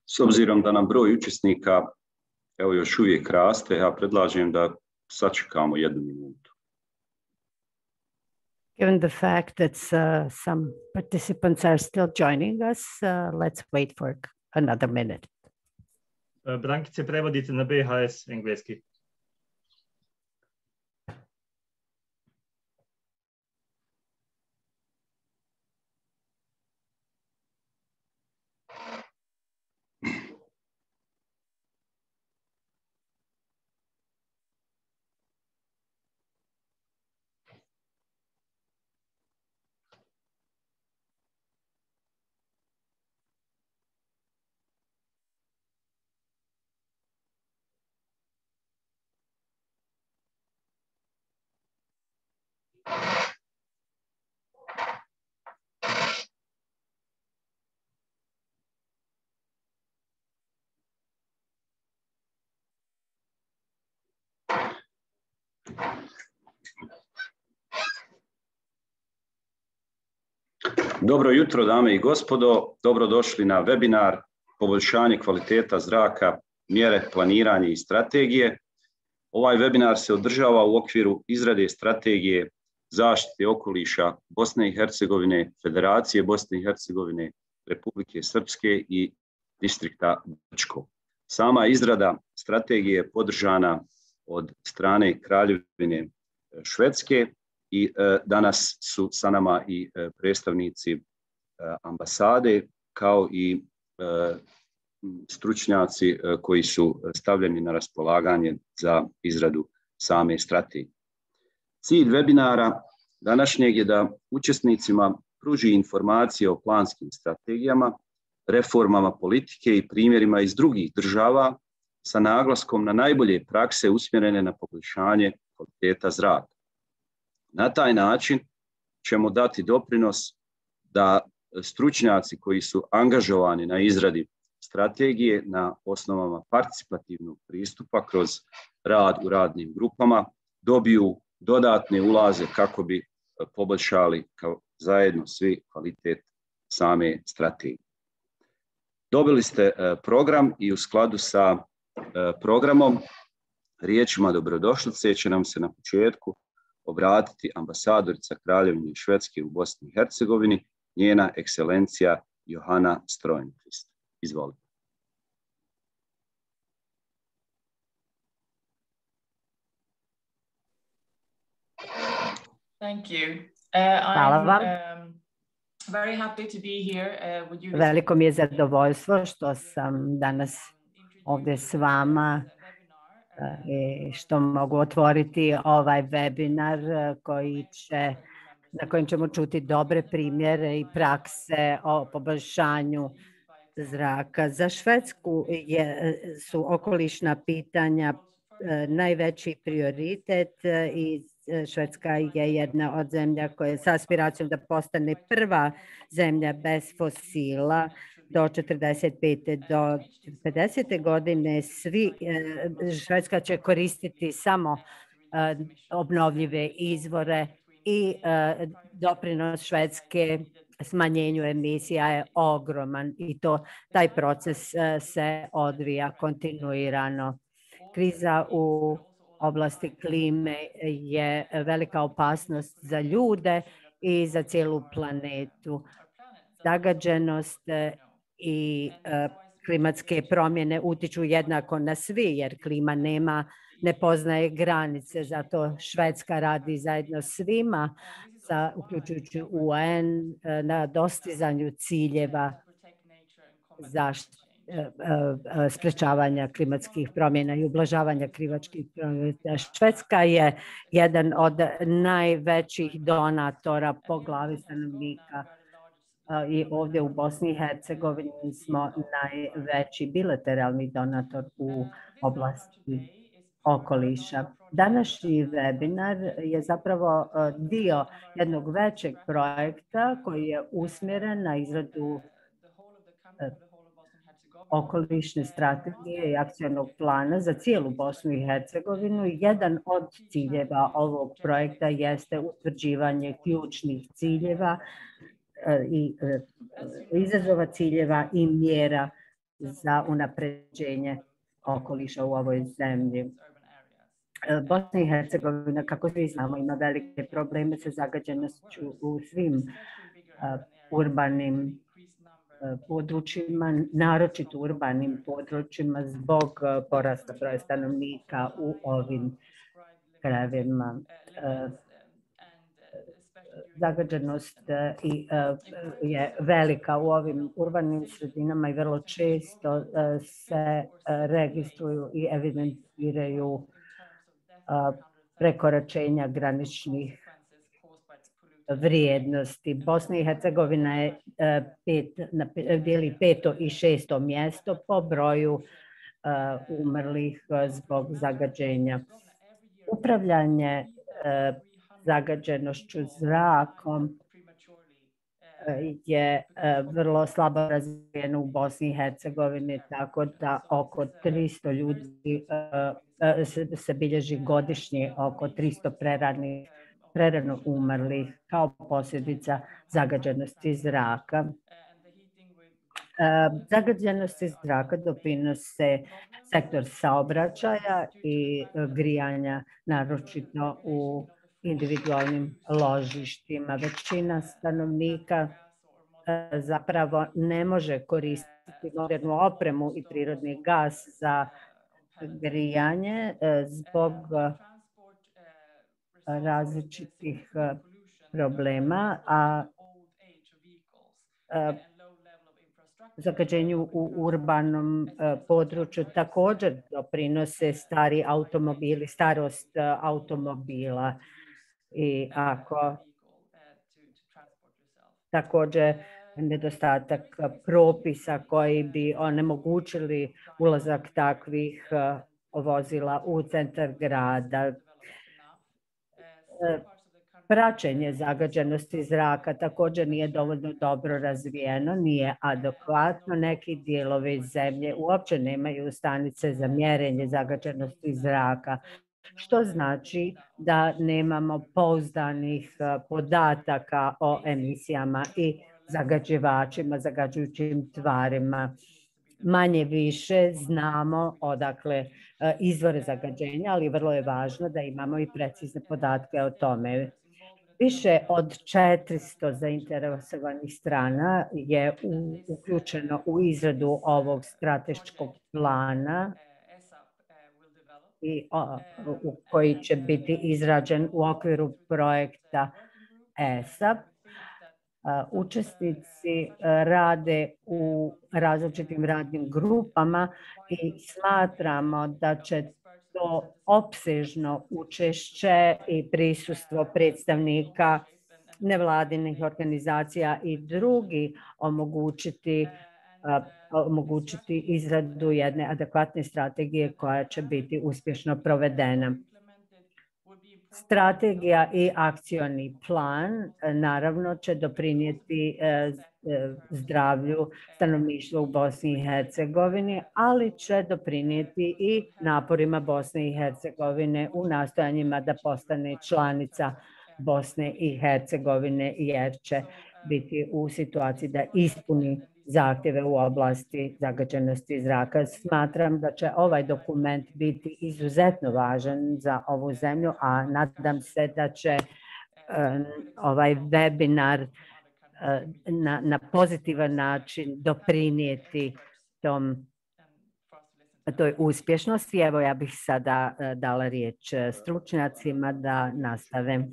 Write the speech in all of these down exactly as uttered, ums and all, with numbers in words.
S obzirom da nam broj učesnika evo još uvijek raste, ja predlažem da sačekamo jednu minutu. Given the fact that uh, some participants are still joining us, uh, let's wait for another minute. Brankice, prevodite na B H S engleski. Dobro jutro, dame i gospodo. Dobrodošli na webinar Poboljšanje kvaliteta zraka, mjere, planiranje i strategije. Ovaj webinar se održava u okviru izrade strategije zaštite okoliša Bosne i Hercegovine, Federacije Bosne i Hercegovine, Republike Srpske i distrikta Brčko. Sama izrada strategije je podržana od strane Kraljevine Švedske i e, danas su sa nama i e, predstavnici e, ambasade kao i e, stručnjaci e, koji su stavljeni na raspolaganje za izradu same strategije. Cilj webinara današnjeg je da učesnicima pruži informacije o planskim strategijama, reformama politike i primjerima iz drugih država sa naglaskom na najbolje prakse usmjerene na poboljšanje kvaliteta zraka. Na taj način ćemo dati doprinos da stručnjaci koji su angažovani na izradi strategije na osnovama participativnog pristupa kroz rad u radnim grupama dobiju dodatne ulaze kako bi poboljšali kao zajedno svi kvalitet same strategije. Dobili ste program i u skladu sa programom riječima dobrodošlice će nam se na početku obratiti ambasadorica Kraljevine Švedske u Bosni i Hercegovini, njena ekscelencija Johanna Strojenquist. Izvolite. Thank you. Uh, Hvala vam. Um, very happy to be here uh, with you. Veliko mi je zadovoljstvo što sam danas ovdje s vama i što mogu otvoriti ovaj webinar koji će, na kojem ćemo čuti dobre primjere i prakse o poboljšanju zraka. Za Švedsku je, su okolišna pitanja najveći prioritet i Švedska je jedna od zemlja koja je s aspiracijom da postane prva zemlja bez fosila do četrdeset pete do pedesete godine. Svi, Švedska će koristiti samo obnovljive izvore i doprinos Švedske smanjenju emisija je ogroman i to taj proces se odvija kontinuirano. Kriza u oblasti klime je velika opasnost za ljude i za cijelu planetu. Zagađenost i klimatske promjene utiču jednako na svi, jer klima nema, ne poznaje granice. Zato Švedska radi zajedno svima, sa, uključujući U N, na dostizanju ciljeva zaštite, sprečavanja klimatskih promjena i ublažavanja klimatskih promjena. Švedska je jedan od najvećih donatora po glavi stanovnika i ovdje u Bosni i Hercegovini smo najveći bilateralni donator u oblasti okoliša. Današnji webinar je zapravo dio jednog većeg projekta koji je usmjeren na izradu okolišne strategije i akcionog plana za cijelu Bosnu i Hercegovinu. Jedan od ciljeva ovog projekta jeste utvrđivanje ključnih ciljeva i izazova ciljeva i mjera za unapređenje okoliša u ovoj zemlji. Bosna i Hercegovina, kako svi znamo, ima velike probleme sa zagađenošću u svim urbanim područjima, naročito urbanim područjima zbog porasta broja stanovnika u ovim krajevima. Zagađenost je velika u ovim urbanim sredinama i vrlo često se registruju i evidentiraju prekoračenja graničnih vrijednosti. Bosna i Hercegovina je pet, dijeli peto i šesto mjesto po broju umrlih zbog zagađenja. Upravljanje zagađenošću zrakom je vrlo slabo razvijeno u Bosni i Hercegovini, tako da oko tristo ljudi se bilježi godišnje, oko tristo preranih prerano umrlih kao posljedica zagađenosti zraka. Zagađenosti zraka doprinose sektor saobraćaja i grijanja, naročito u individualnim ložištima. Većina stanovnika zapravo ne može koristiti modernu opremu i prirodni gas za grijanje zbog različitih problema, a zagađenju u urbanom području također doprinose stari automobili, starost automobila i ako također nedostatak propisa koji bi onemogućili ulazak takvih vozila u centar grada. Praćenje zagađenosti zraka također nije dovoljno dobro razvijeno, nije adekvatno. Neki dijelovi zemlje uopće nemaju stanice za mjerenje zagađenosti zraka, što znači da nemamo pouzdanih podataka o emisijama i zagađivačima, zagađujućim tvarima. Manje više znamo odakle izvore zagađenja, ali vrlo je važno da imamo i precizne podatke o tome. Više od četiristo zainteresovanih strana je uključeno u izradu ovog strateškog plana i u koji će biti izrađen u okviru projekta E S A P. Učesnici rade u različitim radnim grupama i smatramo da će to opsežno učešće i prisustvo predstavnika nevladinih organizacija i drugi omogućiti, omogućiti izradu jedne adekvatne strategije koja će biti uspješno provedena. Strategija i akcioni plan naravno će doprinijeti zdravlju stanovništva u Bosni i Hercegovini, ali će doprinijeti i naporima Bosne i Hercegovine u nastojanjima da postane članica Bosne i Hercegovine, jer će biti u situaciji da ispuni zahtjeve u oblasti zagađenosti zraka. Smatram da će ovaj dokument biti izuzetno važan za ovu zemlju, a nadam se da će um, ovaj webinar uh, na, na pozitivan način doprinijeti tom, toj uspješnosti. Evo, ja bih sada uh, dala riječ stručnjacima da nastave.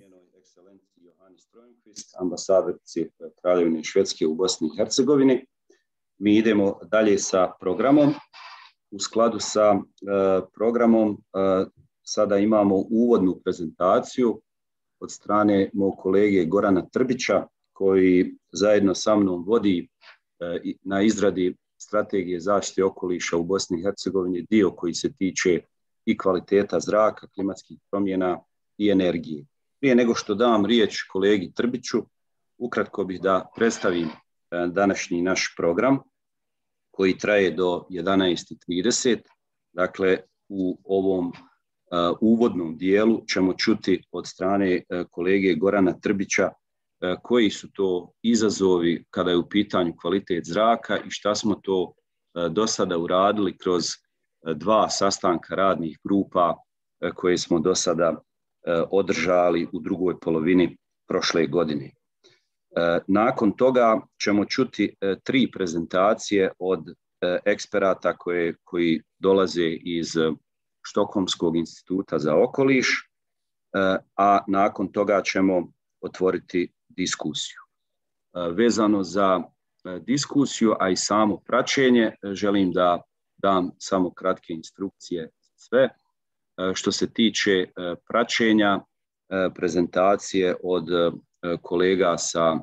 Ambasadorici Kraljevine Švedske u Bosni i Hercegovini. Mi idemo dalje sa programom. U skladu sa uh, programom uh, sada imamo uvodnu prezentaciju od strane mog kolege Gorana Trbića, koji zajedno sa mnom vodi uh, na izradi strategije zaštite okoliša u Bosni i Hercegovini dio koji se tiče i kvaliteta zraka, klimatskih promjena i energije. Prije nego što dam riječ kolegi Trbiću, ukratko bih da predstavim uh, današnji naš program koji traje do jedanaest i trideset. Dakle, u ovom uh, uvodnom dijelu ćemo čuti od strane uh, kolege Gorana Trbića uh, koji su to izazovi kada je u pitanju kvalitet zraka i šta smo to do sada uradili kroz dva sastanka radnih grupa koje smo do sada održali u drugoj polovini prošle godine. Nakon toga ćemo čuti tri prezentacije od eksperata koje, koji dolaze iz Štokholmskog instituta za okoliš, a nakon toga ćemo otvoriti diskusiju. Vezano za diskusiju, a i samo praćenje, želim da dam samo kratke instrukcije za sve. Što se tiče praćenja, prezentacije od kolega sa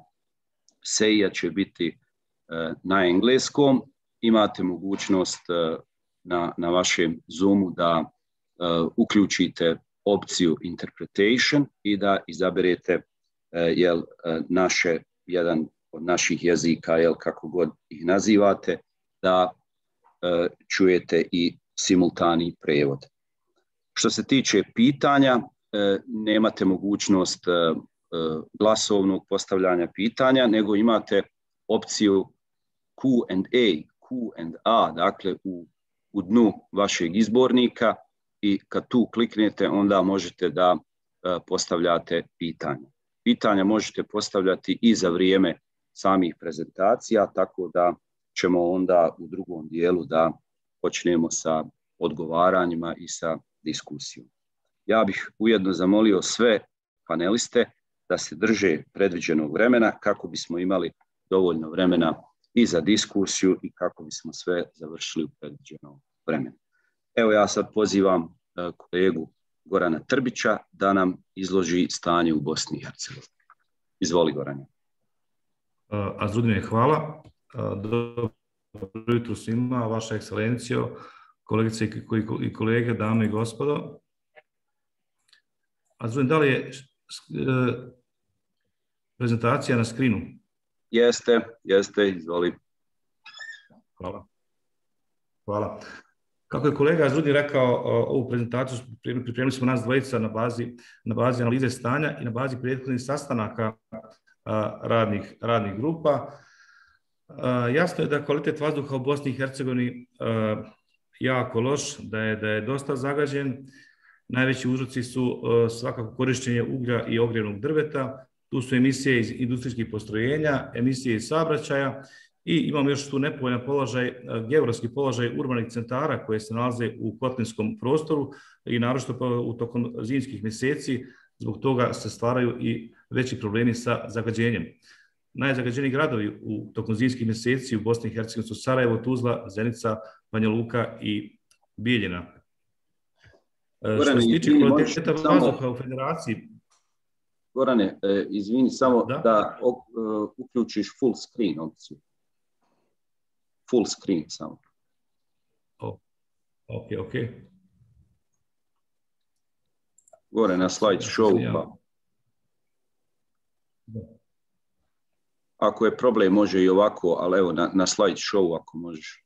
S E I-a će biti na engleskom. Imate mogućnost na, na vašem Zoomu da uh, uključite opciju interpretation i da izaberete uh, jel, uh, naše, jedan od naših jezika, jel, kako god ih nazivate, da uh, čujete i simultani prevod. Što se tiče pitanja, uh, nemate mogućnost uh, uh, glasovnog postavljanja pitanja, nego imate opciju Q and A, Q and A, dakle u, u dnu vašeg izbornika, i kad tu kliknete onda možete da uh, postavljate pitanja. Pitanja možete postavljati i za vrijeme samih prezentacija, tako da ćemo onda u drugom dijelu da počnemo sa odgovaranjima i sa diskusijom. Ja bih ujedno zamolio sve paneliste da se drže predviđenog vremena kako bismo imali dovoljno vremena i za diskusiju i kako bismo sve završili u predviđenom vremenu. Evo, ja sad pozivam uh, kolegu Gorana Trbića da nam izloži stanje u Bosni i Hercegovini. Izvoli, Gorane. Uh, Azrudine, hvala. Uh, dobro jutro svima, vaša ekscelencijo, kolegice i, i kolege, dame i gospodo. Azrudine, da li je uh, prezentacija na skrinu? Jeste, jeste, izvoli. Hvala. Hvala. Kako je kolega Azrudin rekao, ovu prezentaciju pripremili smo nas dvojica na bazi, na bazi analize stanja i na bazi prethodnih sastanaka radnih, radnih grupa. Jasno je da kvalitet vazduha u Bosni i Hercegovini jako loš, da je, da je dosta zagađen. Najveći uzroci su svakako korištenje uglja i ogrjevnog drveta. Tu su emisije iz industrijskih postrojenja, emisije iz saobraćaja i imamo još tu nepovoljan položaj, geografski položaj urbanih centara koje se nalaze u kotlinskom prostoru i naročito u tokom zimskih mjeseci. Zbog toga se stvaraju i veći problemi sa zagađenjem. Najzagađeniji gradovi u tokom zimskih mjeseci u Bosni i Hercegovini su Sarajevo, Tuzla, Zenica, Banja Luka i Bijeljina. Što se tiče kvaliteta vazduha u federaciji, Gorane, eh, izvini, samo da, da uh, uključiš full screen opciju. Full screen samo. Oh, ok, ok. Gore na slide show. Pa. Ako je problem, može i ovako, ali evo na, na slide show ako možeš.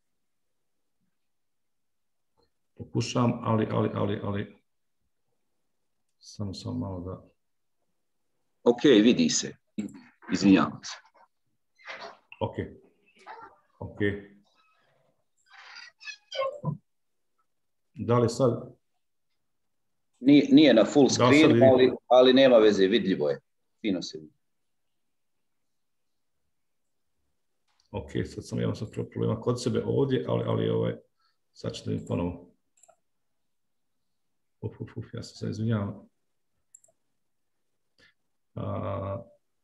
Pokušam, ali, ali, ali, ali, samo, samo malo da... Ok, vidi se. Izvinjavam se. Ok. Ok. Da li sad? Nije, nije na full screen, ali, ali nema veze, vidljivo je. Fino se vidi. Ok, sad sam imao sad problema kod sebe ovdje, ali, ali ovaj, sad ću da mi ponovo. Uf, uf, uf, ja se sad izvinjavam. Uh,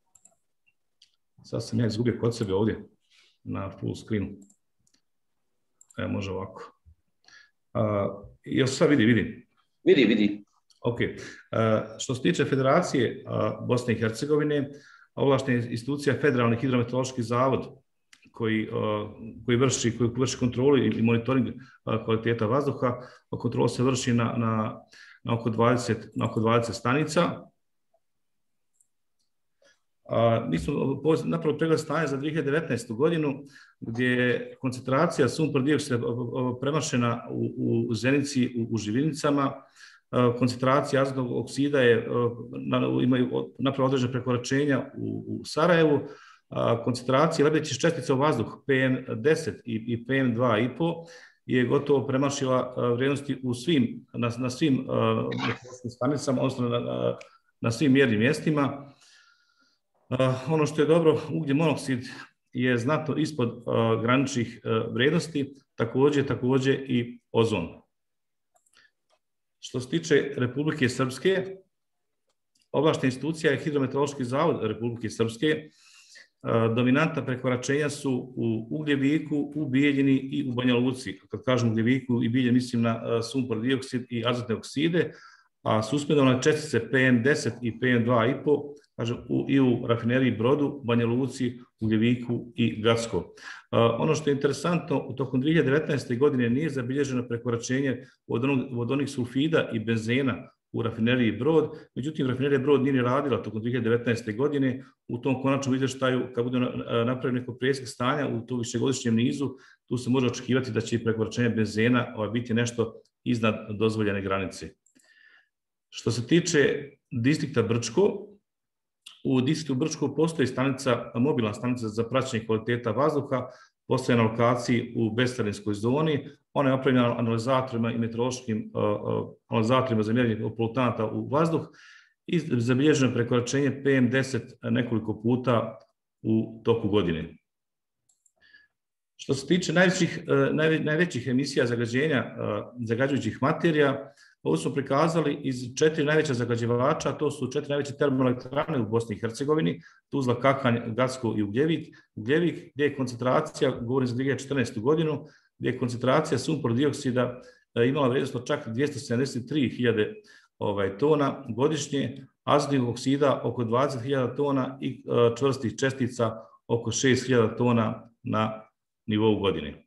sad sam ja izgubio kod sebe ovdje na full screenu. E, može ovako. Uh, jel se sad vidi? Vidi. Vidi, vidi. Ok. Uh, što se tiče Federacije uh, Bosne i Hercegovine, ovlaštena institucija Federalni hidrometeorološki zavod koji, uh, koji, vrši, koji vrši kontrolu i monitoring uh, kvaliteta vazduha. Kontrola se vrši na, na, na, oko dvadeset, na oko dvadeset stanica. Uh, mi smo napravili pregled stanja za dvije hiljade devetnaestu. godinu gdje je koncentracija sumpor dioksida premašena u, u Zenici, u, u Živinicama. Uh, koncentracija azotnog oksida je uh, na, imaju napravila određene prekoračenja u, u Sarajevu. koncentracije lebdećih čestica u vazduh P M deset i P M dva i po je gotovo premašila vrijednosti u svim, na, na svim meteorološkim stanicama, odnosno na, na svim mjernim mjestima. Ono što je dobro, ugljen monoksid je znatno ispod graničnih vrijednosti, također, također i ozon. Što se tiče Republike Srpske, ovlaštena institucija je Hidrometeorološki zavod Republike Srpske. Dominantna prekoračenja su u Ugljeviku, u Bijeljini i u Banja Luci. Kad kažem Ugljeviku i Bijeljini, mislim na sumpor dioksid i azotne okside, a suspendovane čestice P M deset i P M dva i po kažem, u, i u rafineriji Brodu, Banja Luci, Ugljeviku i Gacko. Uh, ono što je interesantno, u tokom dvije hiljade devetnaeste. godine nije zabilježeno prekoračenje od, onog, od onih sulfida i benzena u rafineriji Brod, međutim rafinerija Brod nije radila tokom dvije hiljade devetnaeste. godine. U tom konačnom izvještaju, kad bude napravljeno neko presjek stanja u tom višegodišnjem nizu, tu se može očekivati da će i prekoračenje benzena ovaj, biti nešto iznad dozvoljene granice. Što se tiče distrikta Brčko, u distriktu Brčko postoji stanica, mobilna stanica za praćenje kvaliteta vazduha, postoje na lokaciji u bescarinskoj zoni. Ona je opremljena analizatorima i meteorološkim uh, analizatorima za mjerenje polutanata u vazduh i zabilježeno prekoračenje P M deset nekoliko puta u toku godine. Što se tiče najvećih, uh, najve, najvećih emisija zagađenja uh, zagađujućih materija, ovo smo prikazali iz četiri najveća zagađivača, to su četiri najveće termoelektrane u Bosni i Hercegovini, Tuzla, Kakanj, Gacko i Ugljevik. Ugljevik, gdje je koncentracija, govorim za dvije hiljade četrnaestu. godinu, gdje je koncentracija sumpor dioksida imala vrijednost od čak dvjesto sedamdeset tri hiljade ovaj, tona godišnje, azotnih oksida oko dvadeset hiljada tona i čvrstih čestica oko šest hiljada tona na nivou godine.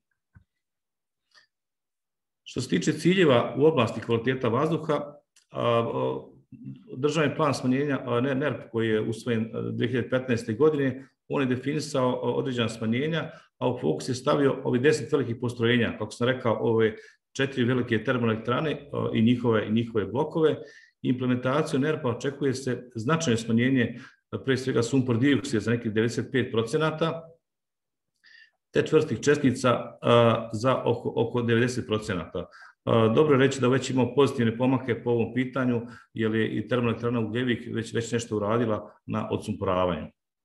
Što se tiče ciljeva u oblasti kvaliteta vazduha, državni plan smanjenja N E R P koji je usvojen dvije hiljade petnaeste. godine, on je definisao određena smanjenja, a u fokus je stavio ovi deset velikih postrojenja, kako sam rekao, ove četiri velike termoelektrane i njihove, i njihove blokove. Implementaciju N E R P-a očekuje se značajno smanjenje, pre svega sumpor dioksida za nekih devedeset pet posto, te čvrstih čestica za oko, oko devedeset posto. Dobro je reći da već imamo pozitivne pomake po ovom pitanju, jer je i termoelektrana Ugljevik već, već nešto uradila na odsumporavanju.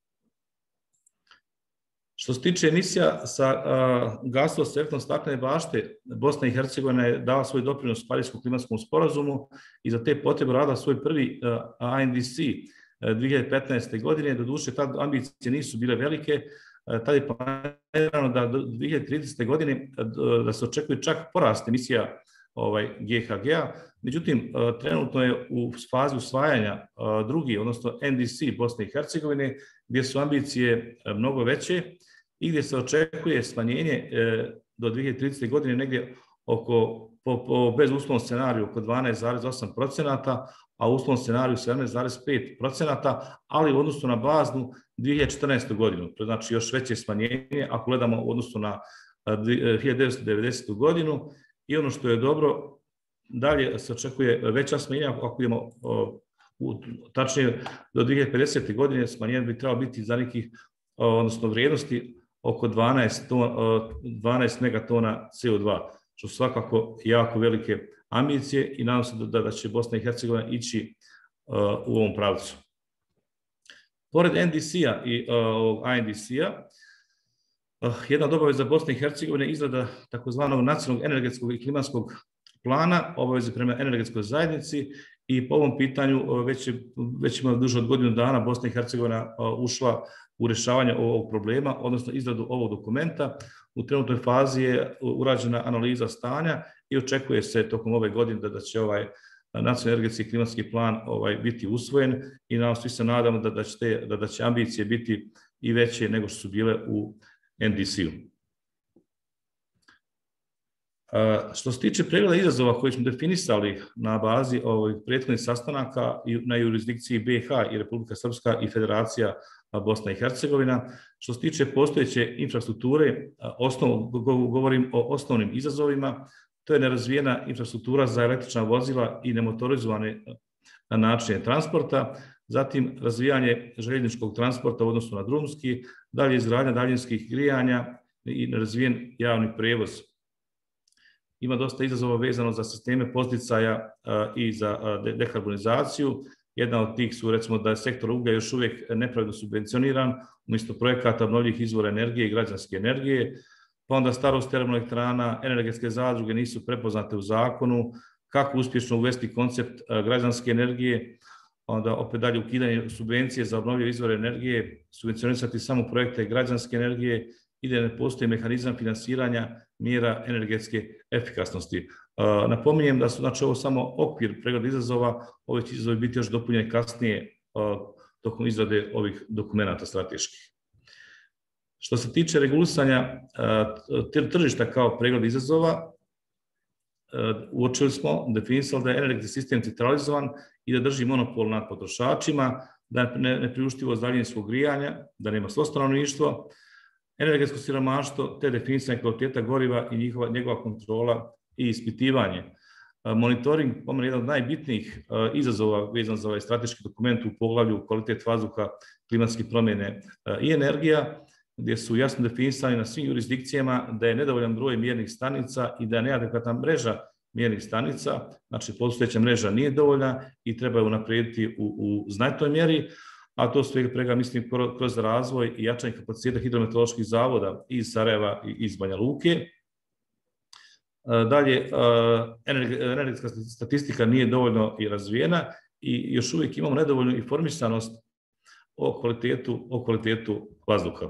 Što se tiče emisija sa gasova s efektom staklene bašte, Bosna i Hercegovina je dala svoj doprinos Parijskom klimatskom sporazumu i za te potrebe radila svoj prvi A N D C dvije hiljade petnaeste. godine. Doduše, tad ambicije nisu bile velike, tad je planirano da do dvije hiljade tridesete. godine da se očekuje čak porast emisija ovaj, G H G-a. Međutim, trenutno je u fazi usvajanja drugi, odnosno N D C Bosne i Hercegovine, gdje su ambicije mnogo veće i gdje se očekuje smanjenje do dvije hiljade tridesete. godine negdje oko, po, po bezuslovnom scenariju oko dvanaest zarez osam posto, a u uslovnom scenariju sedamnaest zarez pet posto, ali u odnosu na baznu dvije hiljade četrnaestu. godinu. To znači još veće smanjenje ako gledamo u odnosu na hiljadu devetsto devedesetu. godinu. I ono što je dobro, dalje se očekuje veća smanjenja, ako idemo u, tačnije do dvije hiljade pedesete. godine smanjenje bi trebalo biti za nekih, odnosno vrijednosti oko dvanaest, ton, dvanaest megatona C O dva, što su svakako jako velike ambicije i nadam se da, da će Bosna i Hercegovina ići uh, u ovom pravcu. Pored N D C-a i uh, A N D C-a, uh, jedna od obaveza Bosne i Hercegovine je izrada takozvanog nacionalnog energetskog i klimatskog plana, obaveze prema energetskoj zajednici i po ovom pitanju uh, već, je, već ima duže od godinu dana Bosna i Hercegovina uh, ušla u rješavanje ovog problema, odnosno izradu ovog dokumenta. U trenutnoj fazi je urađena analiza stanja i očekuje se tokom ove godine da, da će ovaj nacionalni energetski i klimatski plan ovaj, biti usvojen i nam svi se nadamo da, da, će te, da, da će ambicije biti i veće nego što su bile u N D C-u. Što se tiče pregleda izazova koji smo definisali na bazi ovih prethodnih sastanaka na jurisdikciji B i H i Republika Srpska i Federacija Bosna i Hercegovina, što se tiče postojeće infrastrukture, osnov, govorim o osnovnim izazovima, to je nerazvijena infrastruktura za električna vozila i nemotorizovane na načine transporta, zatim razvijanje željezničkog transporta u odnosu na drumski, dalje izgradnja daljinskih grijanja i razvijen javni prijevoz. Ima dosta izazova vezano za sisteme poticaja i za dekarbonizaciju. Jedna od tih su recimo da je sektor uglja još uvijek nepravedno subvencioniran umjesto projekata obnovljivih izvora energije i građanske energije, pa onda starost termoelektrana, energetske zadruge nisu prepoznate u zakonu, kako uspješno uvesti koncept građanske energije, onda opet dalje ukidanje subvencije za obnovljive izvore energije, subvencionisati samo projekte građanske energije i da ne postoji mehanizam finansiranja mjera energetske efikasnosti. Napominjem da su znači ovo samo okvir pregleda izazova, ove će izazovi biti još dopunjeni kasnije tokom izrade ovih dokumenata strateških. Što se tiče regulisanja tržišta kao pregled izazova, uočili smo, definisali da je energetski sistem centralizovan i da drži monopol nad potrošačima, da ne, ne priuštivo daljinskog grijanja, da nema svo stanovništvo, energetsko siromaštvo, te definisanje kvaliteta goriva i njihova, njegova kontrola i ispitivanje. Monitoring, po meni, jedan od najbitnijih izazova vezan za ovaj strateški dokument u poglavlju kvalitet vazduha, klimatske promjene i energija, gdje su jasno definisani na svim jurisdikcijama da je nedovoljan broj mjernih stanica i da je neadekvatna mreža mjernih stanica, znači postojeća mreža nije dovoljna i treba je unaprijediti u, u znatnoj mjeri, a to sve prega mislim kroz razvoj i jačanje kapaciteta hidrometeoroloških zavoda iz Sarajeva i iz Banja Luke. Dalje, energetska statistika nije dovoljno i razvijena i još uvijek imamo nedovoljnu informisanost o kvalitetu, o kvalitetu vazduha.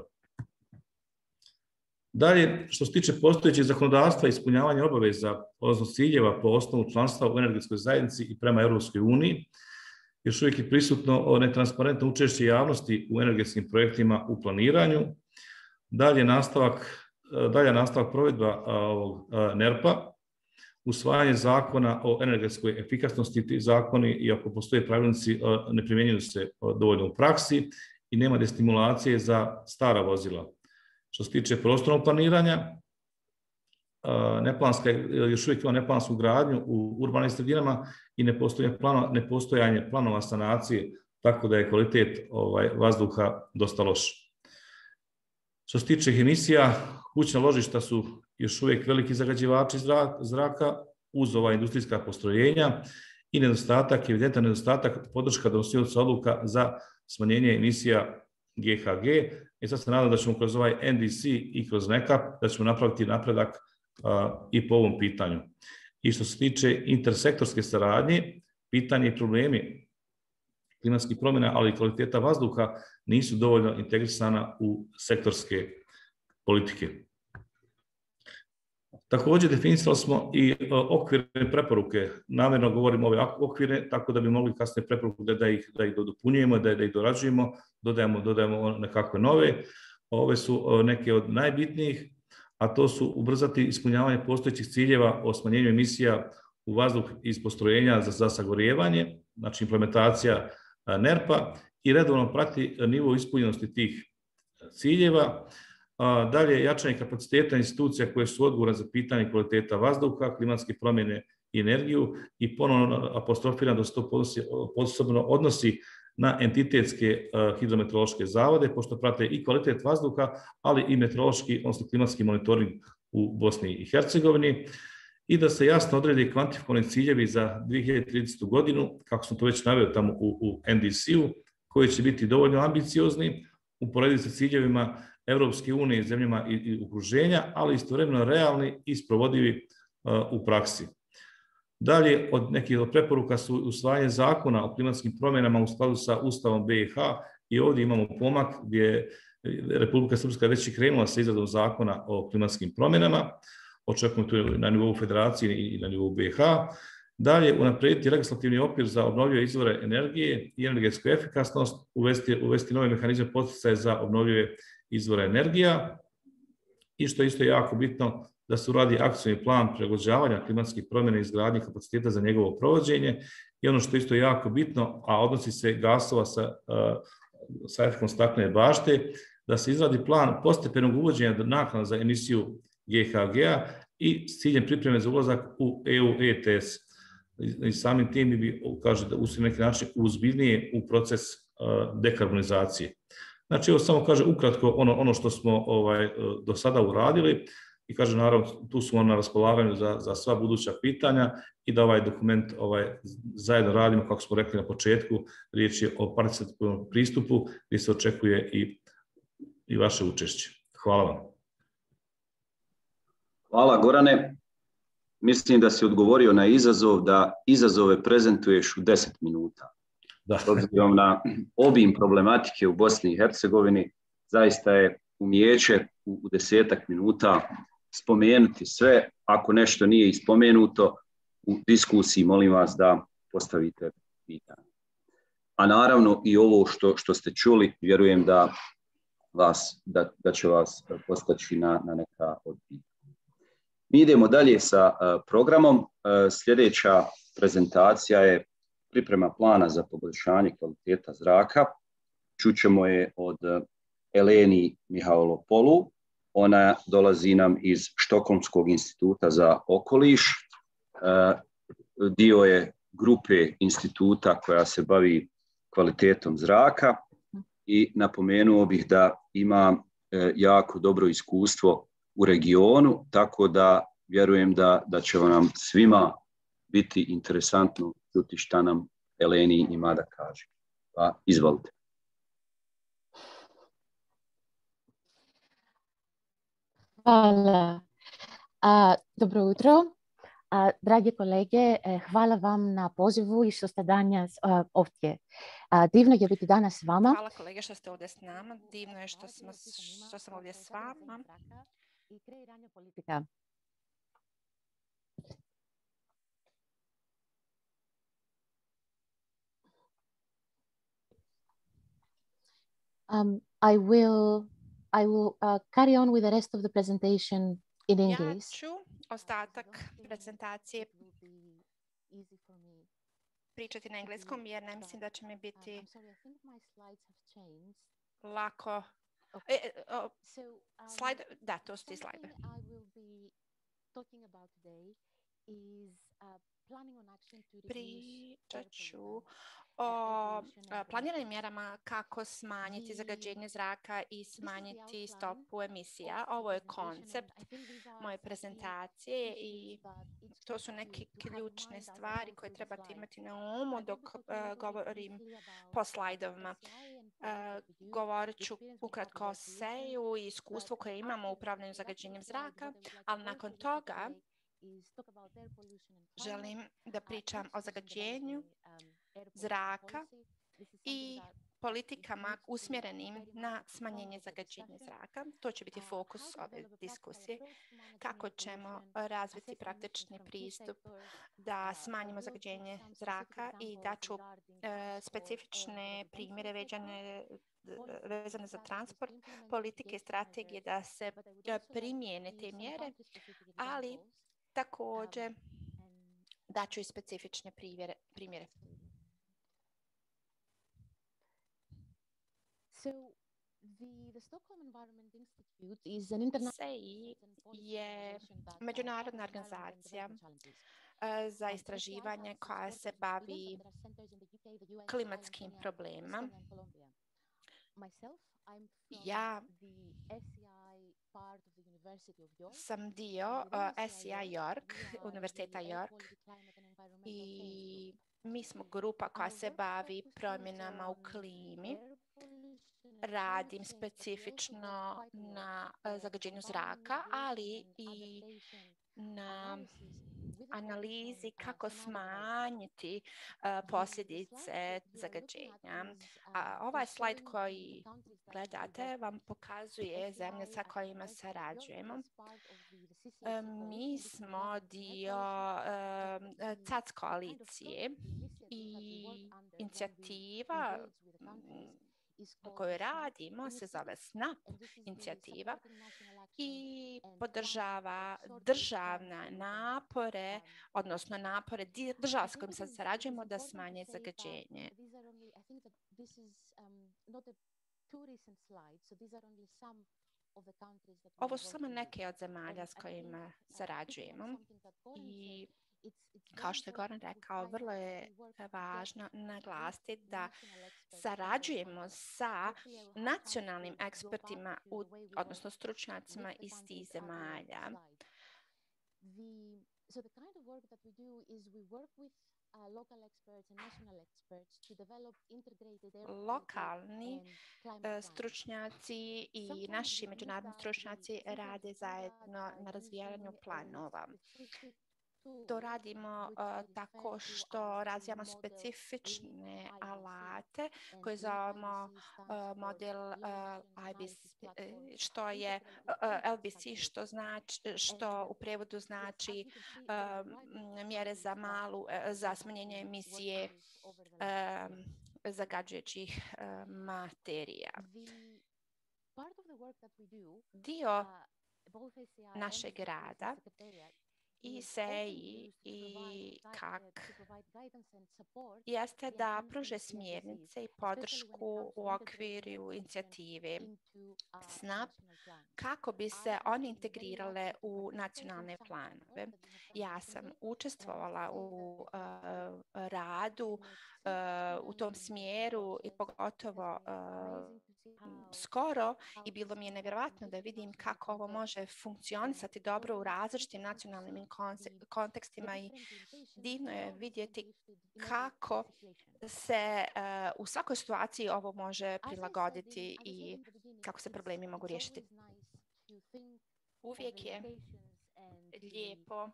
Dalje, što se tiče postojećeg zakonodavstva i ispunjavanja obaveza, odnosno ciljeva po osnovu članstva u energetskoj zajednici i prema Europskoj uniji, još uvijek je prisutno netransparentno učešće javnosti u energetskim projektima u planiranju. Dalje, nastavak, dalje nastavak provedba ovog N E R P-a, usvajanje zakona o energetskoj efikasnosti, ti zakoni, iako postoje pravilnici, ne primjenjuju se dovoljno u praksi i nema destimulacije za stara vozila. Što se tiče prostornog planiranja, neplanska, još uvijek ima neplansku gradnju u urbanim sredinama i nepostojanje planova, nepostojanje planova sanacije, tako da je kvalitet ovaj, vazduha dosta loš. Što se tiče emisija, kućna ložišta su još uvijek veliki zagađivači zraka uz ova industrijska postrojenja i nedostatak, evidentan nedostatak podrška donosioca odluka za smanjenje emisija G H G. I sad se nadam da ćemo kroz ovaj N D C i kroz N E C A P da ćemo napraviti napredak uh, i po ovom pitanju. I što se tiče intersektorske saradnje, pitanje i problemi klimatskih promjena, ali i kvaliteta vazduha nisu dovoljno integrisana u sektorske politike. Također definisali smo i okvirne preporuke. Namjerno govorimo ove okvirne, tako da bi mogli kasnije preporuke da, da, ih, da ih dopunjujemo, da, da ih dorađujemo, dodajemo, dodajemo nekakve nove. Ove su neke od najbitnijih, a to su ubrzati ispunjavanje postojećih ciljeva o smanjenju emisija u vazduh iz postrojenja za, za sagorijevanje, znači implementacija N E R P-a i redovno prati nivo ispunjenosti tih ciljeva. Dalje, jačanje kapaciteta institucija koje su odgovorne za pitanje kvaliteta vazduha, klimatske promjene i energiju i ponovno apostrofiram da se to posebno odnosi na entitetske hidrometeorološke zavode, pošto prate i kvalitet vazduha, ali i meteorološki, odnosno klimatski monitoring u Bosni i Hercegovini i da se jasno odredi kvantifikovani ciljevi za dvije hiljade tridesetu godinu, kako smo to već naveli tamo u, u N D C-u, koji će biti dovoljno ambiciozni, uporedivi sa ciljevima Europske unije, zemljama i, i okruženja, ali istovremeno realni i sprovodivi uh, u praksi. Dalje, od nekih od preporuka su usvajanje zakona o klimatskim promjenama u skladu sa Ustavom B i H i ovdje imamo pomak gdje je Republika Srpska već i krenula sa izradom zakona o klimatskim promjenama, očekujemo tu na nivou federacije i na nivou B i H. Dalje, unaprijediti legislativni okvir za obnovljive izvore energije i energetsku efikasnost, uvesti, uvesti nove mehanizme poticaja za obnovljive izvore energija i što je isto jako bitno da se uradi akcijni plan prilagođavanja klimatskih promjena i izgradnje kapaciteta za njegovo provođenje i ono što je isto jako bitno, a odnosi se gasova sa, sa efektom staklene bašte, da se izradi plan postepenog uvođenja naknada za emisiju G H G-a i s ciljem pripreme za ulazak u E U E T S. i samim tim bi, kaže, da ušli neki način uzbiljnije u proces dekarbonizacije. Znači, evo samo kaže ukratko ono, ono što smo ovaj, do sada uradili i kaže, naravno, tu smo na raspolaganju za, za sva buduća pitanja i da ovaj dokument ovaj, zajedno radimo, kako smo rekli na početku, riječ je o participativnom pristupu gdje se očekuje i, i vaše učešće. Hvala vam. Hvala, Gorane. Mislim da si odgovorio na izazov da izazove prezentuješ u deset minuta. Da. S obzirom na obim problematike u Bosni i Hercegovini, zaista je umijeće u desetak minuta spomenuti sve. Ako nešto nije ispomenuto u diskusiji, molim vas da postavite pitanje. A naravno i ovo što, što ste čuli, vjerujem da, vas, da, da će vas postaći na, na neka od pitanja. Mi idemo dalje sa uh, programom. Uh, sljedeća prezentacija je priprema plana za poboljšanje kvaliteta zraka. Čućemo je od uh, Eleni Mihailopolu. Ona dolazi nam iz Štokholmskog instituta za okoliš. Uh, dio je grupe instituta koja se bavi kvalitetom zraka i napomenuo bih da ima uh, jako dobro iskustvo u regionu, tako da vjerujem da, da će nam svima biti interesantno čuti šta nam Eleni ima da kaže. Pa izvolite. Hvala. A, dobro jutro. A, dragi kolege, hvala vam na pozivu i što ste danas a, ovdje. A, divno je biti danas s vama. Hvala kolege što ste ovdje s nama. Divno je što, smo, što sam ovdje s vama. I kreiranje politika. Um, I will, I will uh, carry on with the rest of the presentation in English. Ja ću ostatak prezentacije pričati na engleskom jer ne mislim da će mi biti lako. Okay. E, o, so, um, slide, da, to su ti slajde. I will be talking about today is uh, planning on action to reduce Pričat ću o planiranim mjerama kako smanjiti zagađenje zraka i smanjiti stopu emisija. Ovo je koncept moje prezentacije i to su neke ključne stvari koje trebate imati na umu dok uh, govorim po slajdovima. Uh, govorit ću ukratko o seju i iskustvu koje imamo u upravljanju zagađenjem zraka, ali nakon toga želim da pričam o zagađenju zraka i politikama usmjerenim na smanjenje zagađenja zraka. To će biti fokus ove diskusije. Kako ćemo razviti praktični pristup da smanjimo zagađenje zraka i da ću e, specifične primjere vezane, vezane za transport, politike i strategije da se primijene te mjere, ali također daću i specifične primjere. primjere. So, the, the Stockholm Environment Institute is an international je međunarodna organizacija za istraživanje koja se bavi klimatskim problemima. Ja sam dio uh, S E I York, Univerziteta York, i mi smo grupa koja se bavi promjenama u klimi. Radim specifično na uh, zagađenju zraka, ali i na analizi kako smanjiti uh, posljedice zagađenja. A ovaj slajd koji gledate vam pokazuje zemlje sa kojima sarađujemo. Um, mi smo dio um, C A C koalicije i inicijativa u kojoj radimo se zove SNAP inicijativa i podržava državne napore, odnosno napore država s kojim sad sarađujemo da smanje zagađenje. Ovo su samo neke od zemalja s kojima sarađujemo i Kao što je Goran rekao, vrlo je važno naglasiti da sarađujemo sa nacionalnim ekspertima, u, odnosno stručnjacima iz tih zemalja. Lokalni stručnjaci i naši međunarodni stručnjaci rade zajedno na razvijanju planova. To radimo uh, tako što razvijamo specifične alate koje zovemo uh, model uh, I B C, što je uh, L B C, što znači, što u prevodu znači uh, mjere za malu, uh, za smanjenje emisije uh, zagađujućih uh, materija. Dio našeg rada i S E I i K A K jeste da pruže smjernice i podršku u okviru inicijative S N A P kako bi se one integrirale u nacionalne planove. Ja sam učestvovala u uh, radu uh, u tom smjeru i pogotovo uh, skoro i bilo mi je nevjerojatno da vidim kako ovo može funkcionisati dobro u različitim nacionalnim kontekstima i divno je vidjeti kako se uh, u svakoj situaciji ovo može prilagoditi i kako se problemi mogu riješiti. Uvijek je lijepo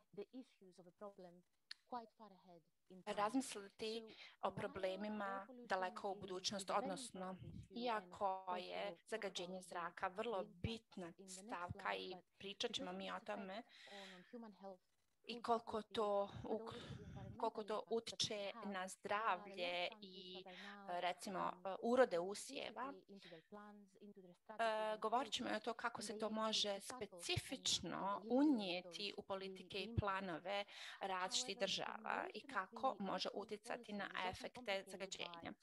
razmisliti o problemima daleko u budućnost, odnosno iako je zagađenje zraka vrlo bitna stavka i pričat ćemo mi o tome i koliko to, koliko to utječe na zdravlje i recimo urode usjeva. E, govorit ćemo o to kako se to može specifično unijeti u politike i planove različitih država i kako može utjecati na efekte zagađenja.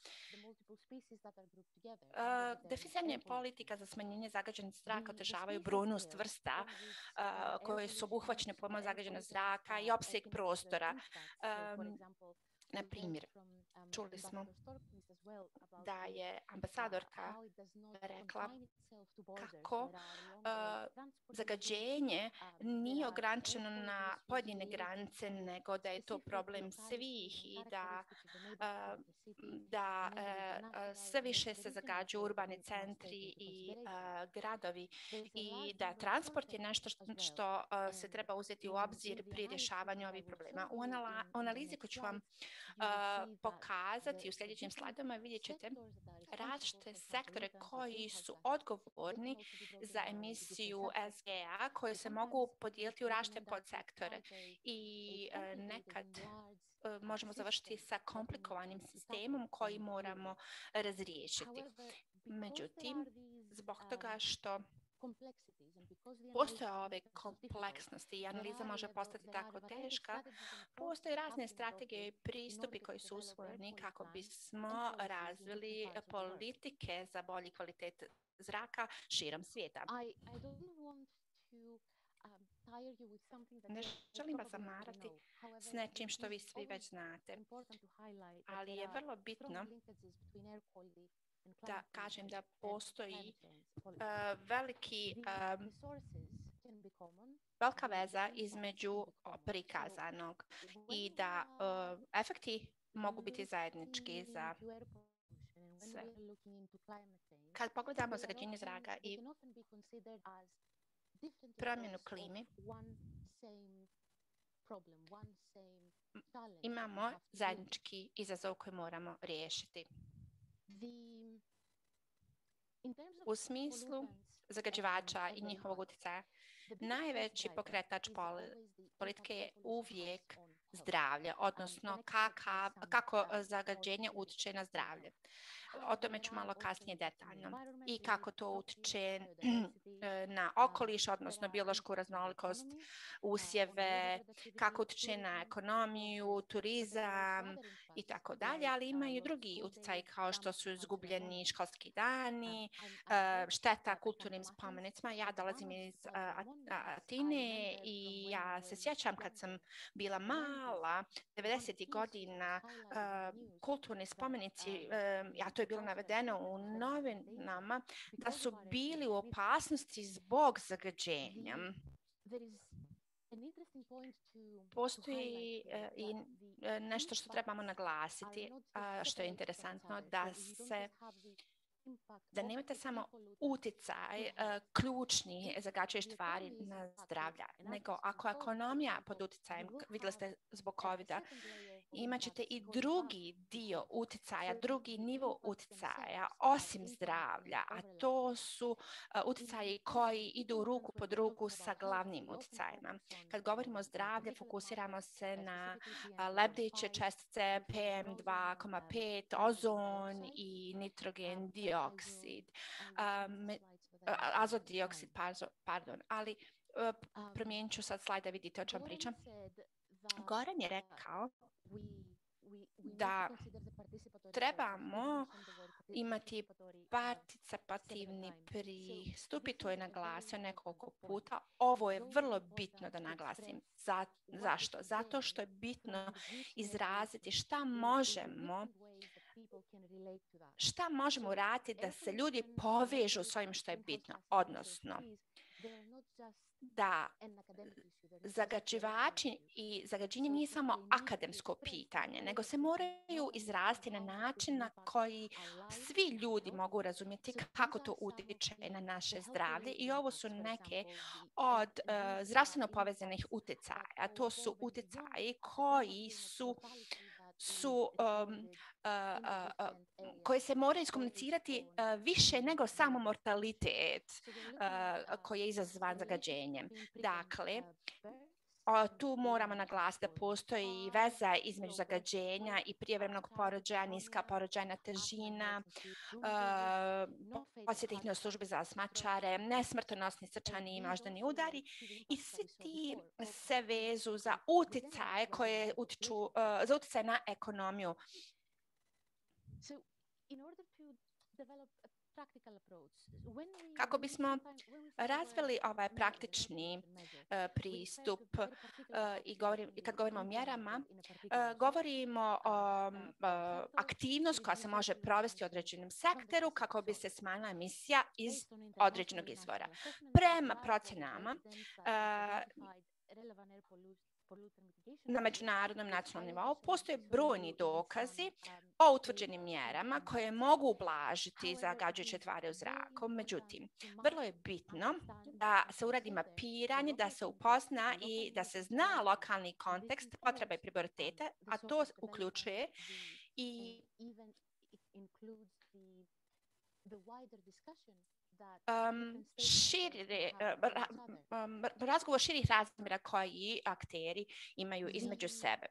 E, definiranje politika za smanjenje zagađenog zraka održavaju brojnost vrsta e, koje su obuhvaćene pojmom zagađenog zraka i opseg prostora. Um, na primjer, čuli smo da je ambasadorka rekla kako uh, zagađenje nije ograničeno na pojedine granice, nego da je to problem svih i da, uh, da uh, sve više se zagađuju urbani centri i uh, gradovi i da transport je nešto što, što uh, se treba uzeti u obzir pri rješavanju ovih problema. U anala- analizi koju ću vam Uh, pokazati u sljedećim slajdovima vidjet ćete različite sektore koji su odgovorni za emisiju S G A koje se mogu podijeliti u različite podsektore i uh, nekad uh, možemo završiti sa komplikovanim sistemom koji moramo razriješiti. Međutim, zbog toga što postoje ove kompleksnosti i analiza može postati tako teška, postoje razne strategije i pristupi koji su usvojeni kako bismo razvili politike za bolji kvalitet zraka širom svijeta. Ne želim vas zamarati s nečim što vi svi već znate, ali je vrlo bitno da kažem da postoji uh, veliki, um, velika veza između prikazanog i da uh, efekti mogu biti zajednički za sve. Kad pogledamo zagađenje zraka i promjenu klime, imamo zajednički izazov koji moramo riješiti. U smislu zagađivača i njihovog utjecaja, najveći pokretač politike je uvijek zdravlje, odnosno kakav, kako zagađenje utječe na zdravlje. O tome ću malo kasnije detaljno. I kako to utiče na okoliš, odnosno biološku raznolikost, usjeve, kako utiče na ekonomiju, turizam i tako dalje, ali imaju i drugi utjecaji kao što su izgubljeni školski dani, šteta kulturnim spomenicima. Ja dolazim iz Atine i ja se sjećam kad sam bila mala, devedesetih godina, kulturni spomenici, a to je bilo navedeno u novinama, da su bili u opasnosti zbog zagađenja. Postoji i nešto što trebamo naglasiti, što je interesantno, da se da nemate samo utjecaj uh, ključnih zagađujućih tvari na zdravlje, nego ako je ekonomija pod utjecajem, vidjeli ste zbog covida, imat ćete i drugi dio utjecaja, drugi nivo utjecaja osim zdravlja, a to su uh, utjecaji koji idu ruku pod ruku sa glavnim utjecajima. Kad govorimo o zdravlju, fokusiramo se na uh, lebdeće čestice P M dva zarez pet, ozon i nitrogen dioksid. Dioksid, um, azot dioksid, pardon, ali uh, promijenit ću sad slajd da vidite o čem pričam. Goran je rekao da trebamo imati participativni pristup i to je naglasio nekoliko puta. Ovo je vrlo bitno da naglasim. Za, zašto? Zato što je bitno izraziti šta možemo šta možemo raditi da se ljudi povežu s ovim što je bitno, odnosno da zagađivači i zagađenje nije samo akademsko pitanje, nego se moraju izraziti na način na koji svi ljudi mogu razumjeti kako to utječe na naše zdravlje i ovo su neke od uh, zdravstveno povezanih utjecaja. To su utjecaji koji su su um, uh, uh, uh, koje se moraju iskomunicirati uh, više nego samo mortalitet uh, koji je izazvan zagađenjem. Dakle, o, tu moramo naglasiti da postoji veza između zagađenja i prijevremenog porođaja, niska porođajna težina, uh, posjetih službi za asmačare, nesmrtonosni srčani i moždani udari i svi ti se vezu za utjecaje koje utiču, uh, za utjecaj na ekonomiju. Kako bismo razvili ovaj praktični uh, pristup uh, i, govorim, i kad govorimo o mjerama, uh, govorimo o uh, aktivnost koja se može provesti u određenom sektoru kako bi se smanjila emisija iz određenog izvora. Prema procjenama, uh, na međunarodnom nacionalnom nivou postoje brojni dokazi o utvrđenim mjerama koje mogu ublažiti zagađujuće tvari u zraku. Međutim, vrlo je bitno da se uradi mapiranje, da se upozna i da se zna lokalni kontekst, potreba i prioritete, a to uključuje i Um, širi, um, razgovor širih razmjera koji akteri imaju između sebe.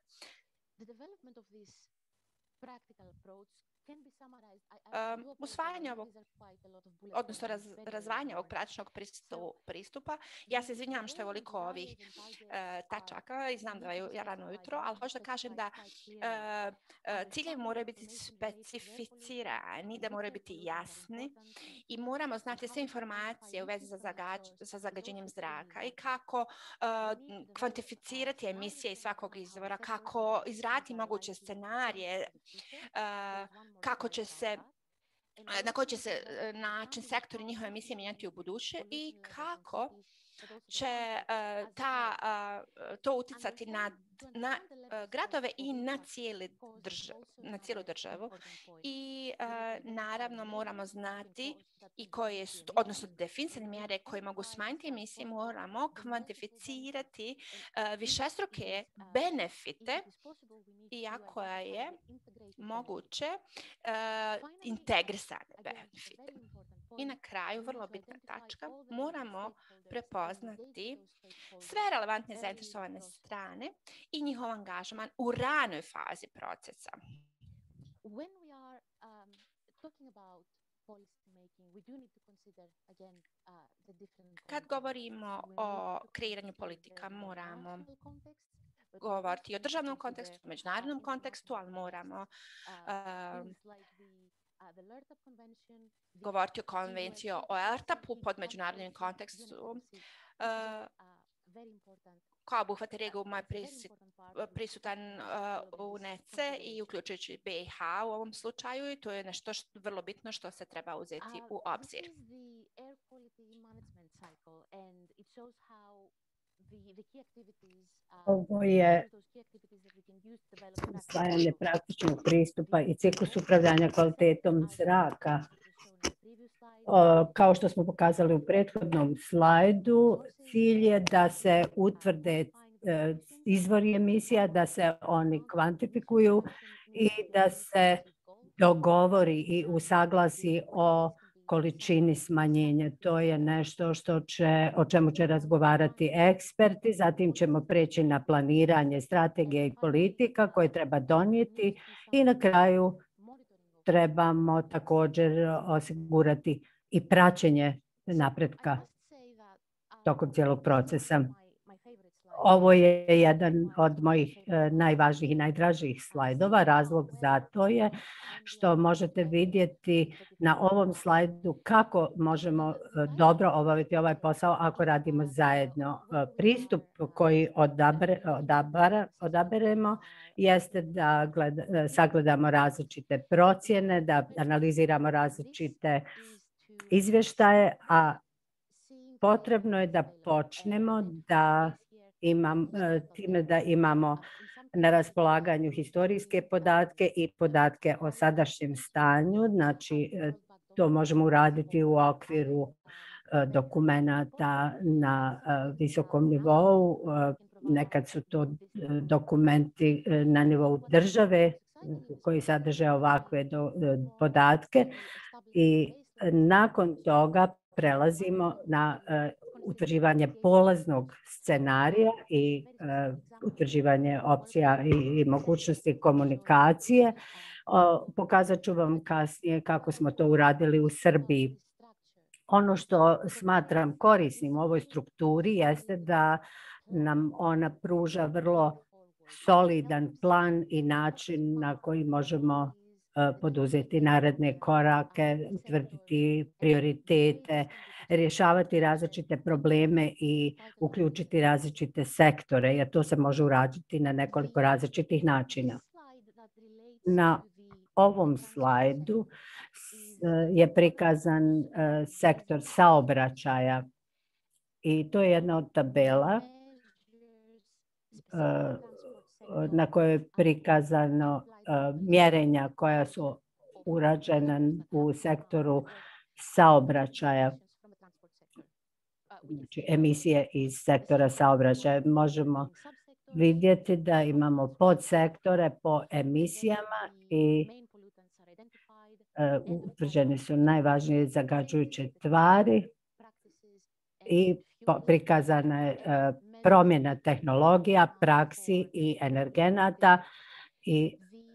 Um, usvajanje ovog, odnosno raz, razvajanje ovog praktičnog pristupa, ja se izvinjam što je ovoliko ovih uh, tačaka i znam da je rano jutro, ali hoću da kažem da uh, uh, ciljevi moraju biti specificirani, da moraju biti jasni i moramo znati sve informacije u vezi sa, zagađ, sa zagađenjem zraka i kako uh, kvantificirati emisije iz svakog izvora, kako izraditi moguće scenarije, uh, kako će se, na koji će se način sektori njihove emisije mijenjati u buduće i kako će uh, ta, uh, to utjecati na, na uh, gradove i na, cijeli držav, na cijelu državu. I uh, naravno moramo znati i koje su, odnosno definisane mjere koje mogu smanjiti emisije, moramo kvantificirati uh, višestruke benefite iako je moguće uh, integrisane benefite. I na kraju, vrlo bitna tačka, moramo prepoznati sve relevantne zainteresovane strane i njihov angažman u ranoj fazi procesa. Kad govorimo o kreiranju politika, moramo govoriti o državnom kontekstu, međunarodnom kontekstu, ali moramo uh, govoriti o konvenciji o E R T A P-u pod međunarodnim kontekstu, uh, koja obuhvata regiju moj prisutan uh, u N E C E i uključujući B i H u ovom slučaju, i to je nešto što, vrlo bitno što se treba uzeti u obzir. Ovo je usvajanje praktičnog pristupa i ciklus upravljanja kvalitetom zraka. Kao što smo pokazali u prethodnom slajdu, cilj je da se utvrde izvori emisija, da se oni kvantifikuju i da se dogovori i usaglasi o količini smanjenja. To je nešto što će, o čemu će razgovarati eksperti. Zatim ćemo preći na planiranje strategije i politika koje treba donijeti i na kraju trebamo također osigurati i praćenje napretka tokom cijelog procesa. Ovo je jedan od mojih najvažnijih i najdražijih slajdova. Razlog za to je što možete vidjeti na ovom slajdu kako možemo dobro obaviti ovaj posao ako radimo zajedno. Pristup koji odabere, odabere, odaberemo jeste da gleda, sagledamo različite procjene, da analiziramo različite izvještaje, a potrebno je da počnemo da Imam, time da imamo na raspolaganju historijske podatke i podatke o sadašnjem stanju. Znači, to možemo uraditi u okviru dokumenata na visokom nivou. Nekad su to dokumenti na nivou države koji sadrže ovakve podatke i nakon toga prelazimo na utvrđivanje polaznog scenarija i uh, utvrđivanje opcija i, i mogućnosti komunikacije. Uh, pokazat ću vam kasnije kako smo to uradili u Srbiji. Ono što smatram korisnim u ovoj strukturi jeste da nam ona pruža vrlo solidan plan i način na koji možemo poduzeti naredne korake, utvrditi prioritete, rješavati različite probleme i uključiti različite sektore, jer to se može uraditi na nekoliko različitih načina. Na ovom slajdu je prikazan sektor saobraćaja i to je jedna od tabela na kojoj je prikazano mjerenja koja su urađena u sektoru saobraćaja, znači emisije iz sektora saobraćaja. Možemo vidjeti da imamo podsektore po emisijama i utvrđene su najvažnije zagađujuće tvari i prikazana je promjena tehnologija, praksi i energenata i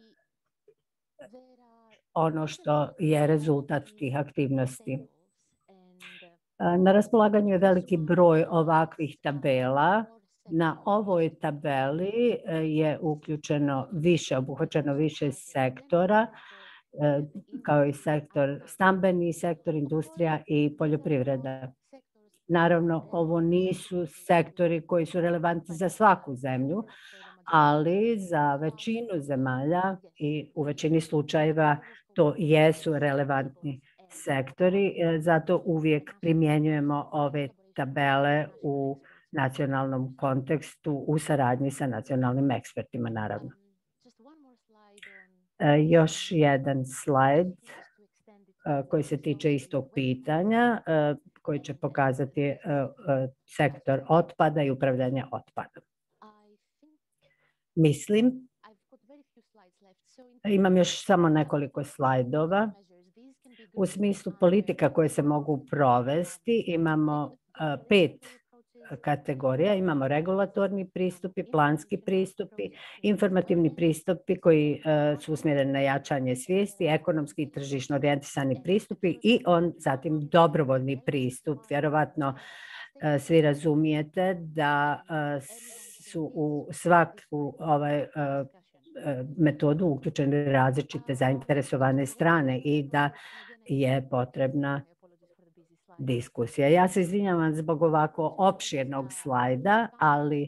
ono što je rezultat tih aktivnosti. Na raspolaganju je veliki broj ovakvih tabela. Na ovoj tabeli je uključeno više, obuhvaćeno više sektora, kao i sektor, stambeni sektor, industrija i poljoprivreda. Naravno, ovo nisu sektori koji su relevantni za svaku zemlju, ali za većinu zemalja i u većini slučajeva to jesu relevantni sektori. Zato uvijek primjenjujemo ove tabele u nacionalnom kontekstu u saradnji sa nacionalnim ekspertima, naravno. Još jedan slajd koji se tiče istog pitanja, koji će pokazati sektor otpada i upravljanje otpadom. Mislim, imam još samo nekoliko slajdova. U smislu politika koje se mogu provesti, imamo pet kategorija. Imamo regulatorni pristupi, planski pristupi, informativni pristupi koji su usmjereni na jačanje svijesti, ekonomski i tržišno orijentisani pristupi i on zatim dobrovoljni pristup. Vjerovatno svi razumijete da su u svaku ovaj metodu uključene različite zainteresovane strane i da je potrebna diskusija. Ja se izvinjavam zbog ovako opširnog slajda, ali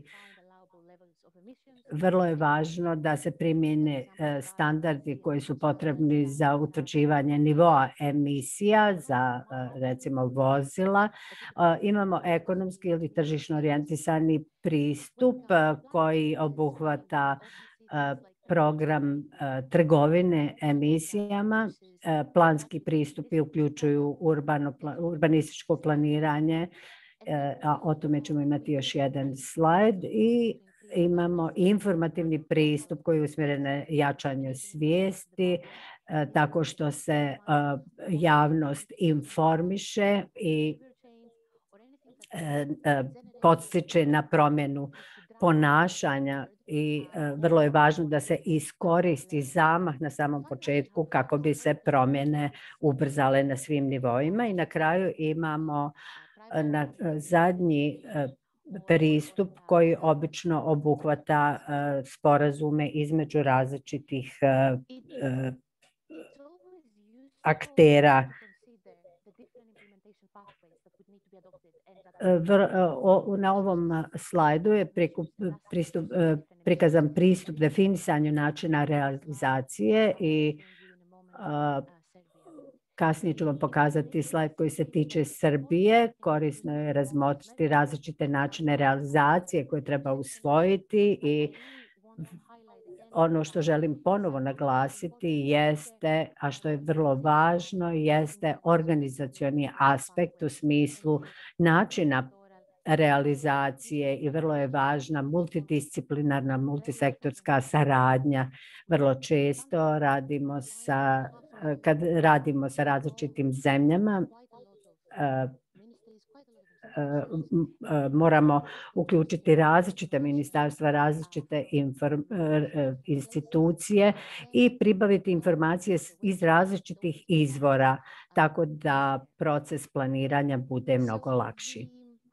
vrlo je važno da se primjene standardi koji su potrebni za utvrđivanje nivoa emisija za recimo vozila. Imamo ekonomski ili tržišno orijentisani pristup koji obuhvata program trgovine emisijama. Planski pristupi uključuju urbano, urbanističko planiranje, a o tome ćemo imati još jedan slajd. I imamo informativni pristup koji je usmjeren na jačanje svijesti, tako što se javnost informiše i podstiče na promjenu ponašanja i vrlo je važno da se iskoristi zamah na samom početku kako bi se promjene ubrzale na svim nivoima. I na kraju imamo na zadnji pristup koji obično obuhvata sporazume između različitih aktera. Na ovom slajdu je pristup, prikazan pristup definisanju načina realizacije i kasnije ću vam pokazati slajd koji se tiče Srbije. Korisno je razmotriti različite načine realizacije koje treba usvojiti i ono što želim ponovo naglasiti jeste, a što je vrlo važno, jeste organizacioni aspekt u smislu načina realizacije i vrlo je važna multidisciplinarna, multisektorska saradnja. Vrlo često radimo sa, kad radimo sa različitim zemljama, moramo uključiti različite ministarstva, različite institucije i pribaviti informacije iz različitih izvora, tako da proces planiranja bude mnogo lakši.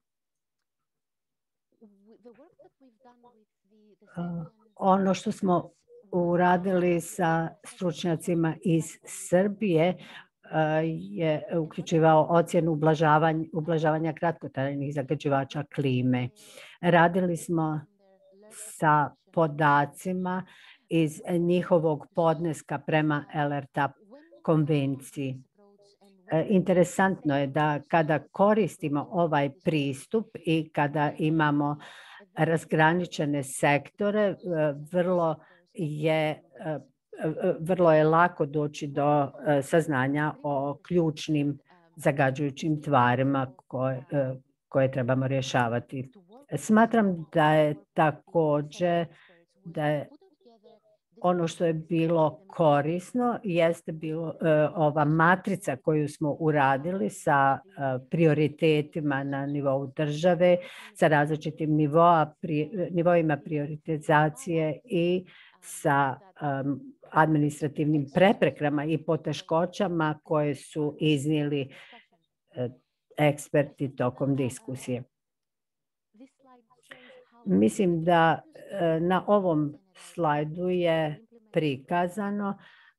Ono što smo uradili sa stručnjacima iz Srbije je uključivao ocjenu ublažavanja, ublažavanja kratkotrajnih zagađivača klime. Radili smo sa podacima iz njihovog podneska prema L R T A P konvenciji. Interesantno je da kada koristimo ovaj pristup i kada imamo razgraničene sektore, vrlo je vrlo je lako doći do saznanja o ključnim zagađujućim tvarima koje, koje trebamo rješavati. Smatram da je također da je ono što je bilo korisno jeste bilo ova matrica koju smo uradili sa prioritetima na nivou države, sa različitim nivoa, pri, nivoima prioritizacije i sa um, administrativnim preprekama i poteškoćama koje su iznijeli uh, eksperti tokom diskusije. Mislim da uh, na ovom slajdu je prikazano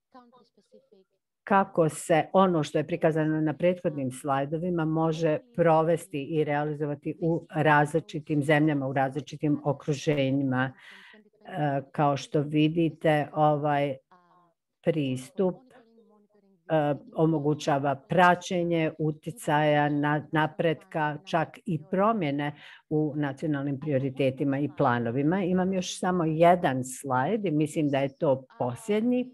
kako se ono što je prikazano na prethodnim slajdovima može provesti i realizovati u različitim zemljama, u različitim okruženjima. Kao što vidite, ovaj pristup omogućava praćenje uticaja napretka, čak i promjene u nacionalnim prioritetima i planovima. Imam još samo jedan slajd i mislim da je to posljednji.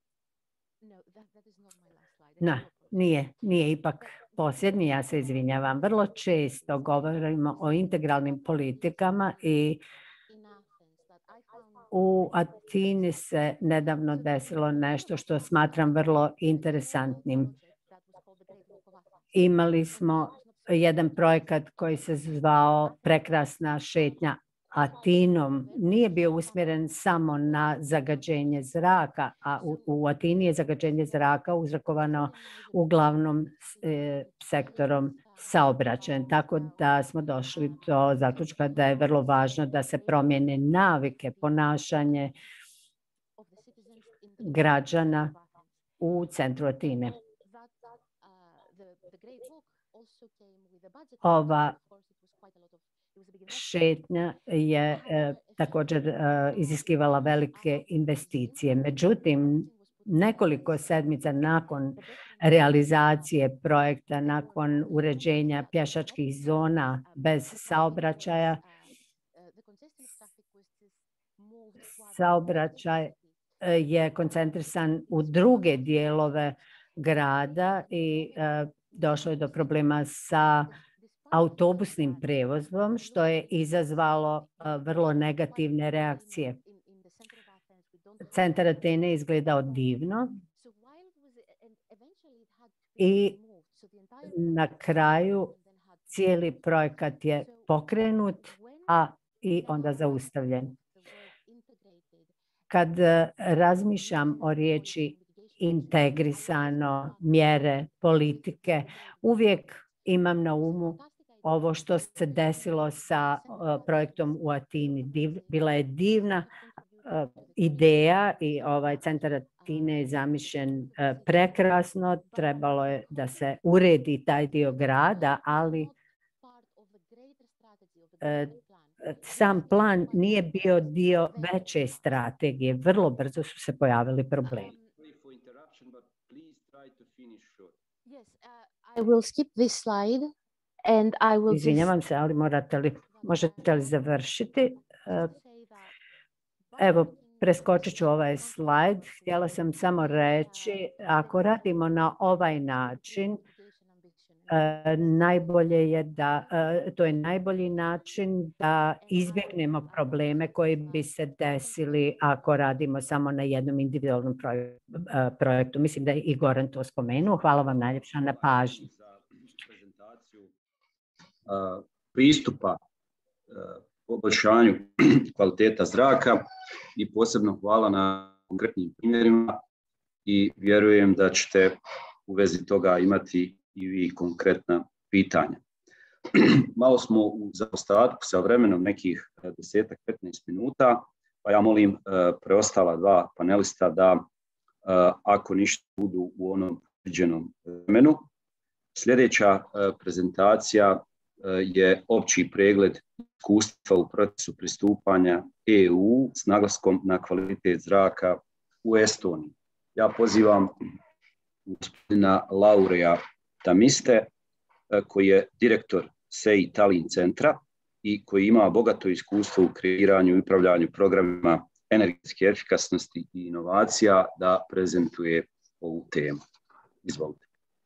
Ne, nije, nije ipak posljednji, ja se izvinjavam. Vrlo često govorimo o integralnim politikama i u Atini se nedavno desilo nešto što smatram vrlo interesantnim. Imali smo jedan projekat koji se zvao Prekrasna šetnja Atinom. Nije bio usmjeren samo na zagađenje zraka, a u, u Atini je zagađenje zraka uzrokovano uglavnom e, sektorom saobraćaja. Tako da smo došli do zaključka da je vrlo važno da se promijene navike, ponašanje građana u centru Atine. Ova šetnja je e, također e, iziskivala velike investicije. Međutim, nekoliko sedmica nakon realizacije projekta, nakon uređenja pješačkih zona bez saobraćaja, saobraćaj je koncentrisan u druge dijelove grada i e, došlo je do problema sa autobusnim prevozom, što je izazvalo e, vrlo negativne reakcije. Centar Atene je izgledao divno i na kraju cijeli projekat je pokrenut, a i onda zaustavljen. Kad razmišljam o riječi integrisano, mjere, politike, uvijek imam na umu ovo što se desilo sa uh, projektom u Atini. Div, bila je divna uh, ideja i ovaj centar Atine je zamišljen uh, prekrasno. Trebalo je da se uredi taj dio grada, ali uh, sam plan nije bio dio veće strategije. Vrlo brzo su se pojavili problemi. I will skip this slide and I will Izvinjavam se, ali morate li, možete li završiti? Evo, preskočit ću ovaj slajd. Htjela sam samo reći, ako radimo na ovaj način, najbolje je da, to je najbolji način da izbjegnemo probleme koji bi se desili ako radimo samo na jednom individualnom projektu. Mislim da je i Goran to spomenuo. Hvala vam najljepša na pažnji. Pristupa poboljšanju kvaliteta zraka i posebno hvala na konkretnim primjerima i vjerujem da ćete u vezi toga imati i vi konkretna pitanja. Malo smo u zaostatku sa vremenom nekih desetak, petnaest minuta, pa ja molim preostala dva panelista da ako ništa budu u onom predviđenom vremenu. Sljedeća prezentacija je opći pregled iskustva u procesu pristupanja E U s naglaskom na kvalitet zraka u Estoniji. Ja pozivam gospodina Laurea Tamiste, koji je direktor S E I Tallinn centra i koji ima bogato iskustvo u kreiranju i upravljanju programima energetske efikasnosti i inovacija, da prezentuje ovu temu. Izvolite.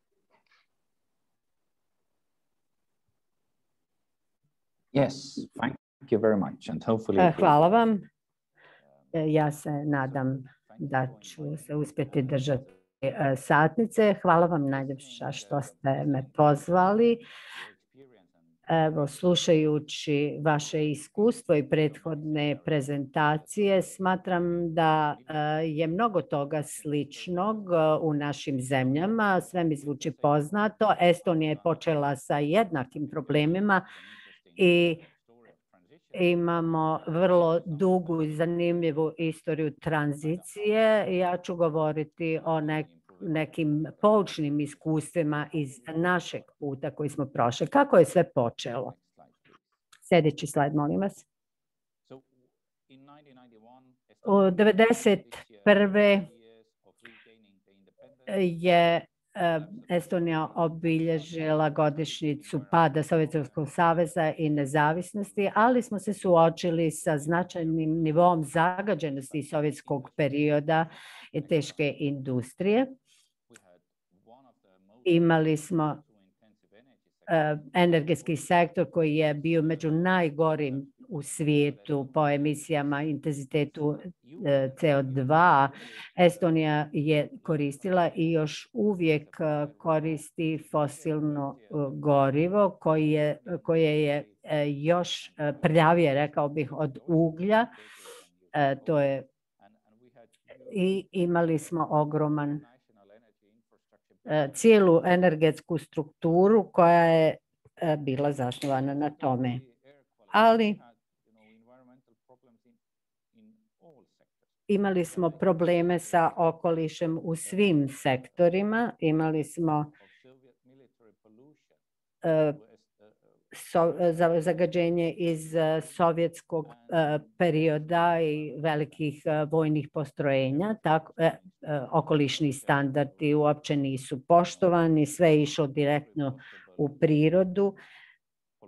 Yes, thank you very much. And hopefully... Hvala vam. Ja se nadam da ću se uspjeti držati satnice. Hvala vam najljepša što ste me pozvali. Evo, slušajući vaše iskustvo i prethodne prezentacije, smatram da je mnogo toga sličnog u našim zemljama. Sve mi zvuči poznato. Estonija je počela sa jednakim problemima i imamo vrlo dugu i zanimljivu istoriju tranzicije. Ja ću govoriti o nekim poučnim iskustvima iz našeg puta koji smo prošli. Kako je sve počelo? Sljedeći slajd, molim vas. U devedeset prve je Estonija obilježila godišnjicu pada Sovjetskog saveza i nezavisnosti, ali smo se suočili sa značajnim nivom zagađenosti sovjetskog perioda i teške industrije. Imali smo energetski sektor koji je bio među najgorim u svijetu po emisijama, intenzitetu C O dva. Estonija je koristila i još uvijek koristi fosilno gorivo koje je, koje je još prljavije, rekao bih, od uglja. To je, i imali smo ogroman cijelu energetsku strukturu koja je bila zasnovana na tome. Ali imali smo probleme sa okolišem u svim sektorima. Imali smo So, za zagađenje iz sovjetskog uh, perioda i velikih uh, vojnih postrojenja. Tako, uh, okolišni standardi uopće nisu poštovani, sve je išlo direktno u prirodu. Uh,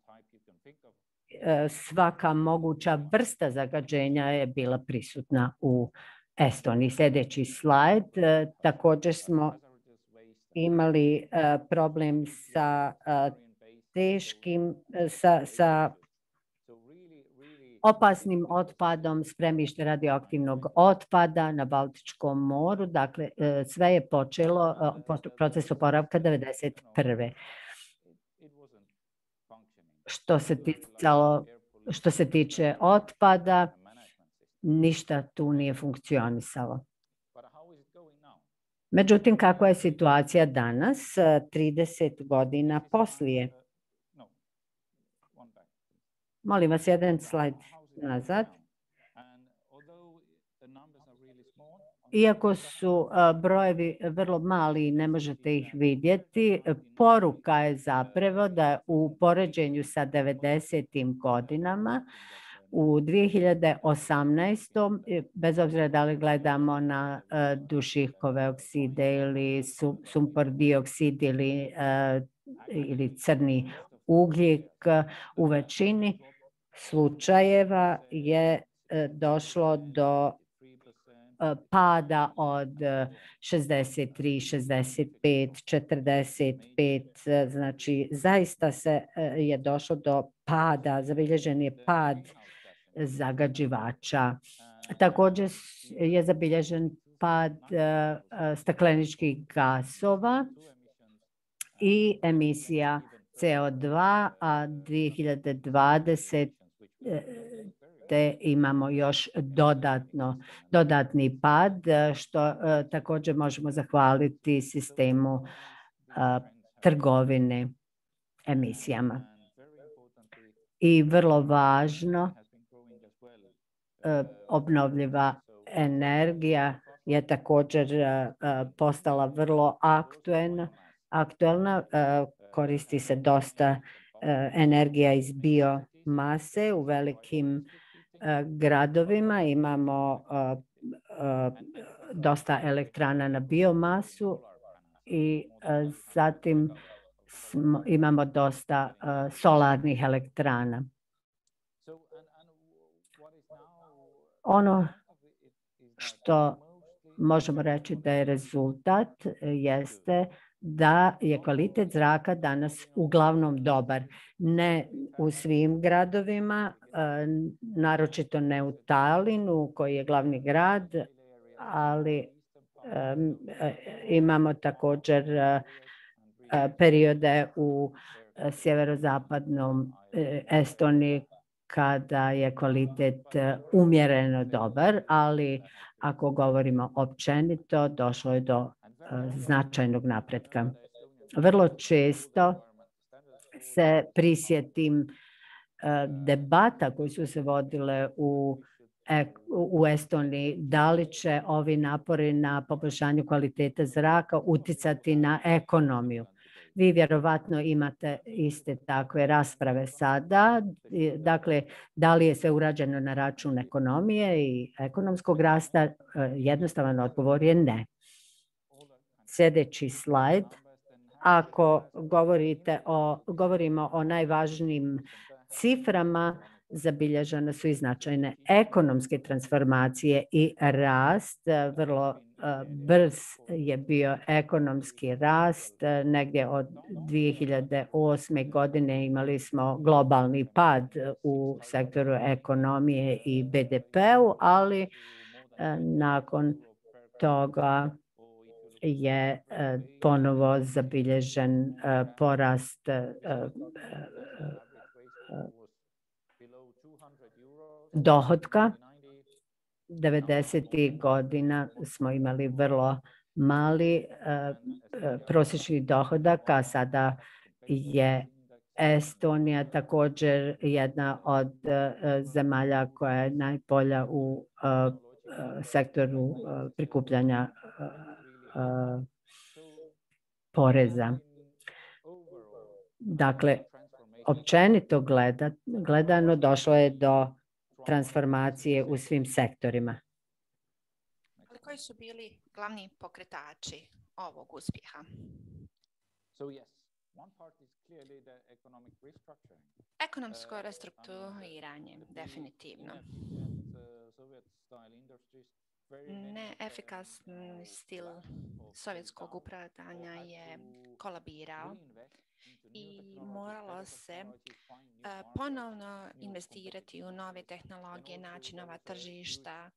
svaka moguća vrsta zagađenja je bila prisutna u Estoniji. Sljedeći slajd. Uh, također smo imali uh, problem sa uh, teškim, sa, sa opasnim otpadom, spremište radioaktivnog otpada na Baltičkom moru. Dakle, sve je počelo, proces oporavka devedeset prve. Što se ticalo, što se tiče otpada, ništa tu nije funkcionisalo. Međutim, kakva je situacija danas, trideset godina poslije? Molim vas, jedan slajd nazad. Iako su brojevi vrlo mali i ne možete ih vidjeti, poruka je zapravo da u poređenju sa devedesetim godinama u dvije hiljade osamnaestom. bez obzira da li gledamo na dušikove okside ili sumpor dioksid ili, ili crni ugljik, u većini slučajeva je došlo do pada od šezdeset tri, šezdeset pet, četrdeset pet, znači zaista se je došlo do pada, zabilježen je pad zagađivača. Također je zabilježen pad stakleničkih gasova i emisija C O dva, a dvije hiljade dvadesete te imamo još dodatno, dodatni pad, što uh, također možemo zahvaliti sistemu uh, trgovine emisijama. I vrlo važno, uh, obnovljiva energija je također uh, postala vrlo aktuelna, aktuelna uh, koristi se dosta uh, energija iz biomase u velikim gradovima, imamo uh, uh, dosta elektrana na biomasu i uh, zatim smo, imamo dosta uh, solarnih elektrana. Ono što možemo reći da je rezultat jeste da je kvalitet zraka danas uglavnom dobar. Ne u svim gradovima, naročito ne u Talinu, koji je glavni grad, ali um, imamo također uh, periode u sjeverozapadnom Estoniji kada je kvalitet umjereno dobar, ali ako govorimo općenito, došlo je do uh, značajnog napretka. Vrlo često se prisjetim debata koje su se vodile u, u Estoniji, da li će ovi napori na poboljšanju kvalitete zraka uticati na ekonomiju. Vi vjerovatno imate iste takve rasprave sada. Dakle, da li je sve urađeno na račun ekonomije i ekonomskog rasta? Jednostavan odgovor je ne. Sljedeći slajd. Ako govorite o, govorimo o najvažnijim ciframa, zabilježene su i značajne ekonomske transformacije i rast. Vrlo brz je bio ekonomski rast. Negdje od dvije hiljade osme. godine imali smo globalni pad u sektoru ekonomije i be de pe-u, ali nakon toga je ponovo zabilježen porast dohotka. devedesetih godina smo imali vrlo mali prosječni dohodak, a sada je Estonija također jedna od zemalja koja je najbolja u sektoru prikupljanja poreza. Dakle, općenito gledano došlo je do transformacije u svim sektorima. Ali koji su bili glavni pokretači ovog uspjeha? Ekonomsko restrukturiranje, definitivno. Neefikasni stil sovjetskog upravljanja je kolabirao i moralo se uh, ponovno investirati u nove tehnologije, načinova tržišta.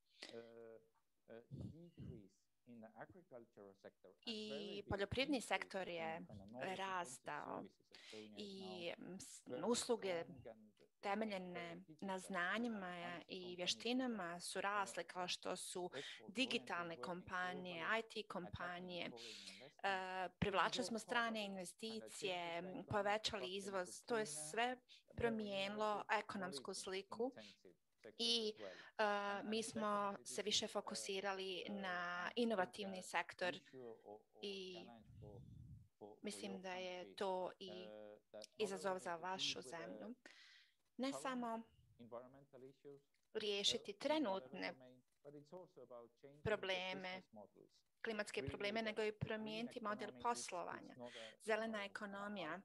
I poljoprivredni sektor je rastao i usluge temeljene na znanjima i vještinama su rasle, kao što su digitalne kompanije, i te kompanije. Uh, privlačili smo strane investicije, povećali izvoz. To je sve promijenilo ekonomsku sliku i uh, mi smo se više fokusirali na inovativni sektor i mislim da je to i izazov za vašu zemlju. Ne samo riješiti trenutne probleme, klimatske probleme, nego i promijeniti model poslovanja. Zelena ekonomija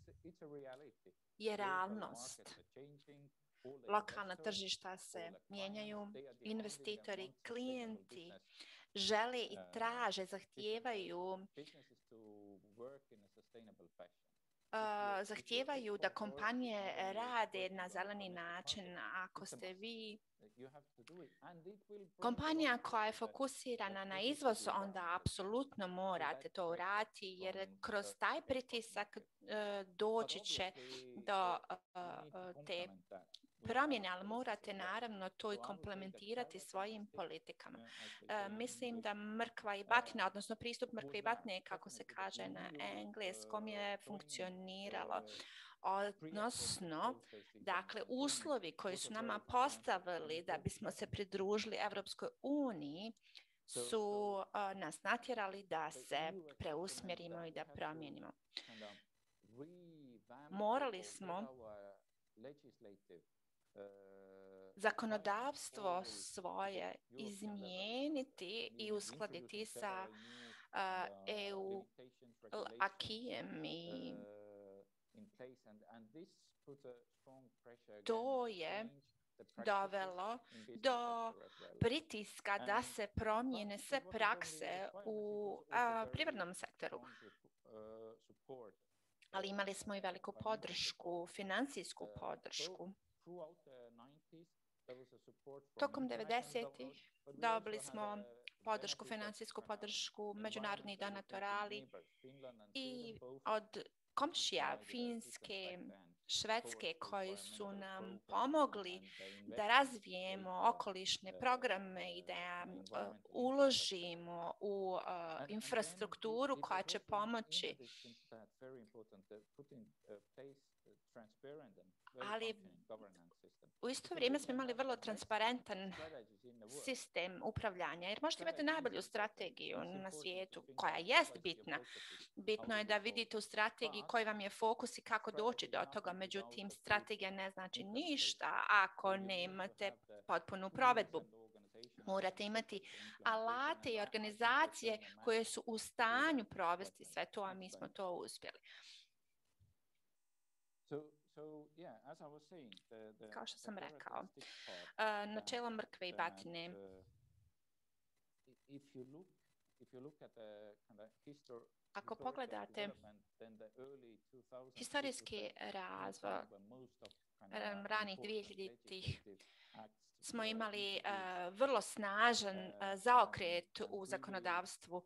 je realnost. Lokalna tržišta se mijenjaju, investitori, klijenti žele i traže, zahtijevaju Uh, zahtijevaju da kompanije rade na zeleni način. Ako ste vi kompanija koja je fokusirana na izvoz, onda apsolutno morate to uraditi, jer kroz taj pritisak uh, doći će do uh, te promjene, ali morate naravno to i komplementirati svojim politikama. Uh, mislim da mrkva i batina, odnosno pristup mrkve i batine, kako se kaže na engleskom, je funkcioniralo. Odnosno, dakle, uslovi koji su nama postavili da bismo se pridružili Evropskoj uniji su uh, nas natjerali da se preusmjerimo i da promijenimo. Morali smo zakonodavstvo svoje izmijeniti i uskladiti sa uh, E U akijem i to je dovelo do pritiska da se promijene sve prakse u uh, privrednom sektoru. Ali imali smo i veliku podršku, financijsku podršku. Tokom devedesetih dobili smo podršku, financijsku podršku međunarodnih donatora, ali i od komšija Finske, Švedske, koji su nam pomogli da razvijemo okolišne programe i da uh, uložimo u uh, infrastrukturu koja će pomoći. Ali u isto vrijeme smo imali vrlo transparentan sistem upravljanja, jer možete imati najbolju strategiju na svijetu koja jest bitna. Bitno je da vidite u strategiji koji vam je fokus i kako doći do toga, međutim strategija ne znači ništa ako nemate potpunu provedbu. Morate imati alate i organizacije koje su u stanju provesti sve to, a mi smo to uspjeli. Kao što sam rekao, načelo mrkve i batine. Ako pogledate historijski razvoj ranih dvijehiljaditih, smo imali uh, vrlo snažan uh, zaokret u zakonodavstvu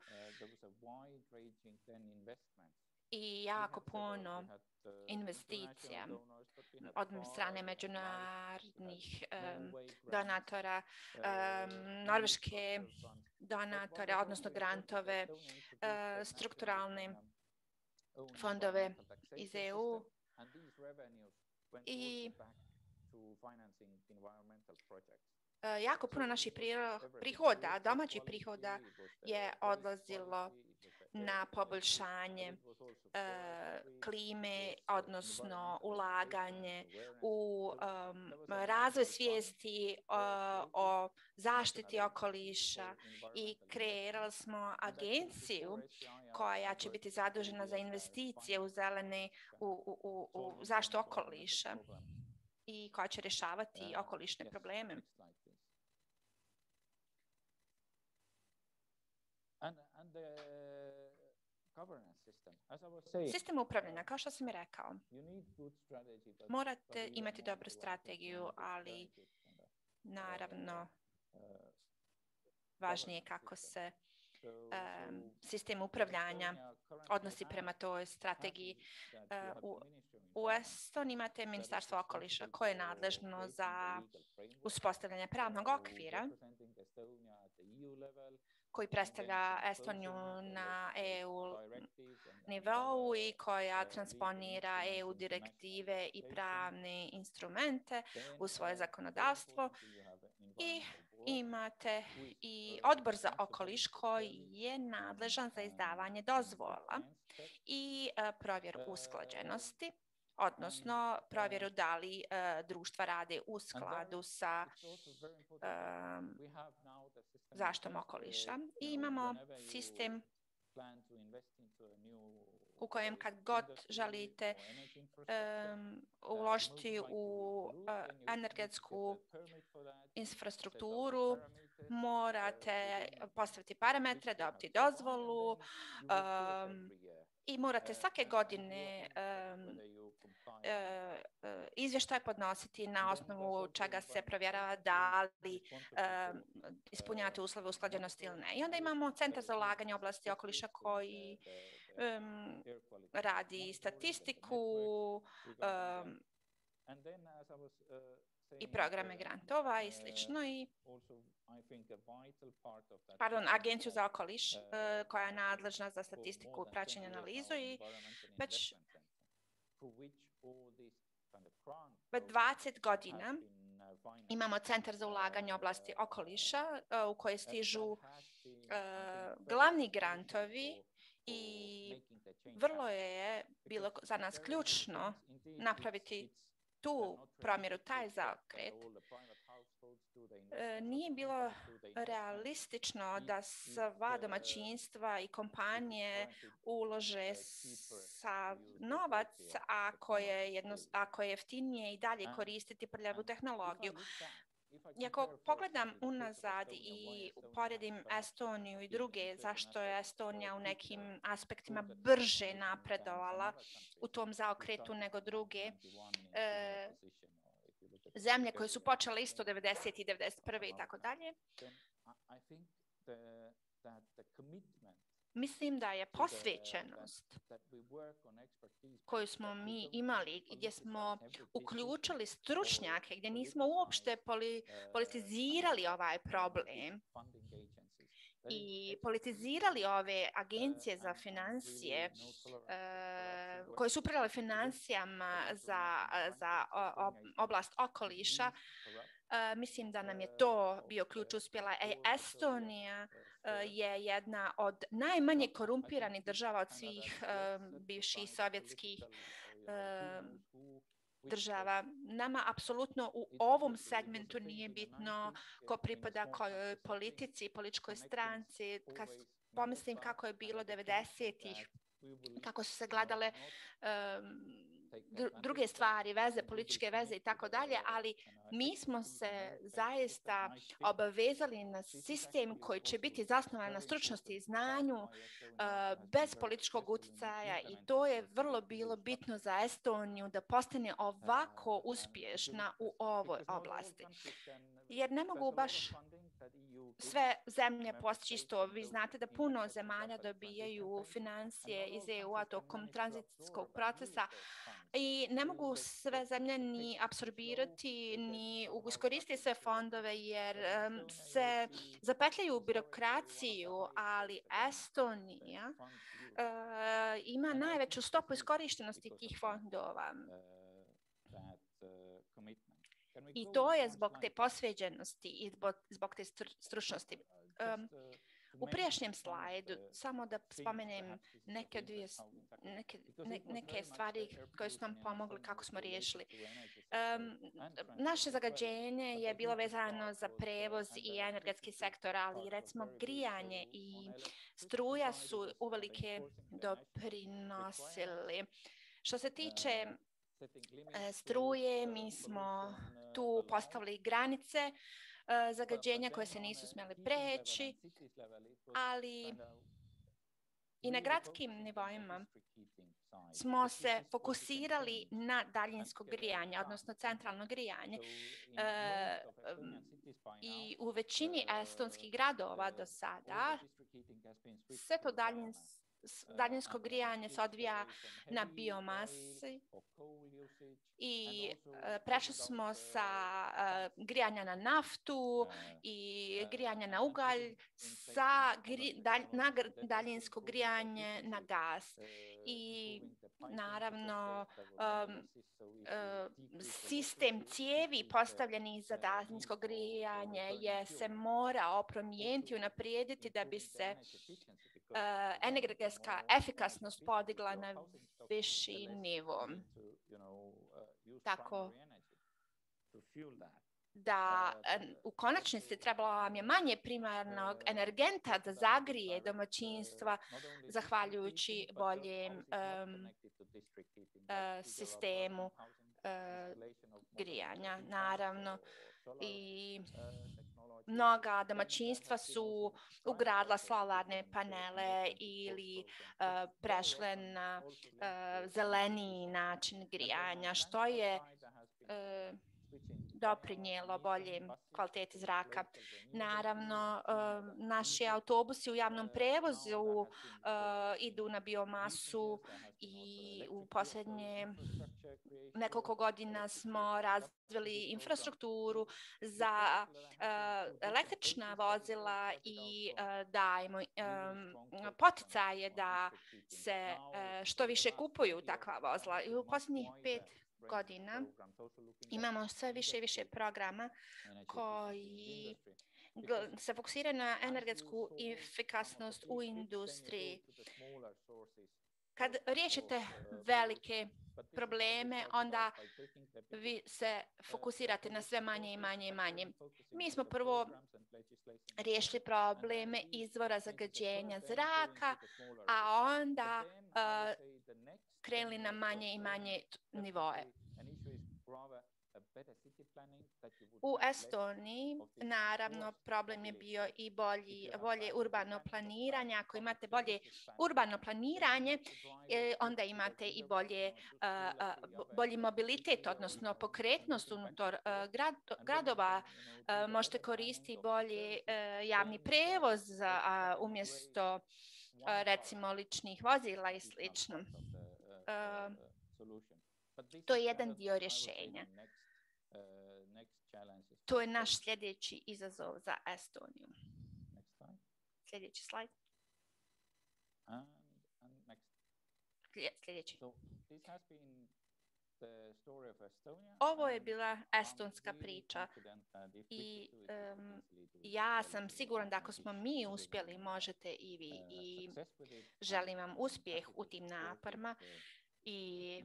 i jako puno investicija od strane međunarodnih um, donatora, um, norveške donatore, odnosno grantove, uh, strukturalne fondove iz E U i uh, jako puno naših prihoda, domaćih prihoda je odlazilo na poboljšanje uh, klime, odnosno ulaganje u um, razvoj svijesti uh, o zaštiti okoliša i kreirali smo agenciju koja će biti zadužena za investicije u zelene, u, u, u, u zaštitu okoliša i koja će rješavati okolišne probleme. Sistem upravljanja, kao što sam i rekao, morate imati dobru strategiju, ali naravno važnije kako se um, sistem upravljanja odnosi prema toj strategiji. Uh, u, u Estoniji imate Ministarstvo okoliša koje je nadležno za uspostavljanje pravnog okvira koji predstavlja Estoniju na E U nivou i koja transponira E U direktive i pravne instrumente u svoje zakonodavstvo. I imate i odbor za okoliš koji je nadležan za izdavanje dozvola i provjeru usklađenosti, odnosno provjeru da li uh, društva rade u skladu sa um, zaštitom okoliša. I imamo sistem u kojem kad god želite um, uložiti u uh, energetsku infrastrukturu, morate postaviti parametre, dobiti dozvolu um, i morate svake godine um, uh, uh, izvještaj podnositi na osnovu čega se provjerava da li um, ispunjavate uslove usklađenosti ili ne. I onda imamo Centar za ulaganje u oblasti okoliša koji um, radi statistiku um, i programe grantova i slično. I, pardon, Agenciju za okoliš uh, koja je nadležna za statistiku, praćenje, analizu i već već dvadeset godina imamo Centar za ulaganje u oblasti okoliša uh, u koje stižu uh, glavni grantovi i vrlo je bilo za nas ključno napraviti tu promjeru, taj zaokret. E, nije bilo realistično da sva domaćinstva i kompanije ulože sav novac ako je, jedno, ako je jeftinije i dalje koristiti prljavu tehnologiju. I ako pogledam unazad i poredim Estoniju i druge, zašto je Estonija u nekim aspektima brže napredovala u tom zaokretu nego druge e, zemlje koje su počele isto devedeset i devedeset prve i tako dalje, mislim da je posvećenost koju smo mi imali, gdje smo uključili stručnjake, gdje nismo uopšte poli, politizirali ovaj problem i politizirali ove agencije za financije uh, koje su upravljale financijama za, za o, oblast okoliša. Uh, mislim da nam je to bio ključ uspjela. E, Estonija uh, je jedna od najmanje korumpiranih država od svih uh, bivših sovjetskih uh, država. Nama apsolutno u ovom segmentu nije bitno ko pripada kojoj politici, političkoj stranci. Kad pomislim kako je bilo devedesetih, kako su se gledale um, druge stvari, veze, političke veze i tako dalje, ali mi smo se zaista obavezali na sistem koji će biti zasnovan na stručnosti i znanju uh, bez političkog utjecaja i to je vrlo bilo bitno za Estoniju da postane ovako uspješna u ovoj oblasti. Jer ne mogu baš sve zemlje postići isto. Vi znate da puno zemalja dobijaju financije iz E U-a tokom tranzicijskog procesa i ne mogu sve zemlje ni apsorbirati, ni iskoristiti sve fondove jer um, se zapetljaju u birokraciju, ali Estonija uh, ima najveću stopu iskorištenosti tih fondova. I to je zbog te posveđenosti i zbog, zbog te stručnosti. Um, u prijašnjem slajdu, samo da spomenem neke, dvije, neke, ne, neke stvari koje su nam pomogle kako smo riješili. Um, naše zagađenje je bilo vezano za prevoz i energetski sektor, ali recimo grijanje i struja su uvelike doprinosili. Što se tiče struje, mi smo tu postavili granice zagađenja koje se nisu smjeli preći, ali i na gradskim nivoima smo se fokusirali na daljinsko grijanje, odnosno centralno grijanje. E, I u većini estonskih gradova do sada sve to daljinsko daljinsko grijanje se odvija na biomasi i uh, prešli smo sa uh, grijanja na naftu i grijanja na ugalj sa gri, dalj, na daljinsko grijanje na gas. I naravno um, uh, sistem cijevi postavljeni za daljinsko grijanje je se morao promijeniti i unaprijediti da bi se Uh, energetska efikasnost podigla na viši nivo. Tako da u konačnici trebalo vam je manje primarnog energenta da zagrije domaćinstva zahvaljujući boljem um, uh, sistemu uh, grijanja, naravno. I mnoga domaćinstva su ugradila solarne panele ili uh, prešle na uh, zeleniji način grijanja, što je uh, doprinijelo boljem kvaliteti zraka. Naravno, uh, naši autobusi u javnom prevozu uh, idu na biomasu i u posljednje nekoliko godina smo razvili infrastrukturu za uh, električna vozila i uh, dajemo um, poticaje da se uh, što više kupuju takva vozila. I u posljednjih pet godina imamo sve više i više programa koji se fokusiraju na energetsku efikasnost u industriji. Kad riješite velike probleme, onda vi se fokusirate na sve manje i manje i manje. Mi smo prvo riješili probleme izvora zagađenja zraka, a onda uh, krenuli na manje i manje nivoe. U Estoniji, naravno, problem je bio i bolji, bolje urbano planiranje. Ako imate bolje urbano planiranje, onda imate i bolje, bolji mobilitet, odnosno pokretnost unutar grad, gradova. Možete koristiti bolje javni prevoz umjesto, recimo, ličnih vozila i slično. To je jedan dio rješenja. To je naš sljedeći izazov za Estoniju. Sljedeći slajd. Sljedeći. Ovo je bila estonska priča i um, ja sam siguran da ako smo mi uspjeli, možete i vi. I želim vam uspjeh u tim naporima i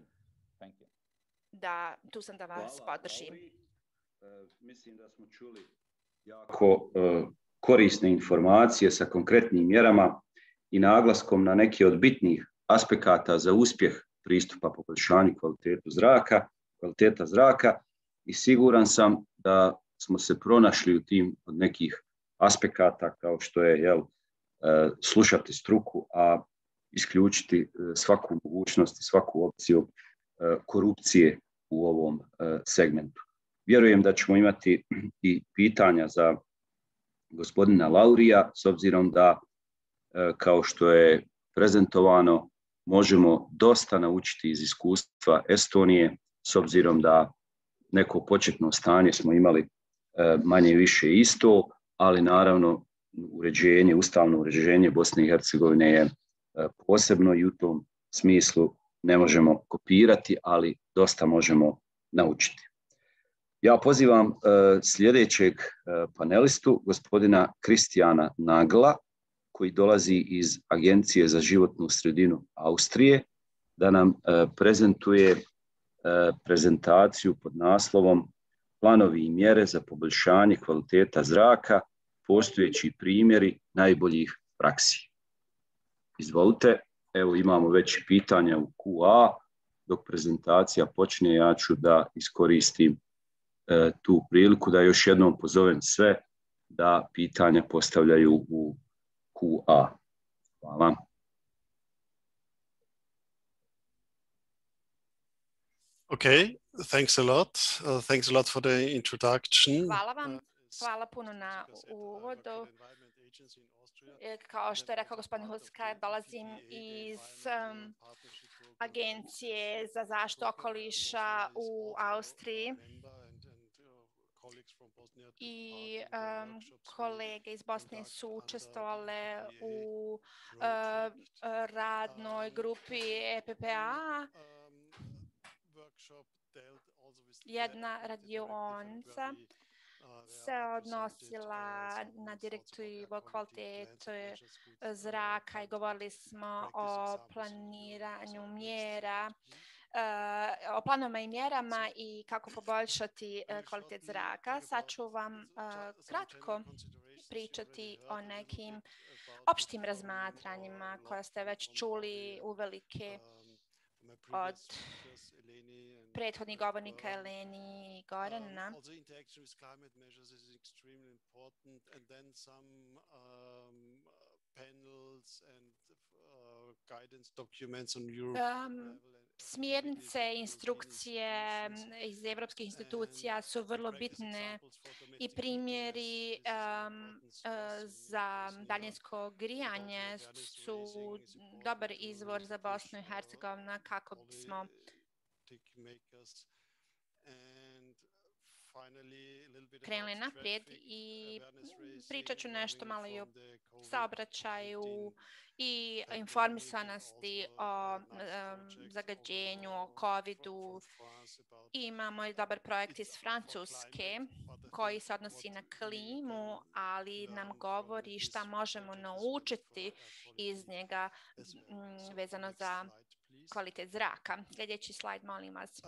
da tu sam da vas podržim. Mislim da smo čuli jako uh, korisne informacije sa konkretnim mjerama i naglaskom na neke od bitnih aspekata za uspjeh pristupa poboljšanju kvalitetu zraka, kvaliteta zraka i siguran sam da smo se pronašli u tim od nekih aspekata kao što je jel, slušati struku, a isključiti svaku mogućnost i svaku opciju korupcije u ovom segmentu. Vjerujem da ćemo imati i pitanja za gospodina Laurija, s obzirom da, kao što je prezentovano, možemo dosta naučiti iz iskustva Estonije, s obzirom da neko početno stanje smo imali manje više isto, ali naravno uređenje, ustavno uređenje Bosne i Hercegovine je posebno i u tom smislu ne možemo kopirati, ali dosta možemo naučiti. Ja pozivam sljedećeg panelistu, gospodina Kristijana Nagla, koji dolazi iz Agencije za životnu sredinu Austrije, da nam prezentuje prezentaciju pod naslovom Planovi i mjere za poboljšanje kvaliteta zraka, postojeći primjeri najboljih praksi. Izvolite, evo imamo već pitanja u Q A. Dok prezentacija počne, ja ću da iskoristim e, tu priliku da još jednom pozovem sve da pitanja postavljaju u Q A. Hvala. Okay, thanks a lot. Uh, thanks a lot for the introduction. Hvala vam. Hvala puno na uvodu. Kao što je rekao gospodin Huska, dolazim iz um, Agencije za zaštitu okoliša u Austriji i um, kolege iz Bosne su učestvovale u uh, radnoj grupi E P P A. Jedna radionica se odnosila na direktivu o kvalitetu zraka i govorili smo o planiranju mjera, o planovima i mjerama i kako poboljšati kvalitet zraka. Sad ću vam kratko pričati o nekim opštim razmatranjima koja ste već čuli uvelike od prethodnih govornika Eleni i Gorana. Um, smjernice i instrukcije iz evropskih institucija su vrlo bitne i primjeri um, za daljinsko grijanje su dobar izvor za Bosnu i Hercegovinu kako bismo krenuli naprijed i pričat ću nešto malo i o saobraćaju i informisanosti o um, zagađenju, o covidu. Imamo i dobar projekt iz Francuske koji se odnosi na klimu, ali nam govori šta možemo naučiti iz njega m, vezano za kvalitet zraka. Sljedeći slajd, molim vas.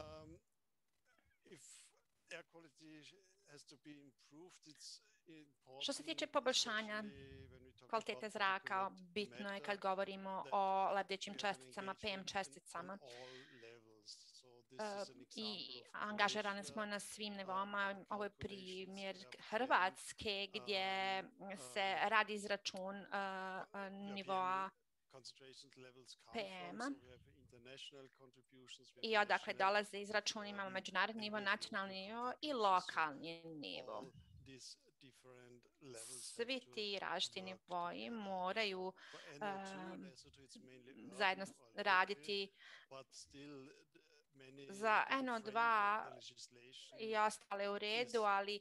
Što se tiče poboljšanja kvalitete zraka, bitno je kad govorimo o lebdećim česticama, P M česticama. Uh, I angažirani smo na svim nivoima. Ovo je primjer Hrvatske gdje se radi izračun uh, nivoa P M-a i odakle dolaze izračun, imamo međunarodni nivo, nacionalni nivo i lokalni nivo. Svi ti različiti nivoji moraju um, zajedno raditi. Za N O dva i ostale u redu, ali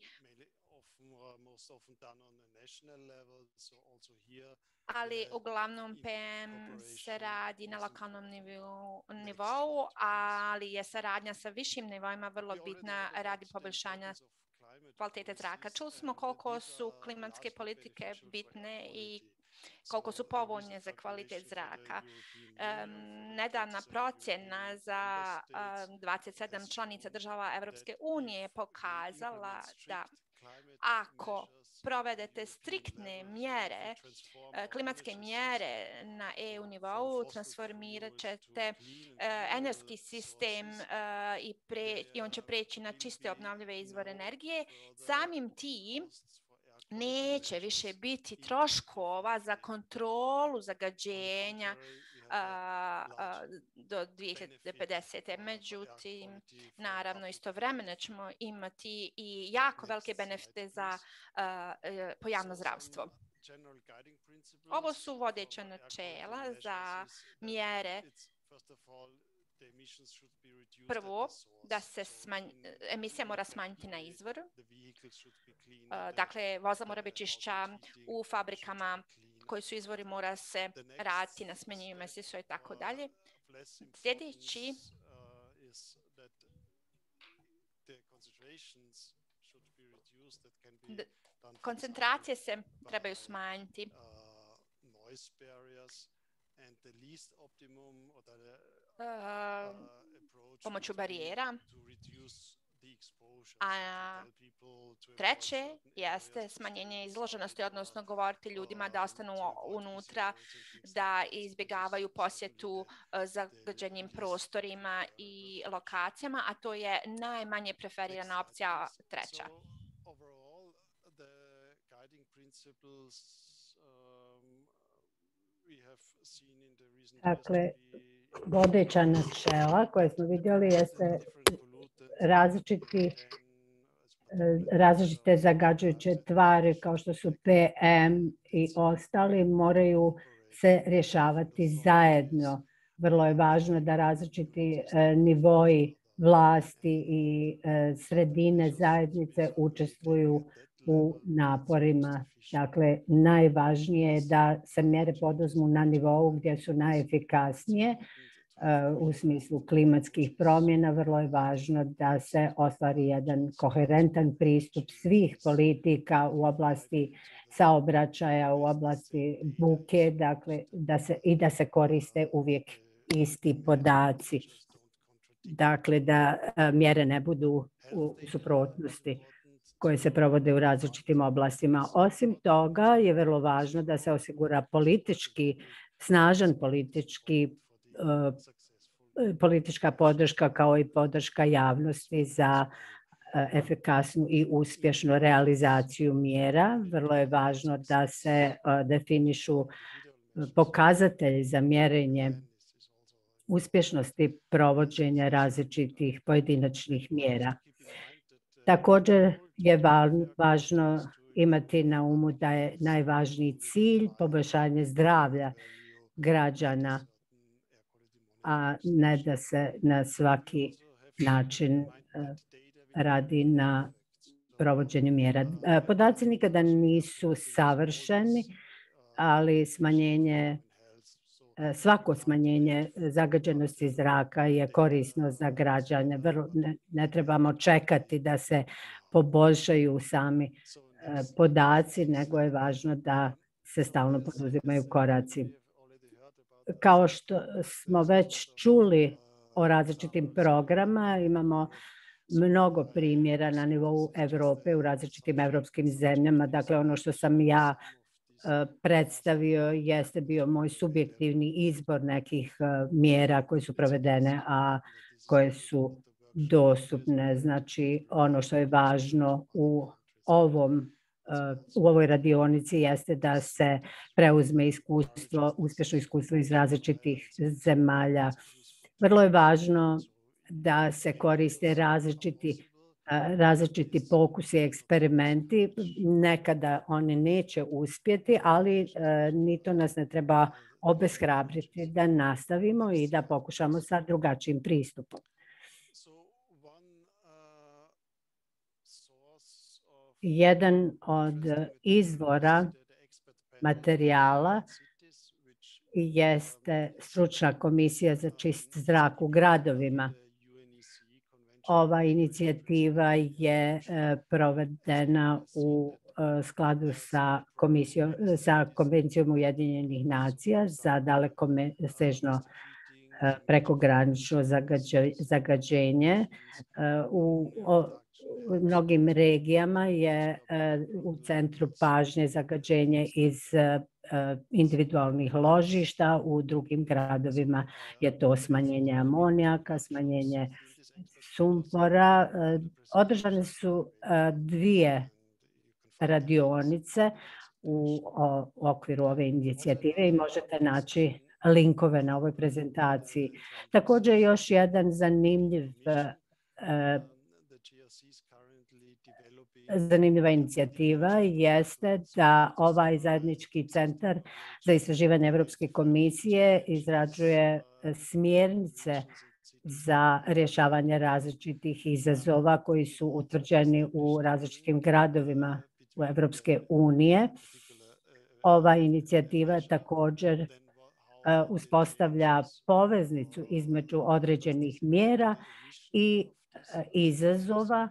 ali uglavnom P M se radi na lokalnom nivou, nivou, ali je saradnja sa višim nivoima vrlo bitna radi poboljšanja kvalitete zraka. Čuli smo koliko su klimatske politike bitne i koliko su povoljne za kvalitet zraka. Um, nedavna procjena za um, dvadeset sedam članica država Evropske unije je pokazala da ako provedete striktne mjere, klimatske mjere na E U nivou, transformirat ćete energetski sistem i, pre, i on će preći na čiste obnovljive izvore energije. Samim tim neće više biti troškova za kontrolu zagađenja a, a, do dvije hiljade pedesete. Međutim, naravno, istovremeno ćemo imati i jako velike benefite za a, a, po javno zdravstvo. Ovo su vodeća načela za mjere. Prvo, da se smanj, emisija mora smanjiti na izvoru. Dakle, vozila mora biti čišća, u fabrikama koji su izvori mora se raditi na smanjenju emisija i tako dalje. Sljedeći koncentracije se trebaju smanjiti. Uh, pomoću barijera. A treće jeste smanjenje izloženosti, odnosno govoriti ljudima da ostanu unutra, da izbjegavaju posjetu zagađenim prostorima i lokacijama, a to je najmanje preferirana opcija treća. Dakle, vodeća načela koje smo vidjeli jeste različiti, različite zagađujuće tvari kao što su P M i ostali moraju se rješavati zajedno. Vrlo je važno da različiti nivoi vlasti i sredine zajednice učestvuju u naporima. Dakle, najvažnije je da se mjere poduzmu na nivou gdje su najefikasnije. U smislu klimatskih promjena vrlo je važno da se ostvari jedan koherentan pristup svih politika u oblasti saobraćaja, u oblasti buke, dakle, da se, i da se koriste uvijek isti podaci. Dakle, da mjere ne budu u suprotnosti koje se provode u različitim oblastima. Osim toga je vrlo važno da se osigura politički, snažan politički, uh, politička podrška kao i podrška javnosti za uh, efikasnu i uspješnu realizaciju mjera. Vrlo je važno da se uh, definišu pokazatelji za mjerenje uspješnosti provođenja različitih pojedinačnih mjera. Također je važno imati na umu da je najvažniji cilj poboljšanje zdravlja građana, a ne da se na svaki način radi na provođenju mjera. Podaci nikada nisu savršeni, ali smanjenje Svako smanjenje zagađenosti zraka je korisno za građane. Ne, ne trebamo čekati da se poboljšaju sami podaci, nego je važno da se stalno poduzimaju koraci. Kao što smo već čuli o različitim programama, imamo mnogo primjera na nivou Europe u različitim evropskim zemljama. Dakle, ono što sam ja predstavio jeste bio moj subjektivni izbor nekih mjera koje su provedene, a koje su dostupne. Znači, ono što je važno u ovom u ovoj radionici jeste da se preuzme iskustvo, uspješno iskustvo iz različitih zemalja. Vrlo je važno da se koriste različiti različiti pokusi i eksperimenti. Nekada oni neće uspjeti, ali ni to nas ne treba obeshrabriti da nastavimo i da pokušamo sa drugačijim pristupom. Jedan od izvora materijala jeste stručna komisija za čist zrak u gradovima. Ova inicijativa je provedena u skladu sa, komisijom, sa Konvencijom Ujedinjenih nacija za dalekosežno prekogranično zagađenje. U u mnogim regijama je u centru pažnje zagađenje iz individualnih ložišta, u drugim gradovima je to smanjenje amonijaka, smanjenje sumpora. Održane su dvije radionice u okviru ove inicijative i možete naći linkove na ovoj prezentaciji. Također još jedan zanimljiv Zanimljiva inicijativa jeste da ovaj zajednički centar za istraživanje Evropske komisije izrađuje smjernice za rješavanje različitih izazova koji su utvrđeni u različitim gradovima u Evropske unije. Ova inicijativa također uspostavlja poveznicu između određenih mjera i izazova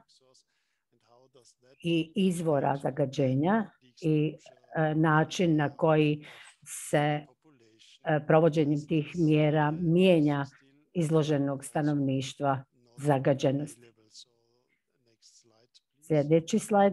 i izvora zagađenja i način na koji se provođenjem tih mjera mijenja izloženog stanovništva zagađenosti. Sljedeći slajd.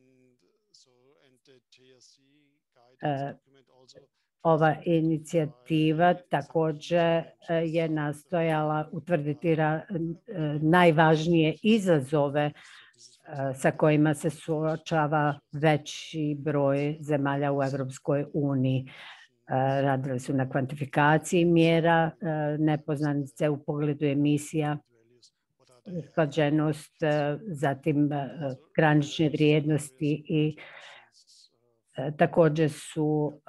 Ova inicijativa također je nastojala utvrditi najvažnije izazove sa kojima se suočava veći broj zemalja u Evropskoj uniji. Radili su na kvantifikaciji mjera, nepoznanice u pogledu emisija, usklađenost, zatim granične vrijednosti i također su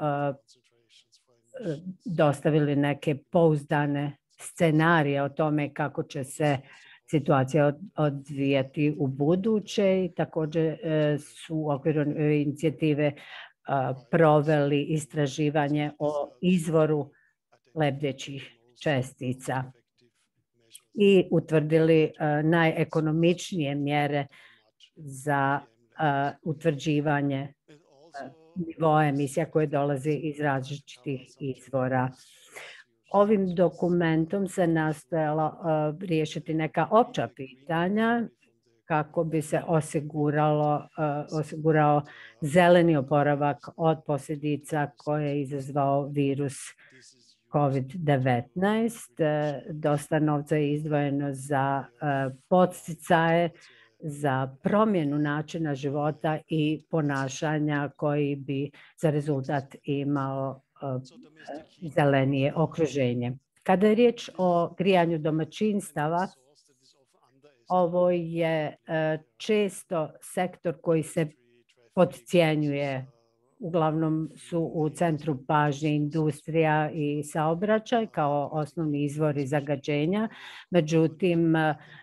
dostavili neke pouzdane scenarije o tome kako će se situacija odvijati u buduće i također su u okviru inicijative proveli istraživanje o izvoru lebdećih čestica i utvrdili najekonomičnije mjere za utvrđivanje nivoa emisija koje dolaze iz različitih izvora. Ovim dokumentom se nastojalo riješiti neka opća pitanja kako bi se osiguralo, osigurao zeleni oporavak od posljedica koje je izazvao virus kovid devetnaest. Dosta novca je izdvojeno za podsticaje, za promjenu načina života i ponašanja koji bi za rezultat imao zelenije okruženje. Kada je riječ o grijanju domaćinstava, ovo je često sektor koji se podcjenjuje. Uglavnom su u centru pažnje industrija i saobraćaj kao osnovni izvori zagađenja. Međutim,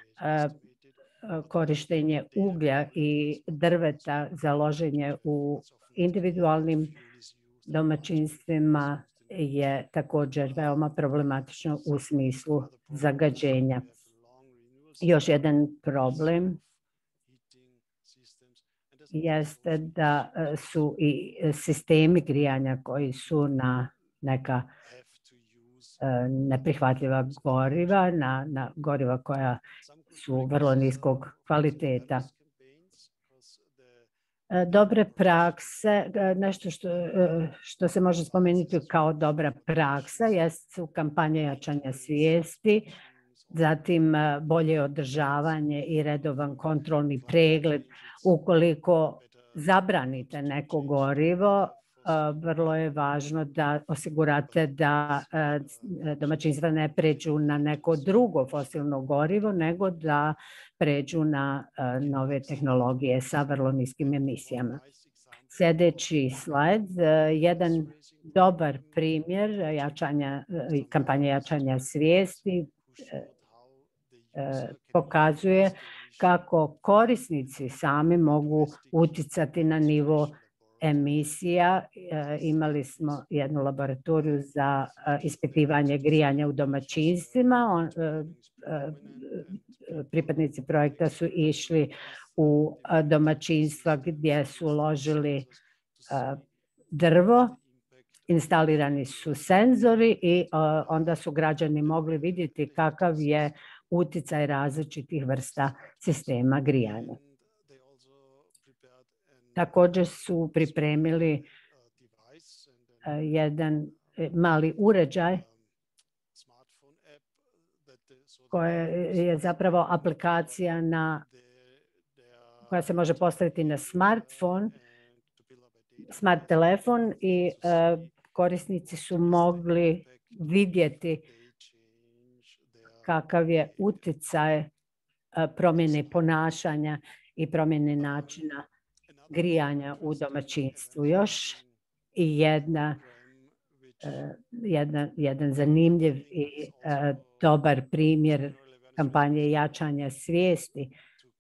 korištenje uglja i drveta za loženje u individualnim domaćinstvima je također veoma problematično u smislu zagađenja. Još jedan problem jeste da su i sistemi grijanja koji su na neka neprihvatljiva goriva, na, na goriva koja su vrlo niskog kvaliteta. Dobre prakse, nešto što, što se može spomenuti kao dobra praksa, su kampanje jačanja svijesti, zatim bolje održavanje i redovan kontrolni pregled. Ukoliko zabranite neko gorivo, vrlo je važno da osigurate da domaćinstva ne pređu na neko drugo fosilno gorivo, nego da pređu na nove tehnologije sa vrlo niskim emisijama. Sljedeći slajd, jedan dobar primjer jačanja, kampanje jačanja svijesti pokazuje kako korisnici sami mogu uticati na nivo emisija. Imali smo jednu laboratoriju za ispitivanje grijanja u domaćinstvima. Pripadnici projekta su išli u domaćinstva gdje su uložili drvo, instalirani su senzori i onda su građani mogli vidjeti kakav je utjecaj različitih vrsta sistema grijanja. također su pripremili jedan mali uređaj koje je zapravo aplikacija na, koja se može postaviti na smartphone, smart telefon i korisnici su mogli vidjeti kakav je utjecaj promjene ponašanja i promjene načina grijanja u domaćinstvu. Još i jedna, jedna, jedan zanimljiv i dobar primjer kampanje jačanja svijesti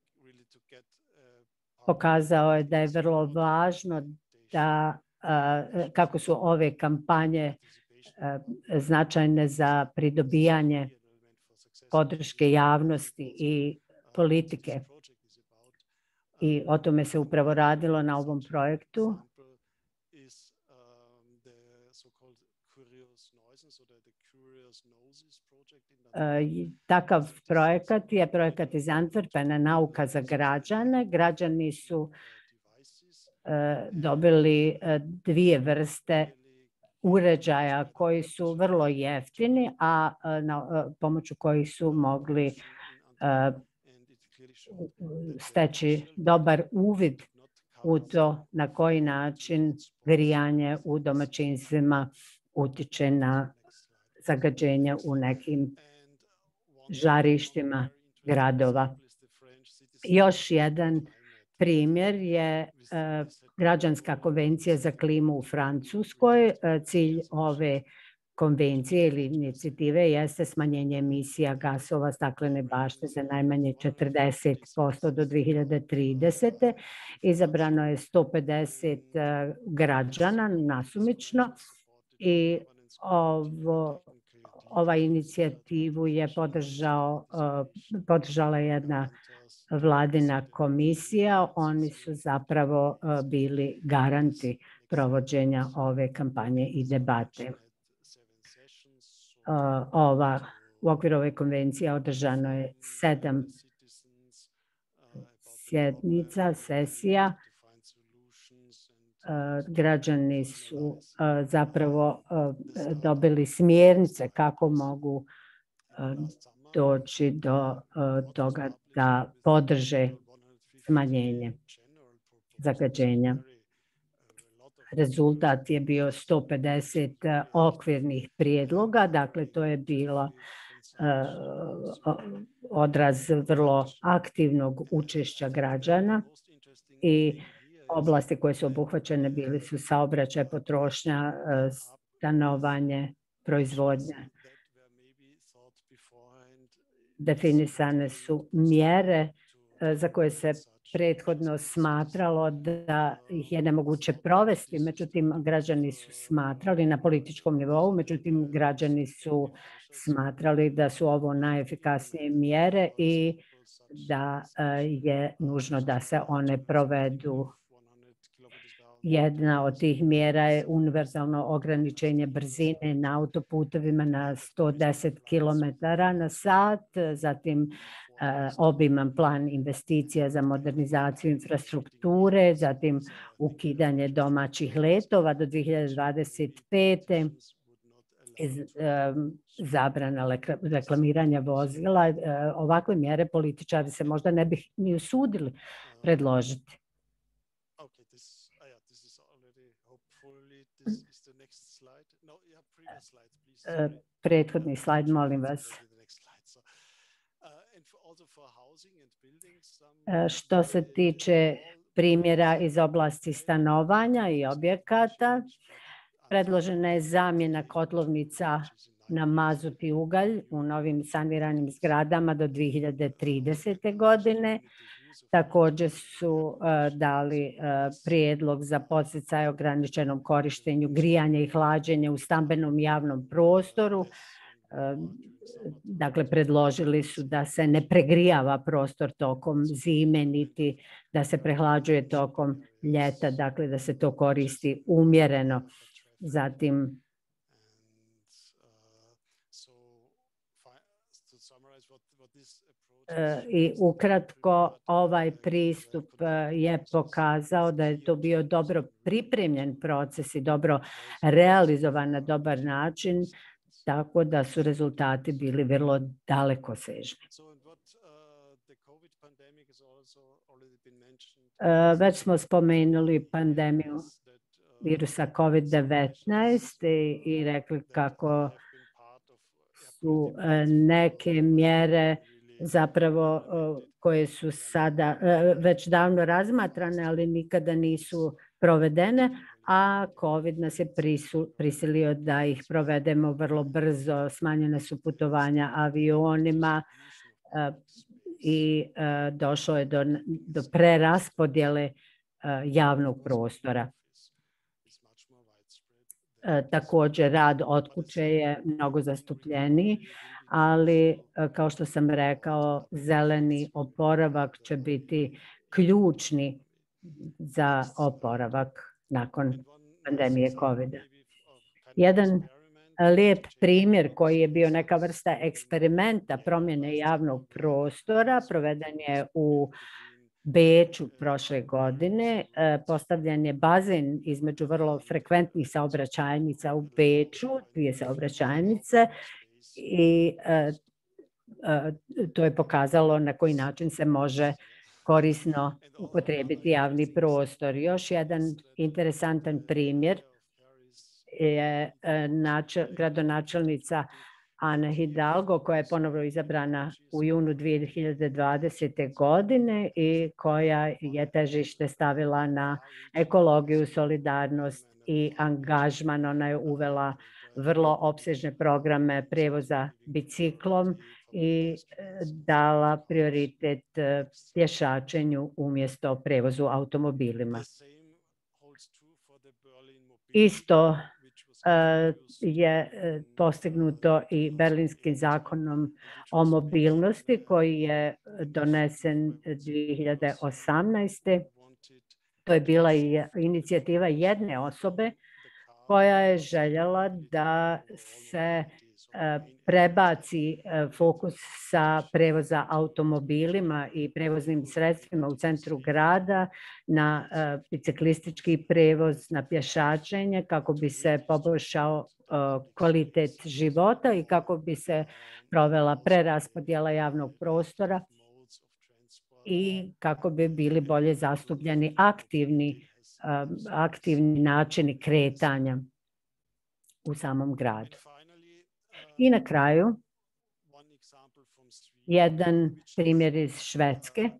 pokazao je da je vrlo važno da kako su ove kampanje značajne za pridobijanje podrške javnosti i politike. I o tome se upravo radilo na ovom projektu. Takav projekat je projekat iz Antwerpena, nauka za građane. Građani su dobili dvije vrste uređaja koji su vrlo jeftini, a na pomoću kojih su mogli steći dobar uvid u to na koji način grijanje u domaćinstvima utiče na zagađenje u nekim žarištima gradova. Još jedan primjer je Građanska konvencija za klimu u Francuskoj. Cilj ove konvencije ili inicijative jeste smanjenje emisija gasova staklene bašte za najmanje četrdeset posto do dvije hiljade tridesete. Izabrano je sto pedeset građana nasumično i ovo, ova inicijativu je podržao, podržala jedna vladina komisija. Oni su zapravo bili garanti provođenja ove kampanje i debate. Ova, u okviru ove konvencije održano je sedam sjednica, sesija. Građani su zapravo dobili smjernice kako mogu doći do toga da podrže smanjenje zagađenja. Rezultat je bio sto pedeset okvirnih prijedloga, dakle to je bilo odraz vrlo aktivnog učešća građana i oblasti koje su obuhvaćene bili su saobraćaj, potrošnja, stanovanje, proizvodnja. Definisane su mjere za koje se prethodno smatralo da ih je nemoguće provesti, međutim građani su smatrali na političkom nivou, međutim građani su smatrali da su ovo najefikasnije mjere i da je nužno da se one provedu. Jedna od tih mjera je univerzalno ograničenje brzine na autoputovima na sto deset kilometara na sat, zatim obiman plan investicija za modernizaciju infrastrukture, zatim ukidanje domaćih letova do dvije hiljade dvadeset pete. Zabrana reklamiranja vozila. Ovakve mjere političari se možda ne bi ni usudili predložiti. Prethodni slajd, molim vas. Što se tiče primjera iz oblasti stanovanja i objekata, predložena je zamjena kotlovnica na mazut i ugalj u novim saniranim zgradama do dvije hiljade tridesete. godine. Također su uh, dali uh, prijedlog za podsticaj ograničenom korištenju grijanja i hlađenja u stambenom javnom prostoru. Uh, dakle, predložili su da se ne pregrijava prostor tokom zime, niti da se prehlađuje tokom ljeta, dakle da se to koristi umjereno. Zatim, I ukratko, ovaj pristup je pokazao da je to bio dobro pripremljen proces i dobro realizovan na dobar način, tako da su rezultati bili vrlo dalekosežni. Već smo spomenuli pandemiju virusa kovid devetnaest i, i rekli kako su neke mjere zapravo koje su sada već davno razmatrane, ali nikada nisu provedene, a COVID nas je prisu, prisilio da ih provedemo vrlo brzo. Smanjene su putovanja avionima i došlo je do, do preraspodjele javnog prostora. Također, rad od kuće je mnogo zastupljeniji, ali kao što sam rekao, zeleni oporavak će biti ključni za oporavak nakon pandemije kovida. Jedan lijep primjer koji je bio neka vrsta eksperimenta promjene javnog prostora proveden je u Beču prošle godine. Postavljen je bazen između vrlo frekventnih saobraćajnica u Beču, dvije saobraćajnice, i to je pokazalo na koji način se može korisno upotrijebiti javni prostor. Još jedan interesantan primjer je gradonačelnica Ana Hidalgo, koja je ponovno izabrana u junu dvije hiljade dvadesete. godine i koja je težište stavila na ekologiju, solidarnost i angažman. Ona je uvela vrlo opsežne programe prijevoza biciklom i dala prioritet pješačenju umjesto prijevozu automobilima. Isto je postignuto i Berlinskim zakonom o mobilnosti koji je donesen dvije hiljade osamnaeste. To je bila i inicijativa jedne osobe koja je željela da se prebaci fokus sa prevoza automobilima i prevoznim sredstvima u centru grada na biciklistički prevoz, na pješačenje, kako bi se poboljšao kvalitet života i kako bi se provela preraspodjela javnog prostora i kako bi bili bolje zastupljeni aktivni, aktivni načini kretanja u samom gradu. I na kraju, jedan primjer iz Švedske,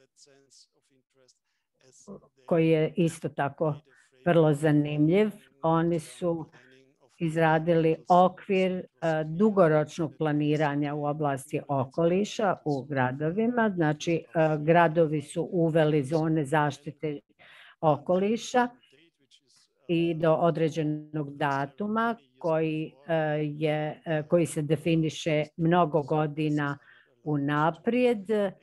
koji je isto tako vrlo zanimljiv. Oni su izradili okvir dugoročnog planiranja u oblasti okoliša u gradovima. Znači, gradovi su uveli zone zaštite okoliša i do određenog datuma koji, je, koji se definiše mnogo godina unaprijed.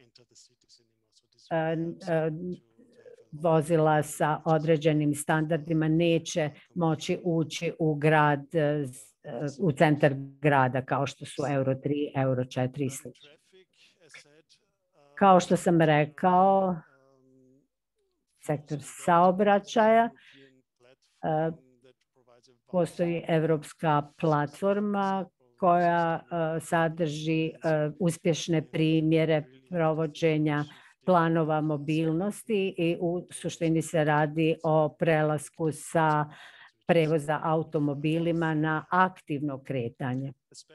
Vozila sa određenim standardima neće moći ući u grad, u centar grada, kao što su euro tri, euro četiri i slično. Kao što sam rekao, sektor saobraćaja, postoji evropska platforma koja sadrži uspješne primjere provođenja planova mobilnosti i u suštini se radi o prelasku sa prevoza automobilima na aktivno kretanje.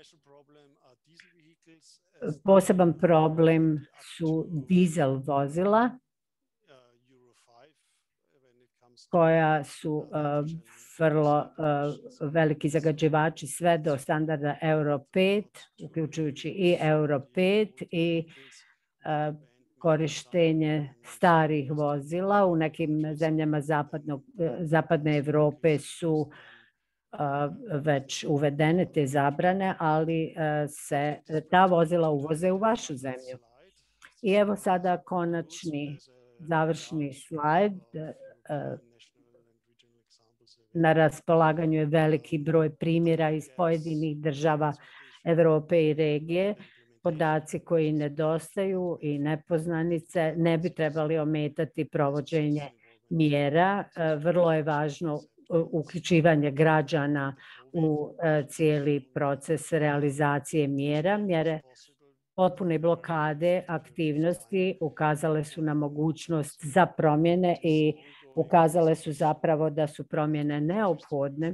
Poseban problem su dizel vozila koja su uh, vrlo uh, veliki zagađivači sve do standarda euro pet, uključujući i euro pet i uh, korištenje starih vozila. U nekim zemljama zapadnog, zapadne Europe su uh, već uvedene te zabrane, ali uh, se ta vozila uvoze u vašu zemlju. I evo sada konačni završni slajd. Uh, Na raspolaganju je veliki broj primjera iz pojedinih država Europe i regije podaci koji nedostaju i nepoznanice ne bi trebali ometati provođenje mjera. Vrlo je važno uključivanje građana u cijeli proces realizacije mjera. Mjere potpune blokade aktivnosti ukazale su na mogućnost za promjene i ukazale su zapravo da su promjene neophodne,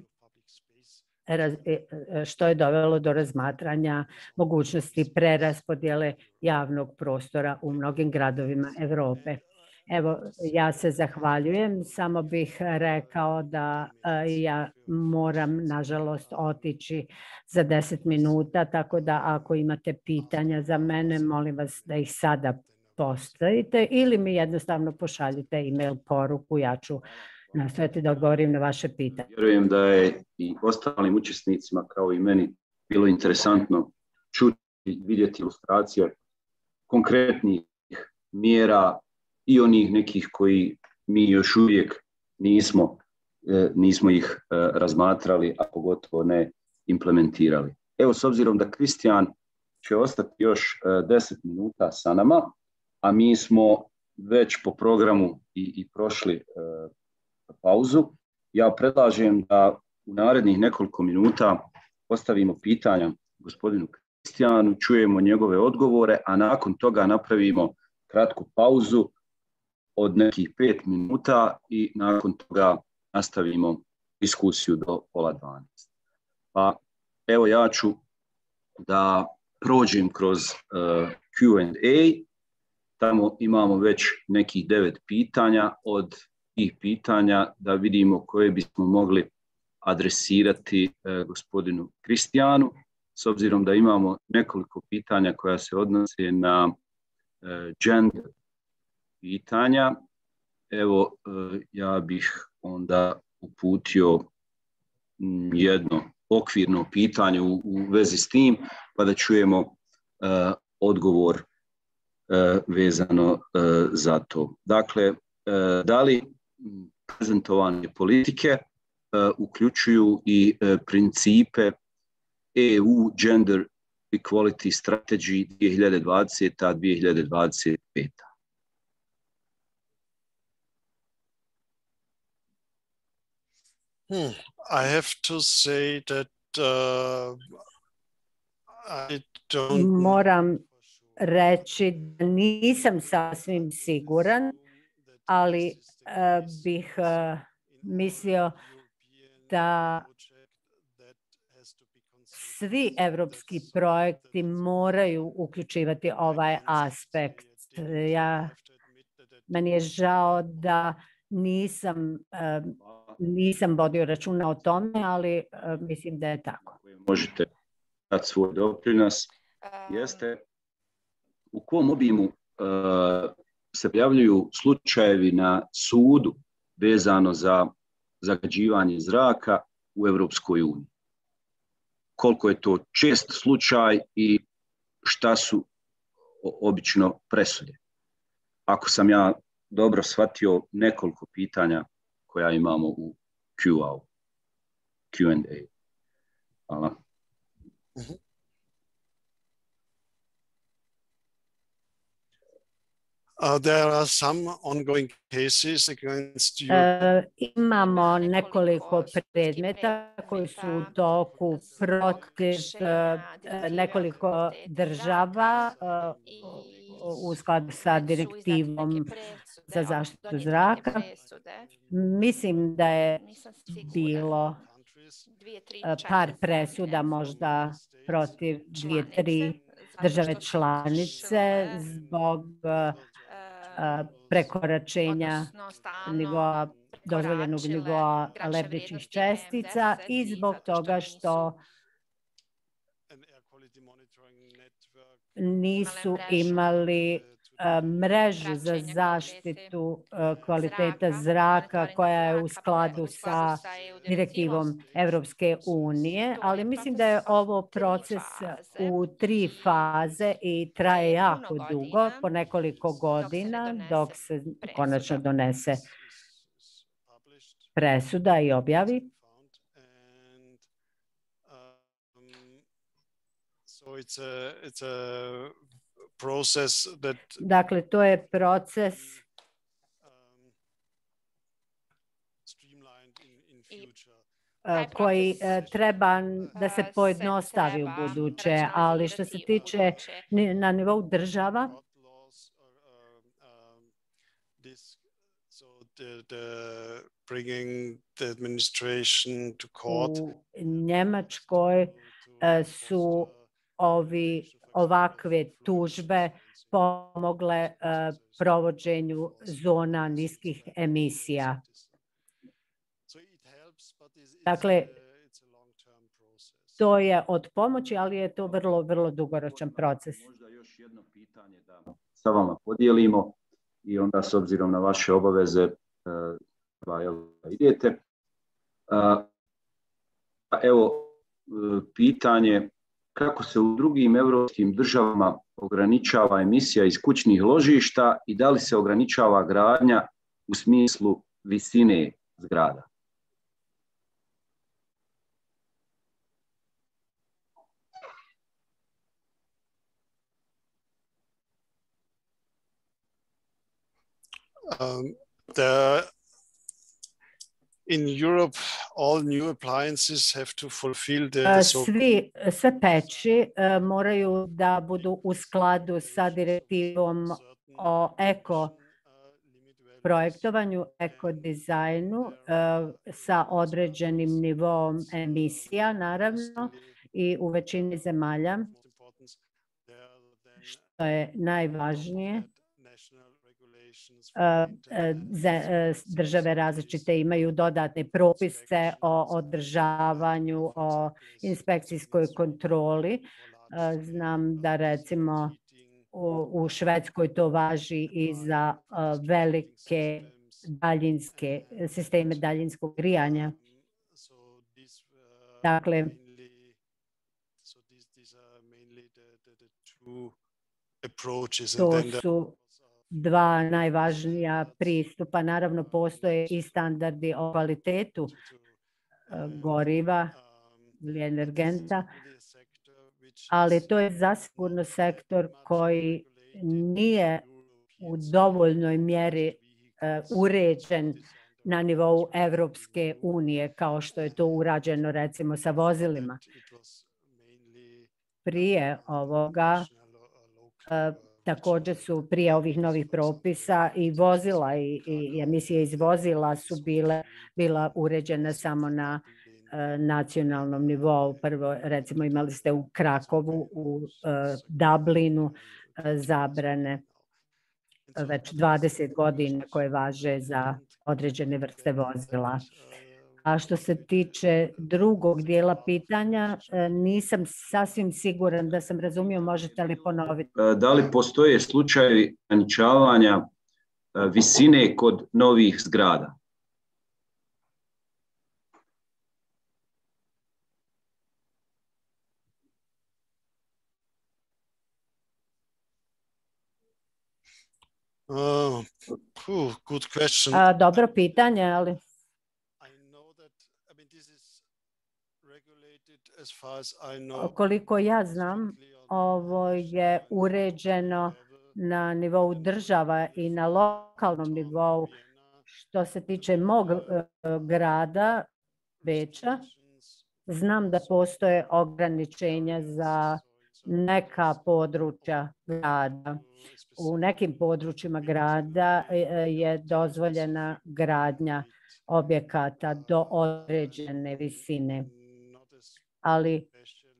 što je dovelo do razmatranja mogućnosti preraspodjele javnog prostora u mnogim gradovima Europe. Evo, ja se zahvaljujem, samo bih rekao da ja moram, nažalost, otići za deset minuta, tako da ako imate pitanja za mene, molim vas da ih sada postavite ili mi jednostavno pošaljite e-mail poruku, ja ću nastojati da odgovorim na vaše pitanje. Vjerujem da je i ostalim učesnicima kao i meni bilo interesantno čuti, vidjeti ilustracije konkretnih mjera i onih nekih koji mi još uvijek nismo, nismo ih razmatrali, a pogotovo ne implementirali. Evo, s obzirom da Kristijan će ostati još deset minuta sa nama, a mi smo već po programu i, i prošli pauzu, ja predlažem da u narednih nekoliko minuta postavimo pitanja gospodinu Kristijanu, čujemo njegove odgovore, a nakon toga napravimo kratku pauzu od nekih pet minuta i nakon toga nastavimo diskusiju do pola dvanaest. Pa evo, ja ću da prođem kroz uh, Q and A. Tamo imamo već nekih devet pitanja. Od tih pitanja da vidimo koje bismo mogli adresirati uh, gospodinu Kristijanu, s obzirom da imamo nekoliko pitanja koja se odnose na uh, gender pitanja. Evo, uh, ja bih onda uputio jedno okvirno pitanje u, u vezi s tim, pa da čujemo uh, odgovor uh, vezano uh, za to. Dakle, uh, da li prezentovane politike uh, uključuju i uh, principe E U Gender Equality Strategy dvije hiljade dvadeseta do dvije hiljade dvadeset peta. Hmm. I have to say that uh, I don't... Moram reći da nisam sasvim siguran, ali uh, bih uh, mislio da svi evropski projekti moraju uključivati ovaj aspekt. Ja, meni je žao da nisam, uh, nisam vodio računa o tome, ali uh, mislim da je tako. Možete dati svoj doprinos. Jeste u kom obimu uh, se pojavljuju slučajevi na sudu vezano za zagađivanje zraka u Europskoj uniji? Koliko je to čest slučaj i šta su obično presude? Ako sam ja dobro shvatio nekoliko pitanja koja imamo u Q and A. Hvala. Mm-hmm. Uh, there are some ongoing cases against you. Uh, imamo nekoliko predmeta koji su u toku protiv uh, nekoliko država uh, u skladu sa direktivom za zaštitu zraka. Mislim da je bilo uh, par presuda možda protiv dvije, tri države članice zbog uh, prekoračenja nivoa, dozvoljenog nivoa lebdećih čestica i zbog toga što nisu imali mrežu za zaštitu kvaliteta zraka koja je u skladu sa direktivom Evropske unije, ali mislim da je ovo proces u tri faze i traje jako dugo, po nekoliko godina, dok se konačno donese presuda i objavi. Dakle, to je proces koji treba da se pojednostavi u buduće, ali što se tiče na nivou država, u Njemačkoj su ovi ovakve tužbe pomogle provođenju zona niskih emisija. Dakle, to je od pomoći, ali je to vrlo, vrlo dugoročan proces. Možda još jedno pitanje da sa vama podijelimo i onda s obzirom na vaše obaveze da idete. Evo, pitanje kako se u drugim europskim državama ograničava emisija iz kućnih ložišta i da li se ograničava gradnja u smislu visine zgrada? Um, the, in Europe, all new appliances have to fulfill the, the Svi, sve peći uh, moraju da budu u skladu sa direktivom o eko projektovanju, eko dizajnu uh, sa određenim nivom emisija, naravno, i u većini zemalja, što je najvažnije. Države različite imaju dodatne propise o održavanju, o inspekcijskoj kontroli. Znam da recimo u Švedskoj to važi i za velike daljinske sisteme daljinskog grijanja. Dakle, to su dva najvažnija pristupa. Naravno, postoje i standardi o kvalitetu goriva ili energenta, ali to je zasigurno sektor koji nije u dovoljnoj mjeri uređen na nivou Evropske unije, kao što je to urađeno recimo sa vozilima. Prije ovoga također su prije ovih novih propisa i vozila i, i emisije iz vozila su bile bila uređena samo na e, nacionalnom nivou. Prvo, recimo, imali ste u Krakovu, u e, Dublinu e, zabrane već dvadeset godina koje važe za određene vrste vozila. A što se tiče drugog dijela pitanja, nisam sasvim siguran da sam razumio, možete li ponoviti? Da li postoje slučajevi ograničavanja visine kod novih zgrada? Uh, good question. A, dobro pitanje, ali... Koliko ja znam, ovo je uređeno na nivou država i na lokalnom nivou. Što se tiče mog grada, Beča, znam da postoje ograničenja za neka područja grada. U nekim područjima grada je dozvoljena gradnja objekata do određene visine. Ali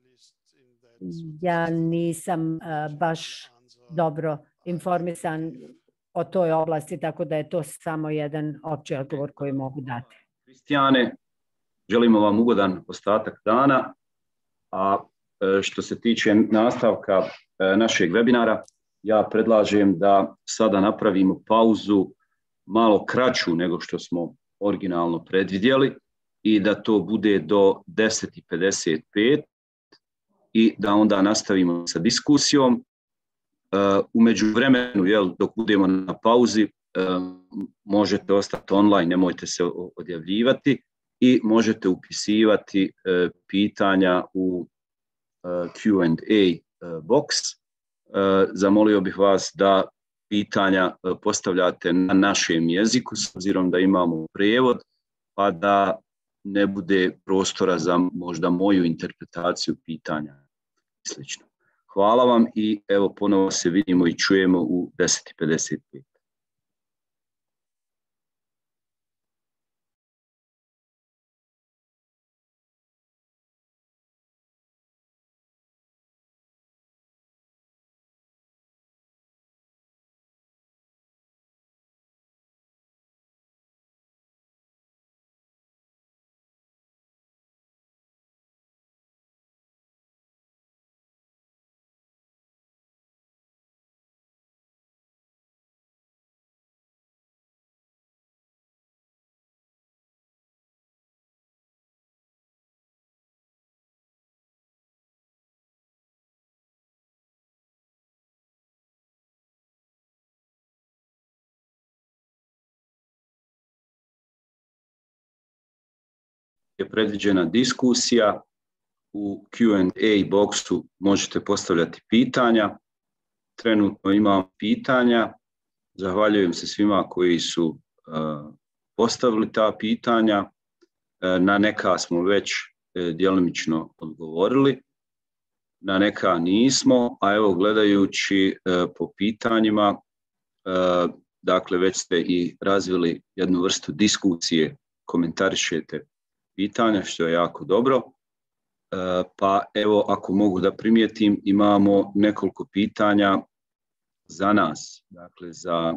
ja nisam uh, baš dobro informisan o toj oblasti, tako da je to samo jedan opći odgovor koji mogu dati. Kristijane, želimo vam ugodan ostatak dana, a što se tiče nastavka našeg webinara, ja predlažem da sada napravimo pauzu malo kraću nego što smo originalno predvidjeli, i da to bude do deset i pedeset pet i da onda nastavimo sa diskusijom. U međuvremenu, jel, dok budemo na pauzi, možete ostati online, nemojte se odjavljivati i možete upisivati pitanja u Q and A box. Zamolio bih vas da pitanja postavljate na našem jeziku, s obzirom da imamo prijevod, pa da ne bude prostora za možda moju interpretaciju pitanja i slično. Hvala vam i evo ponovo se vidimo i čujemo u deset i pedeset pet. Je predviđena diskusija. U Q and A boksu možete postavljati pitanja. Trenutno imam pitanja. Zahvaljujem se svima koji su uh, postavili ta pitanja. Uh, na neka smo već uh, djelomično odgovorili, na neka nismo, a evo gledajući uh, po pitanjima, uh, dakle već ste i razvili jednu vrstu diskusije, komentarišete pitanja, što je jako dobro. Pa evo, ako mogu da primijetim, imamo nekoliko pitanja za nas, dakle za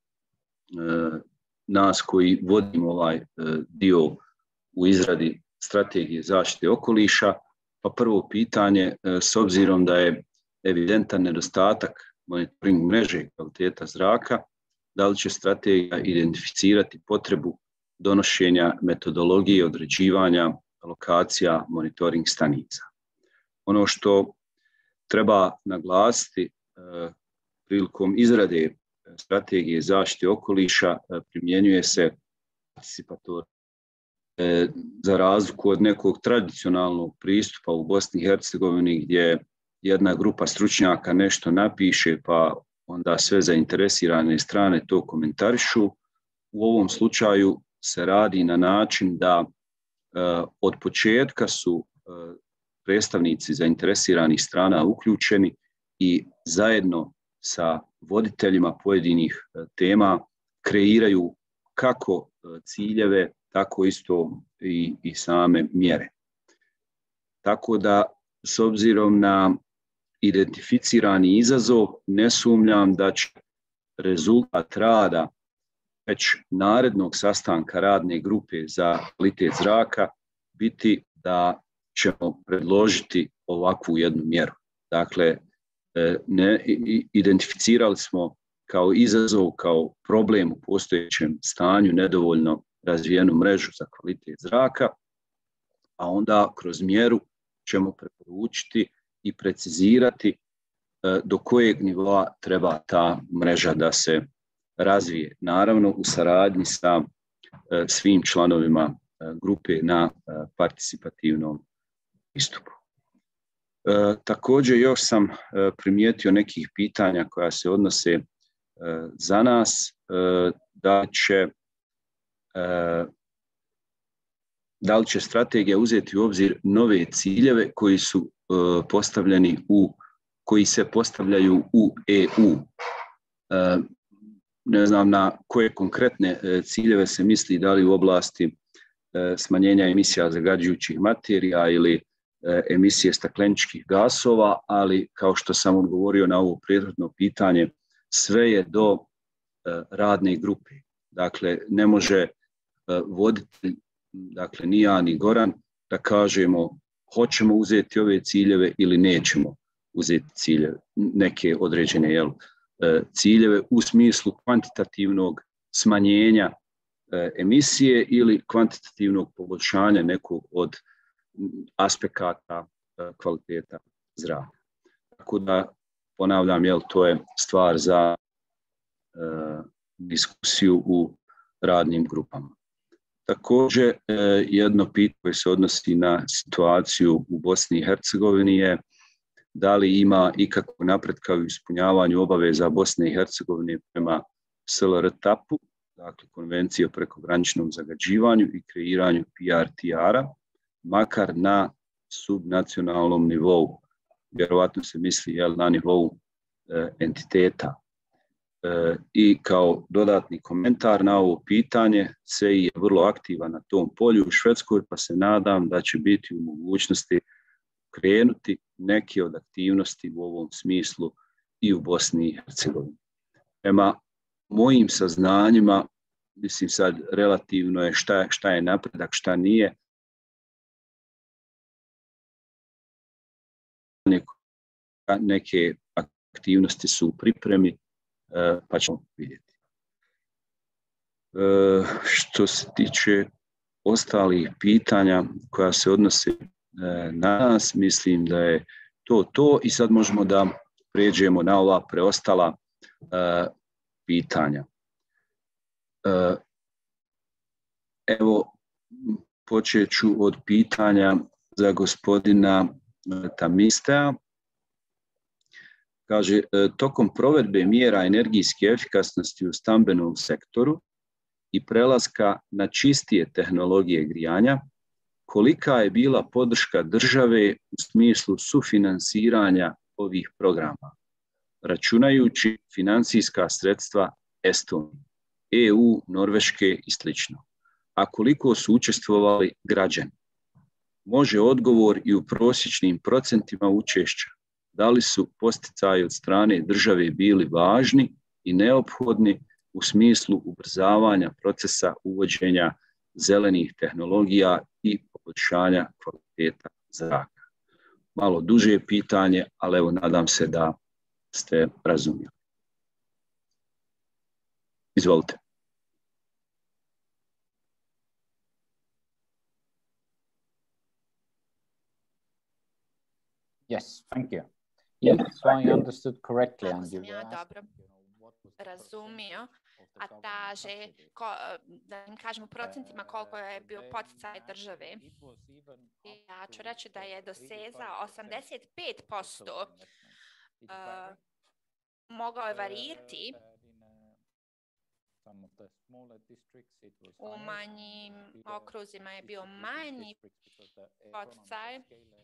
nas koji vodimo ovaj dio u izradi strategije zaštite okoliša. Pa prvo pitanje, s obzirom da je evidentan nedostatak monitoring mreže kvaliteta zraka, da li će strategija identificirati potrebu donošenja metodologije određivanja lokacija monitoring stanica. Ono što treba naglasiti eh, prilikom izrade strategije zaštite okoliša eh, primjenjuje se participator eh, za razliku od nekog tradicionalnog pristupa u Bosni i Hercegovini gdje jedna grupa stručnjaka nešto napiše pa onda sve zainteresirane strane to komentarišu. U ovom slučaju se radi na način da uh, od početka su uh, predstavnici zainteresiranih strana uključeni i zajedno sa voditeljima pojedinih uh, tema kreiraju kako uh, ciljeve, tako isto i, i same mjere. Tako da, s obzirom na identificirani izazov, ne sumnjam da će rezultat rada već narednog sastanka radne grupe za kvalitet zraka biti da ćemo predložiti ovakvu jednu mjeru. Dakle, ne, identificirali smo kao izazov, kao problem u postojećem stanju nedovoljno razvijenu mrežu za kvalitet zraka, a onda kroz mjeru ćemo preporučiti i precizirati do kojeg nivoa treba ta mreža da se razvije, naravno u saradnji sa svim članovima grupe na participativnom pristupu. Također još sam primijetio nekih pitanja koja se odnose za nas, da će, da li će strategija uzeti u obzir nove ciljeve koji su postavljeni u, koji se postavljaju u E U. Ne znam na koje konkretne ciljeve se misli, da li u oblasti smanjenja emisija zagađujućih materija ili emisije stakleničkih gasova, ali kao što sam odgovorio na ovo prethodno pitanje, sve je do radne grupe. Dakle, ne može voditelj, dakle ni ja ni Goran, da kažemo hoćemo uzeti ove ciljeve ili nećemo uzeti ciljeve, neke određene jel, ciljeve u smislu kvantitativnog smanjenja emisije ili kvantitativnog poboljšanja nekog od aspekata kvaliteta zraka. Tako da, ponavljam, jel, to je stvar za uh, diskusiju u radnim grupama. Također, uh, jedno pitanje koje se odnosi na situaciju u Bosni i Hercegovini je da li ima ikakvog napretka u ispunjavanju obaveza Bosne i Hercegovine prema S L R T A P-u, dakle Konvencije o prekograničnom zagađivanju i kreiranju P R T R-a, makar na subnacionalnom nivou. Vjerovatno se misli jel, na nivou e, entiteta. E, I kao dodatni komentar na ovo pitanje, C E I je vrlo aktivan na tom polju u Švedskoj, pa se nadam da će biti u mogućnosti krenuti neke od aktivnosti u ovom smislu i u Bosni i Hercegovini. Prema mojim saznanjima, mislim sad relativno je šta, šta je napredak, šta nije, neke aktivnosti su u pripremi, pa ćemo vidjeti. Što se tiče ostalih pitanja koja se odnose na nas, mislim da je to to i sad možemo da pređemo na ova preostala pitanja. Evo, počet ću od pitanja za gospodina Tamistea. Kaže, tokom provedbe mjera energijske efikasnosti u stambenom sektoru i prelaska na čistije tehnologije grijanja, kolika je bila podrška države u smislu sufinansiranja ovih programa, računajući financijska sredstva Estonije, E U, Norveške i sl. A koliko su učestvovali građani? Može odgovor i u prosječnim procentima učešća. Da li su posticaji od strane države bili važni i neophodni u smislu ubrzavanja procesa uvođenja zelenih tehnologija i poboljšanja kvaliteta zraka? Malo duže pitanje, ali evo nadam se da ste razumjeli. Izvolite. Yes, thank you. Yes, so I understood correctly. Ako And sam you ja were dobro razumio, a kaže, ko, da im kažem u procentima koliko je bio poticaj države. I ja ću reći da je dosezao osamdeset pet posto. Uh, mogao je varirati. U manjim okruzima je bio manji poticaj.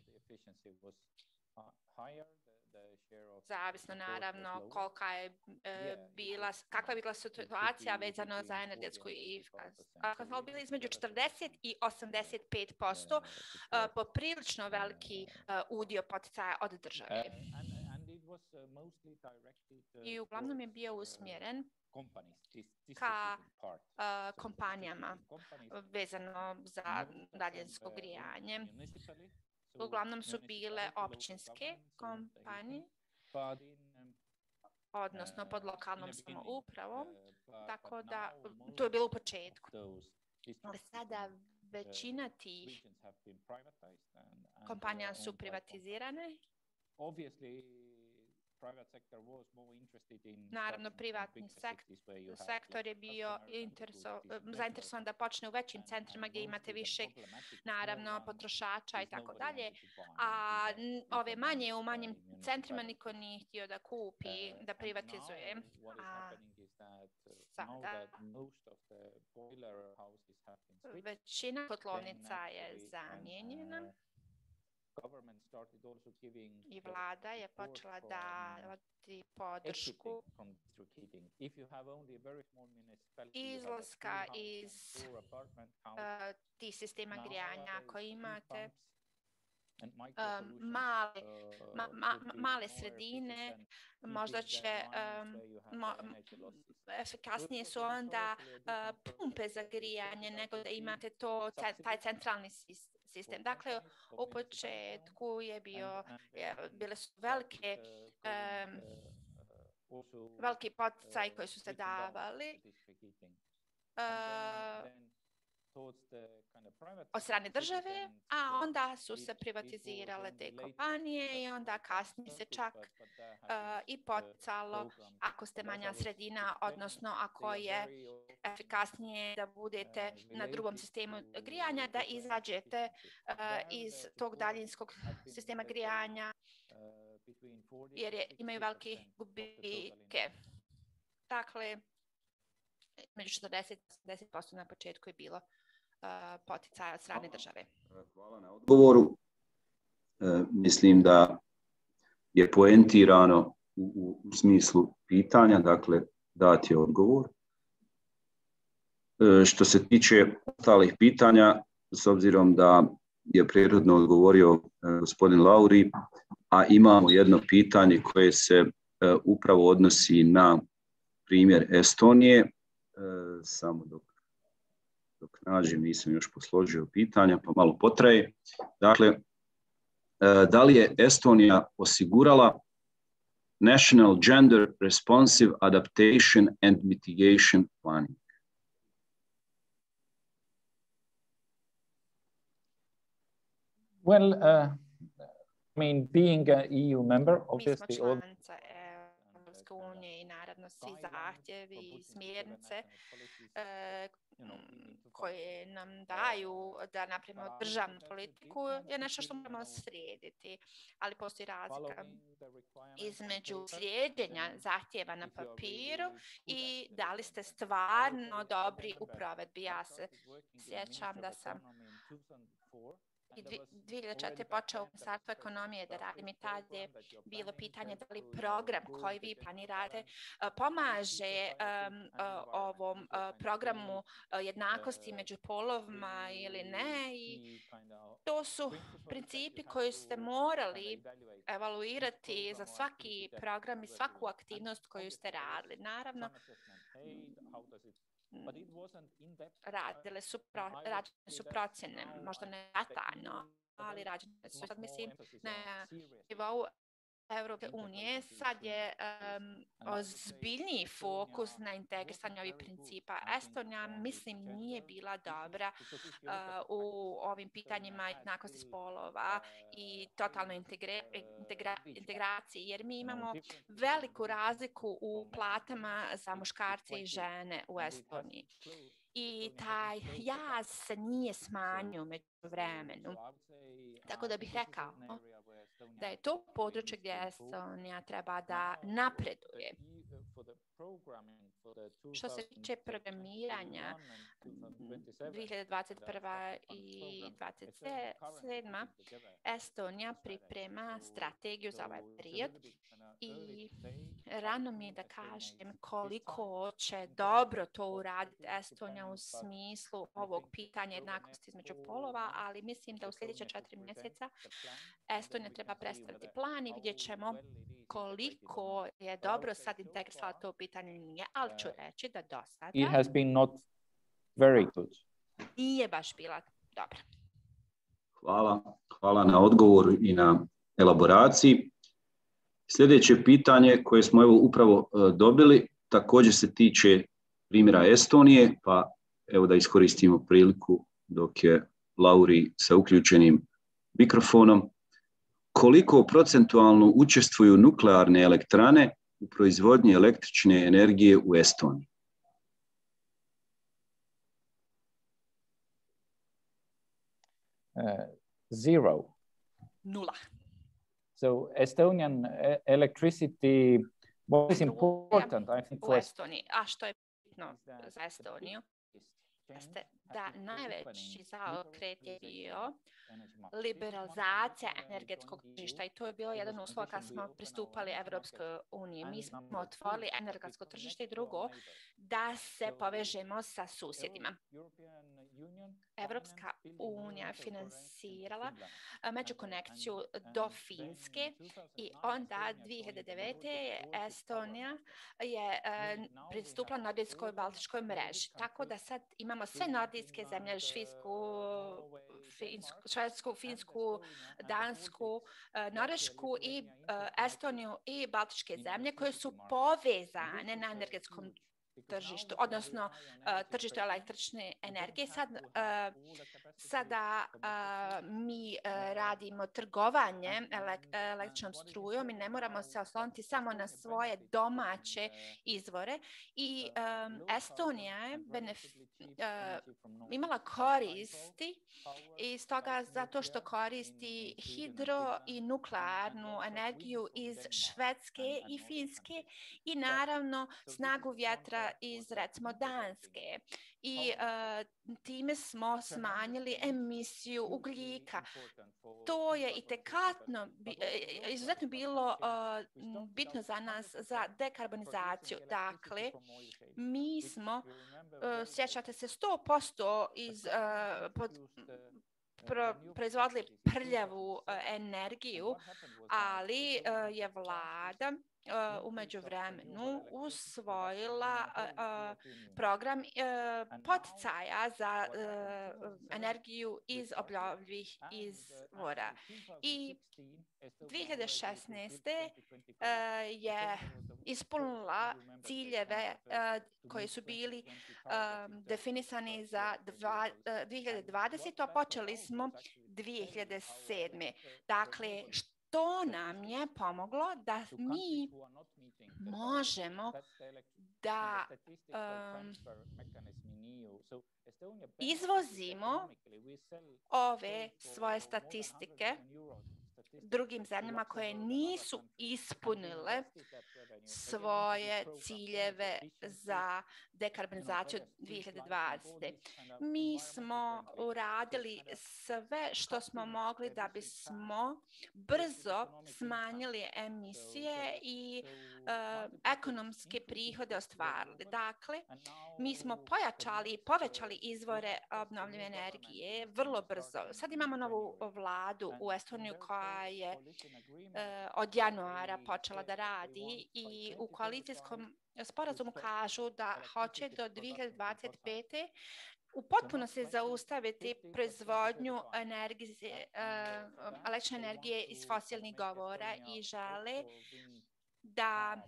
Zavisno naravno kolika je e, bila, kakva je bila situacija vezano za energetsku efikasnost. Ako bili između četrdeset i osamdeset pet posto, e, poprilično veliki e, udio poticaja od države. I uglavnom je bio usmjeren ka uh, kompanijama vezano za daljinsko grijanje. Uglavnom su bile općinske kompanije, odnosno pod lokalnom samoupravom, tako da to je bilo u početku. Ali sada većina tih kompanija su privatizirane. Naravno, privatni sektor, sektor je bio zainteresovan da počne u većim centrima gdje imate više, naravno, potrošača i tako dalje, a ove manje u manjim centrima niko nije htio da kupi, da privatizuje. A sada većina kotlovnica je zamijenjena. I vlada je počela da dati podršku izlaska iz uh, tih sistema grijanja koji imate um, male, ma, ma, male sredine, možda će um, mo, efikasnije su onda uh, pumpe za grijanje nego da imate to, taj centralni sistem. Sistem. Dakle, u početku je bio, je, bile su velike, um, veliki poticaj koji su se davali uh, od strane države, a onda su se privatizirale te kompanije i onda kasnije se čak uh, i poticalo ako ste manja sredina, odnosno ako je efikasnije da budete na drugom sistemu grijanja, da izađete uh, iz tog daljinskog sistema grijanja jer je, imaju velike gubike. Dakle, među četrdeset i osamdeset posto na početku je bilo uh, poticaja od strane države. Hvala na odgovoru. E, mislim da je poentirano u, u smislu pitanja, dakle, dati odgovor. E, što se tiče ostalih pitanja, s obzirom da je prirodno odgovorio e, gospodin Lauri, a imamo jedno pitanje koje se e, upravo odnosi na primjer Estonije, e, samo dok, dok nađem, nisam još posložio pitanja, pa malo potraje. Dakle, e, da li je Estonija osigurala National Gender Responsive Adaptation and Mitigation Planning? Well, uh, I mean, being an E U member, obviously all Europske unije i naravno svi zahtjevi i smjernice e, koje nam daju da napravimo državnu politiku je nešto što moramo slijediti, ali postoji razlika između slijeđenja zahtjeva na papiru i da li ste stvarno dobri u provedbi. Ja se sjećam da sam i dvije hiljade četvrte počeo u Ministarstvu ekonomije da radim i tad je bilo pitanje da li program koji vi planirate pomaže um, ovom uh, programu uh, jednakosti među polovima ili ne, i to su principi koji ste morali evaluirati za svaki program i svaku aktivnost koju ste radili. Naravno, radile su, pro, rađene su procjene, možda ne detaljno, ali rađene su. Sad mislim na nivou Evropske unije, sad je um, ozbiljniji fokus na integrisanje ovih principa. Estonija, mislim, nije bila dobra uh, u ovim pitanjima jednakosti spolova i totalnoj integre, integra, integraciji, jer mi imamo veliku razliku u platama za muškarce i žene u Estoniji. I taj jaz se nije smanjio među vremenu. Tako da bih rekao da je to područje gdje Estonija treba da napreduje. Što se tiče programiranja dvije hiljade dvadeset prva i dvadeset sedma. Estonija priprema strategiju za ovaj period i rano mi je da kažem koliko će dobro to uraditi Estonija u smislu ovog pitanja jednakosti između polova, ali mislim da u sljedeće četiri mjeseca Estonija treba predstaviti plan i vidjet ćemo koliko je dobro sad integrisala to pitanje nije, ali ću reći da do sada it has been not very good. Nije baš bila dobra. Hvala, hvala na odgovoru i na elaboraciji. Sljedeće pitanje koje smo evo upravo dobili također se tiče primjera Estonije, pa evo da iskoristimo priliku dok je Lauri sa uključenim mikrofonom. Koliko procentualno učestvuju nuklearne elektrane u proizvodnji električne energije u Estoniji? Uh, zero. Nula. So Estonian electricity, what is important, I think, u Estoniji. A što je bitno za Estoniju? Jeste da najveći zaokret je bio liberalizacija energetskog tržišta i to je bio jedan uslov kad smo pristupali Evropskoj uniji. Mi smo otvorili energetsko tržište i drugo, da se povežemo sa susjedima. Evropska unija finansirala međukonekciju do Finske i onda dvije hiljade devete. Estonija je pristupila nordijskoj baltičkoj mreži. Tako da sad imamo sve nordijske zemlje, Švidsku, Finsku, Švedsku, Finsku, Dansku, Norvešku i Estoniju i baltičke zemlje koje su povezane na energetskom tržištu, odnosno uh, tržištu električne energije. Sad, uh, sada uh, mi uh, radimo trgovanje elek električnom strujom i ne moramo se osloniti samo na svoje domaće izvore. I um, Estonija je uh, imala koristi iz toga zato što koristi hidro i nuklearnu energiju iz Švedske i Finske i naravno snagu vjetra iz recimo Danske. I uh, time smo smanjili emisiju ugljika. To je itekatno, izuzetno bilo uh, bitno za nas za dekarbonizaciju. Dakle, mi smo, uh, sjećate se, sto posto iz, uh, pod, pro, proizvodili prljavu uh, energiju, ali uh, je vlada Uh, u međuvremenu usvojila uh, uh, program uh, poticaja za uh, energiju iz obnovljivih izvora. I dvije hiljade šesnaeste uh, je ispunila ciljeve uh, koji su bili uh, definisani za dva, uh, dvije hiljade dvadesete. a počeli smo dvije hiljade sedme. Dakle, to nam je pomoglo da mi možemo da um, izvozimo ove svoje statistike drugim zemljama koje nisu ispunile svoje ciljeve za dekarbonizaciju dvije hiljade dvadesete. Mi smo uradili sve što smo mogli da bismo brzo smanjili emisije i uh, ekonomske prihode ostvarili. Dakle, mi smo pojačali i povećali izvore obnovljive energije vrlo brzo. Sad imamo novu vladu u Estoniju koja je uh, od januara počela da radi i u koalicijskom sporazumu kažu da hoće do dvije hiljade dvadeset pete u potpunosti zaustaviti proizvodnju energije, uh, električne energije iz fosilnih govora i žele da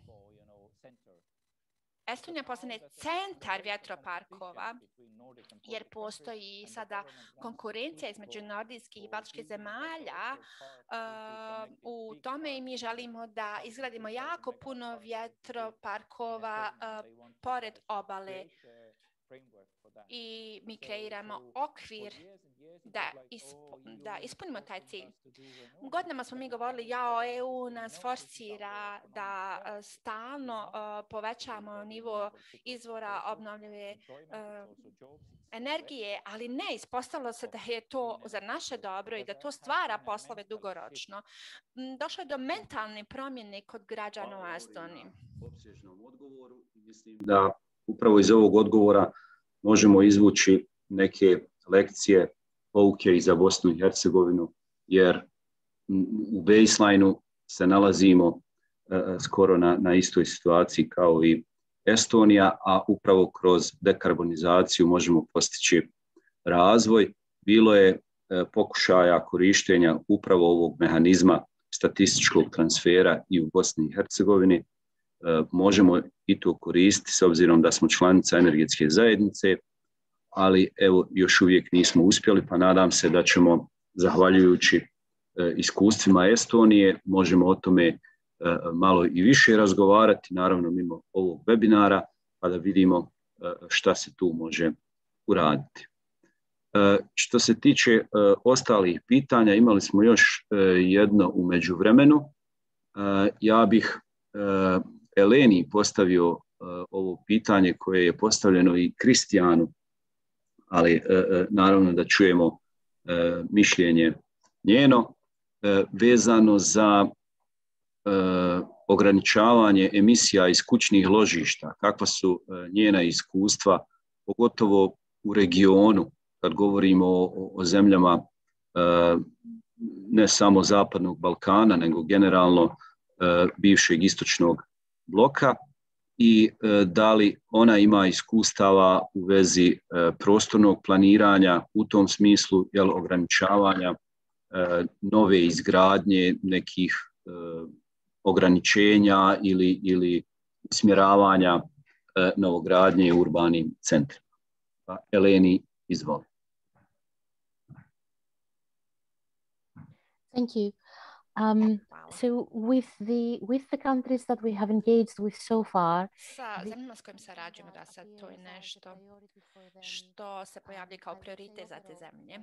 Estonija postane centar vjetroparkova, jer postoji sada konkurencija između nordijskih i baltičkih zemalja uh, u tome i mi želimo da izgradimo jako puno vjetroparkova uh, pored obale i mi kreiramo okvir da, ispu, da ispunimo taj cilj. Godinama smo mi govorili, jao, E U nas forsira da uh, stalno uh, povećamo nivo izvora obnovljive uh, energije, ali ne, ispostavilo se da je to za naše dobro i da to stvara poslove dugoročno. Došlo je do mentalne promjene kod građana u Estoniji. Mislim da upravo iz ovog odgovora možemo izvući neke lekcije, pouke i za Bosnu i Hercegovinu, jer u baseline-u se nalazimo uh, skoro na, na istoj situaciji kao i Estonija, a upravo kroz dekarbonizaciju možemo postići razvoj. Bilo je uh, pokušaja korištenja upravo ovog mehanizma statističkog transfera i u Bosni i Hercegovini. Uh, možemo i to koristiti s obzirom da smo članica energetske zajednice, ali evo još uvijek nismo uspjeli, pa nadam se da ćemo, zahvaljujući uh, iskustvima Estonije, možemo o tome uh, malo i više razgovarati, naravno mimo ovog webinara, pa da vidimo uh, šta se tu može uraditi. Uh, što se tiče uh, ostalih pitanja, imali smo još uh, jedno u međuvremenu. Uh, ja bih uh, Eleni postavio uh, ovo pitanje koje je postavljeno i Kristijanu, ali uh, naravno da čujemo uh, mišljenje njeno uh, vezano za uh, ograničavanje emisija iz kućnih ložišta. Kakva su uh, njena iskustva, pogotovo u regionu, kad govorimo o, o zemljama uh, ne samo Zapadnog Balkana, nego generalno uh, bivšeg istočnog bloka i e, da li ona ima iskustava u vezi e, prostornog planiranja u tom smislu, jel, ograničavanja e, nove izgradnje nekih e, ograničenja ili, ili usmjeravanja e, novogradnje u urbanim centrima. Pa, Eleni, izvoli. Thank you. Um, so with the with the countries that we have engaged with so far, sa zemljama s kojim sarađujemo do sad, to je nešto što se pojavlja kao prioritet za te zemlje.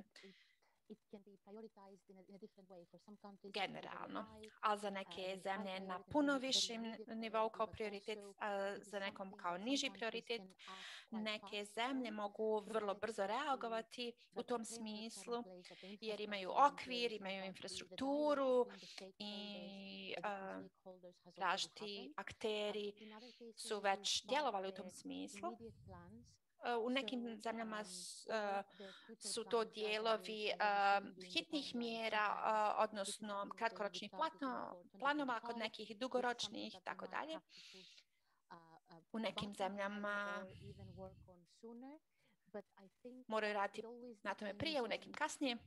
Generalno, ali za neke zemlje na puno višem nivou kao prioritet, a za nekom kao niži prioritet. Neke zemlje mogu vrlo brzo reagovati u tom smislu jer imaju okvir, imaju infrastrukturu i uh, različiti akteri su već djelovali u tom smislu. U nekim zemljama su to dijelovi hitnih mjera, odnosno kratkoročnih planova, kod nekih dugoročnih i tako dalje. U nekim zemljama moraju raditi na tome prije, u nekim kasnije,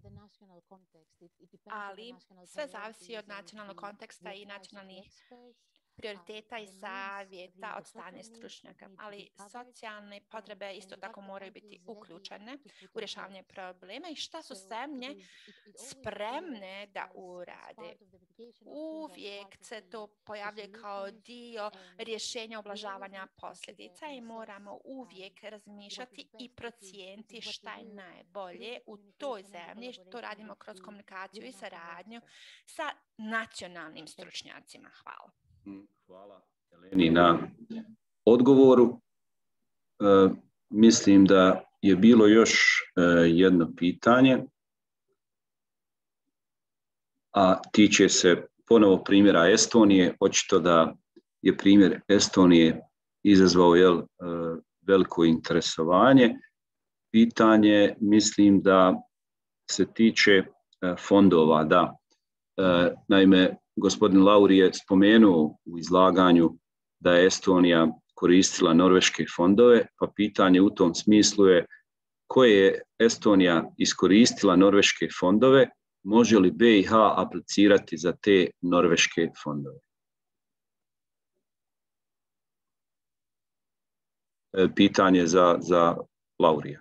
ali sve zavisi od nacionalnog konteksta i nacionalnih prioriteta i savjeta od strane stručnjaka, ali socijalne potrebe isto tako moraju biti uključene u rješavanje problema i šta su zemlje spremne da urade. Uvijek se to pojavljuje kao dio rješenja ublažavanja posljedica i moramo uvijek razmišljati i procijeniti šta je najbolje u toj zemlji, što radimo kroz komunikaciju i saradnju sa nacionalnim stručnjacima. Hvala. Hvala Eleni na odgovoru. E, mislim da je bilo još e, jedno pitanje, a tiče se ponovo primjera Estonije. Očito da je primjer Estonije izazvao jel, e, veliko interesovanje. Pitanje mislim da se tiče e, fondova. Da. E, naime, gospodin Lauri je spomenuo u izlaganju da je Estonija koristila norveške fondove, pa pitanje u tom smislu je koje je Estonija iskoristila norveške fondove, može li B i H aplicirati za te norveške fondove? Pitanje za, za Laurija.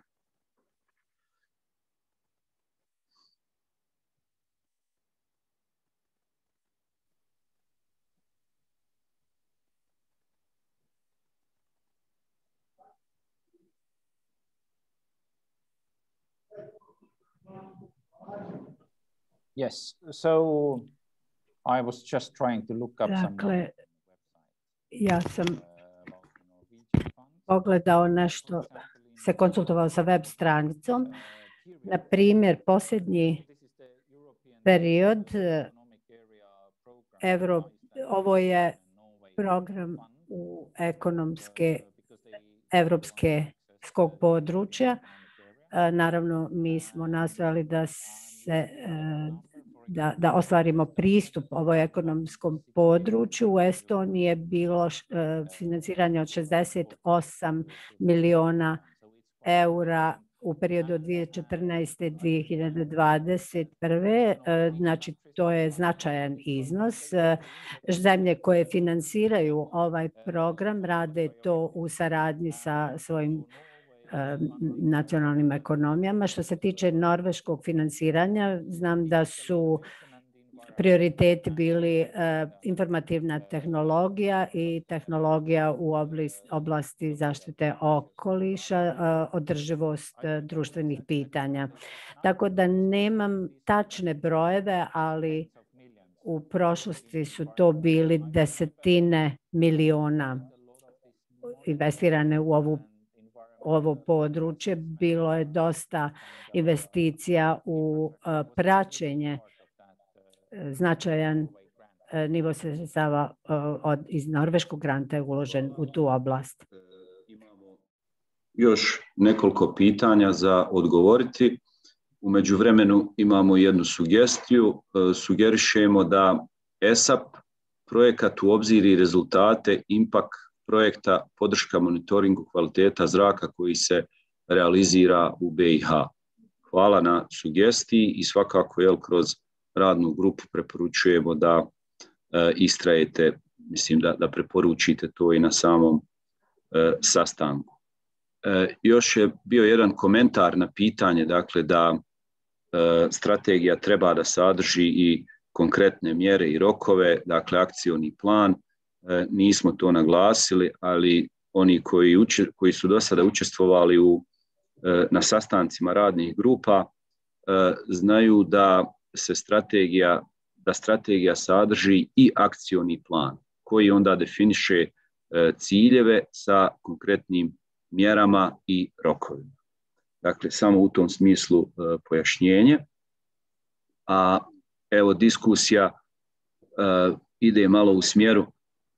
Yes, so I was just trying to look up some. Dakle, ja sam pogledao nešto, se konsultovao sa web stranicom. Na primjer, posljednji period, Evro, ovo je program u ekonomske evropske skog područja. Naravno, mi smo nastojali da se da, da ostvarimo pristup ovoj ekonomskom području. U Estoniji je bilo financiranje od šezdeset osam miliona eura u periodu od dvije hiljade četrnaeste do dvije hiljade dvadeset prve. Znači, to je značajan iznos. Zemlje koje finansiraju ovaj program rade to u saradnji sa svojim nacionalnim ekonomijama. Što se tiče norveškog finansiranja, znam da su prioriteti bili uh, informativna tehnologija i tehnologija u oblasti zaštite okoliša, uh, održivost uh, društvenih pitanja. Tako da nemam tačne brojeve, ali u prošlosti su to bili desetine miliona investirane u ovu ovo područje. Bilo je dosta investicija u uh, praćenje. Značajan uh, nivo sredstava uh, od, iz norveškog granta je uložen u tu oblast. Imamo još nekoliko pitanja za odgovoriti. U međuvremenu imamo jednu sugestiju. Uh, sugerišemo da E S A P projekat u obziri rezultate Impact projekta podrška monitoringu kvaliteta zraka koji se realizira u B i H. Hvala na sugestiji i svakako jel, kroz radnu grupu preporučujemo da e, istrajete, mislim da, da preporučite to i na samom sastanku. Još je bio jedan komentar na pitanje, dakle, da strategija treba da sadrži i konkretne mjere i rokove, dakle akcioni plan. Nismo to naglasili, ali oni koji, uče, koji su do sada učestvovali u, na sastancima radnih grupa znaju da se strategija, da strategija sadrži i akcioni plan koji onda definiše ciljeve sa konkretnim mjerama i rokovima. Dakle, samo u tom smislu pojašnjenje. A evo, diskusija ide malo u smjeru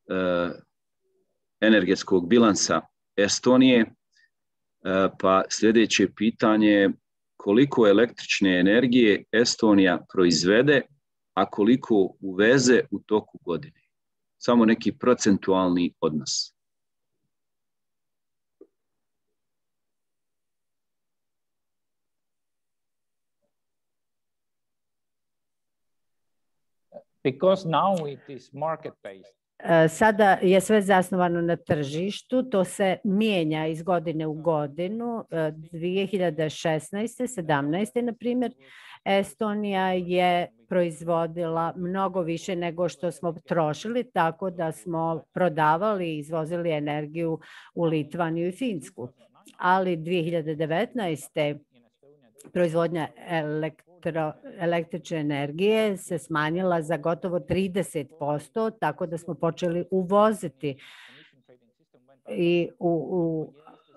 energetskog bilansa Estonije, pa sljedeće pitanje je koliko električne energije Estonija proizvede, a koliko uveze u toku godine. Samo neki procentualni odnos. Because now it is market-based. Sada je sve zasnovano na tržištu, to se mijenja iz godine u godinu. dvije hiljade šesnaeste. sedamnaeste. na primjer, Estonija je proizvodila mnogo više nego što smo trošili, tako da smo prodavali i izvozili energiju u Litvaniju i Finsku. Ali dvije hiljade devetnaeste. proizvodnja elektro, električne energije se smanjila za gotovo trideset posto, tako da smo počeli uvoziti i u, u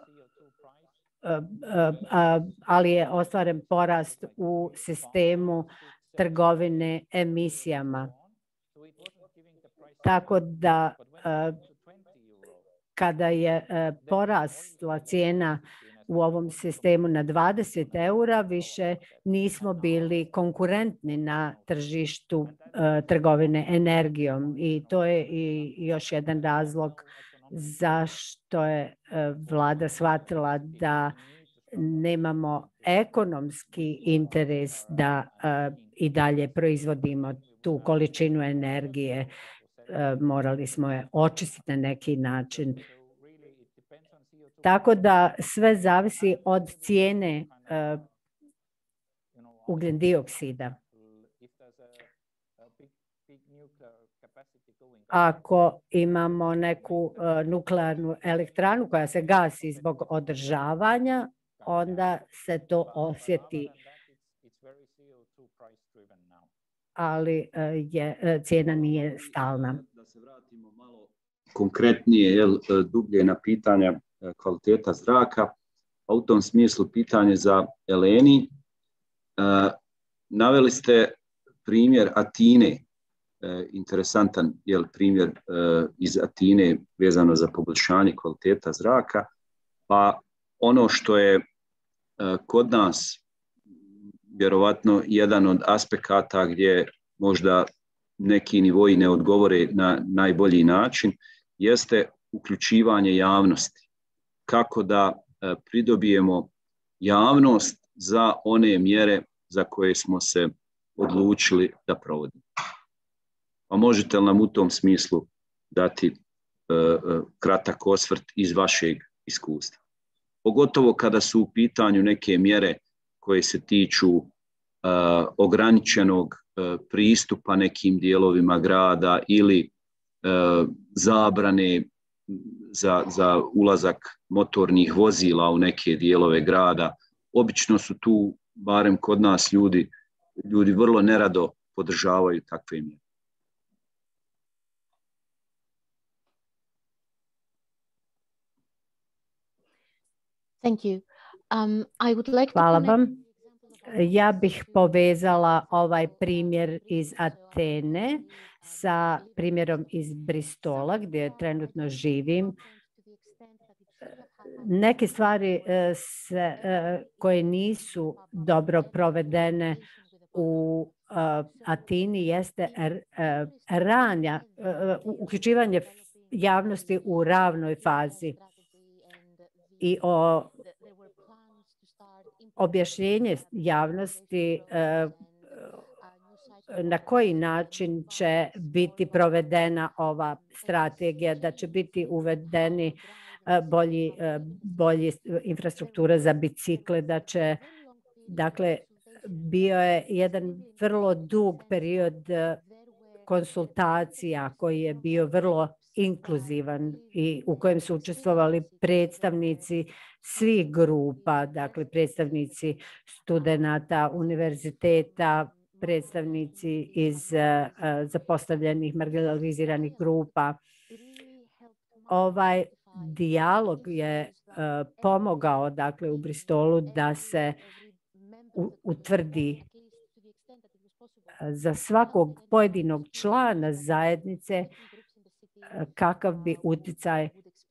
ali je ostvaren porast u sistemu trgovine emisijama. Tako da kada je porasla cijena u ovom sistemu na dvadeset eura, više nismo bili konkurentni na tržištu trgovine energijom. I to je i još jedan razlog zašto je vlada shvatila da nemamo ekonomski interes da i dalje proizvodimo tu količinu energije. Morali smo je očistiti na neki način. Tako da sve zavisi od cijene ugljen dioksida. Ako imamo neku nuklearnu elektranu koja se gasi zbog održavanja, onda se to osjeti. Ali je, cijena nije stalna. Da se vratimo malo konkretnije, jel, dublje na pitanja kvaliteta zraka, a u tom smislu pitanje za Eleni. Naveli ste primjer Atine, interesantan jel, primjer iz Atine vezano za poboljšanje kvaliteta zraka, pa ono što je kod nas vjerovatno jedan od aspekata gdje možda neki nivoji ne odgovore na najbolji način, jeste uključivanje javnosti. Kako da pridobijemo javnost za one mjere za koje smo se odlučili da provodimo. Pa možete li nam u tom smislu dati kratak osvrt iz vašeg iskustva? Pogotovo kada su u pitanju neke mjere koje se tiču uh, ograničenog uh, pristupa nekim dijelovima grada ili uh, zabrane za, za ulazak motornih vozila u neke dijelove grada. Obično su tu, barem kod nas, ljudi, ljudi vrlo nerado podržavaju takve mjere. Thank you. Um, I would like Hvala vam. Ja bih povezala ovaj primjer iz Atene sa primjerom iz Bristola gdje trenutno živim. Neke stvari se, koje nisu dobro provedene u Atini jeste ranja, uključivanje javnosti u ravnoj fazi i o objašnjenje javnosti na koji način će biti provedena ova strategija, da će biti uvedeni bolji, bolji infrastruktura za bicikle, da će, dakle, bio je jedan vrlo dug period konsultacija koji je bio vrlo inkluzivan i u kojem su učestvovali predstavnici svih grupa, dakle predstavnici studenata, univerziteta, predstavnici iz zapostavljenih, marginaliziranih grupa. Ovaj dijalog je pomogao, dakle, u Bristolu da se utvrdi za svakog pojedinog člana zajednice kakav bi uticaj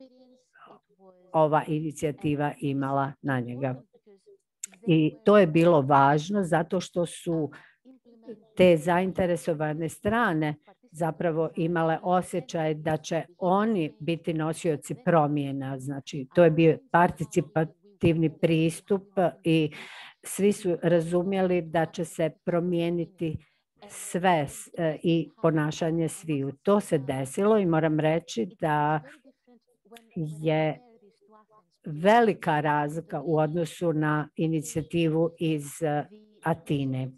ova inicijativa imala na njega. I to je bilo važno zato što su te zainteresovane strane zapravo imale osjećaj da će oni biti nosioci promjena. Znači, to je bio participativni pristup i svi su razumjeli da će se promijeniti sve i ponašanje sviju. To se desilo i moram reći da je velika razlika u odnosu na inicijativu iz Atine.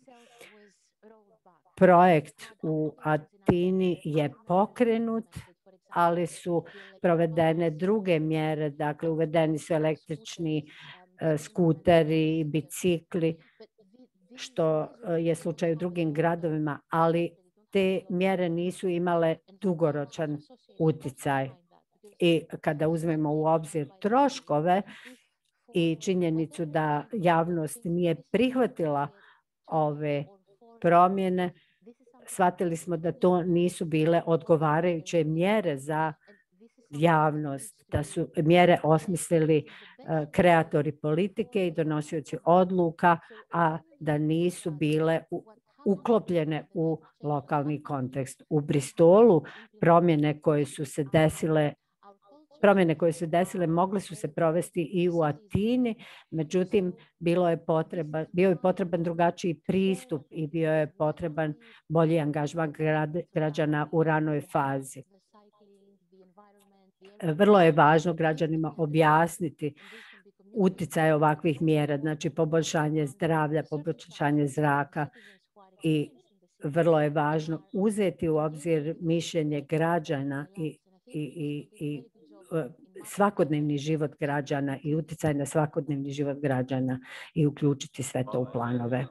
Projekt u Atini je pokrenut, ali su provedene druge mjere, dakle uvedeni su električni skuteri i bicikli, što je slučaj u drugim gradovima, ali te mjere nisu imale dugoročan uticaj. I kada uzmemo u obzir troškove i činjenicu da javnost nije prihvatila ove promjene, shvatili smo da to nisu bile odgovarajuće mjere za javnost, da su mjere osmislili kreatori politike i donosioci odluka, a da nisu bile uklopljene u lokalni kontekst. U Bristolu promjene koje su se desile Promjene koje su desile mogle su se provesti i u Atini, međutim bilo je potreba, bio je potreban drugačiji pristup i bio je potreban bolji angažman građana u ranoj fazi. Vrlo je važno građanima objasniti uticaj ovakvih mjera, znači poboljšanje zdravlja, poboljšanje zraka, i vrlo je važno uzeti u obzir mišljenje građana i, i, i, i svakodnevni život građana i utjecaj na svakodnevni život građana i uključiti sve to u planove.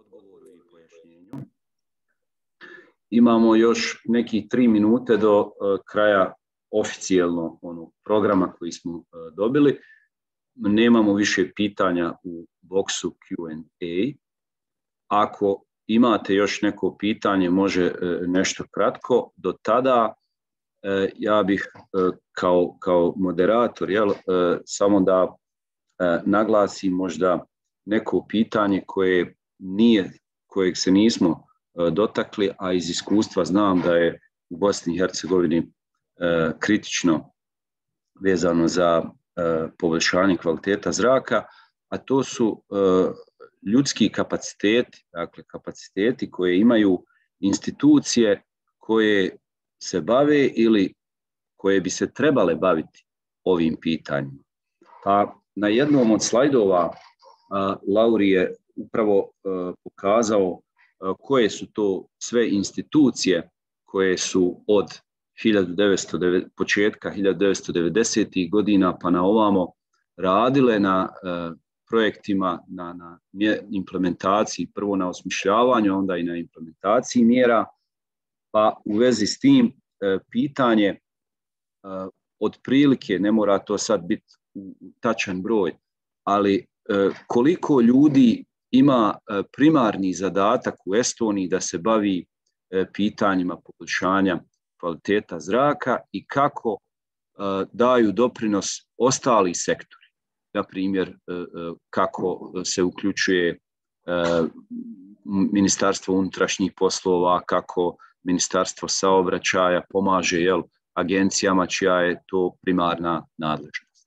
Imamo još neki tri minute do uh, kraja oficijelno onog programa koji smo uh, dobili. Nemamo više pitanja u boksu Q and A. Ako imate još neko pitanje, može uh, nešto kratko. Do tada ja bih kao, kao moderator jel, samo da naglasim možda neko pitanje koje nije, kojeg se nismo dotakli, a iz iskustva znam da je u Bosni i Hercegovini kritično vezano za poboljšanje kvaliteta zraka, a to su ljudski kapaciteti, dakle kapaciteti koje imaju institucije koje se bave ili koje bi se trebale baviti ovim pitanjima. Pa na jednom od slajdova a, Lauri je upravo a, pokazao a, koje su to sve institucije koje su od hiljadu devetsto devedesetih, početka hiljadu devetsto devedesetih godina pa na ovamo radile na a, projektima, na, na implementaciji, prvo na osmišljavanju, onda i na implementaciji mjera. Pa u vezi s tim e, pitanje e, otprilike, ne mora to sad biti tačan broj, ali e, koliko ljudi ima e, primarni zadatak u Estoniji da se bavi e, pitanjima poboljšanja kvaliteta zraka i kako e, daju doprinos ostali sektori. Na primjer, e, kako se uključuje e, Ministarstvo unutrašnjih poslova, kako Ministarstvo saobraćaja pomaže jel, agencijama čija je to primarna nadležnost.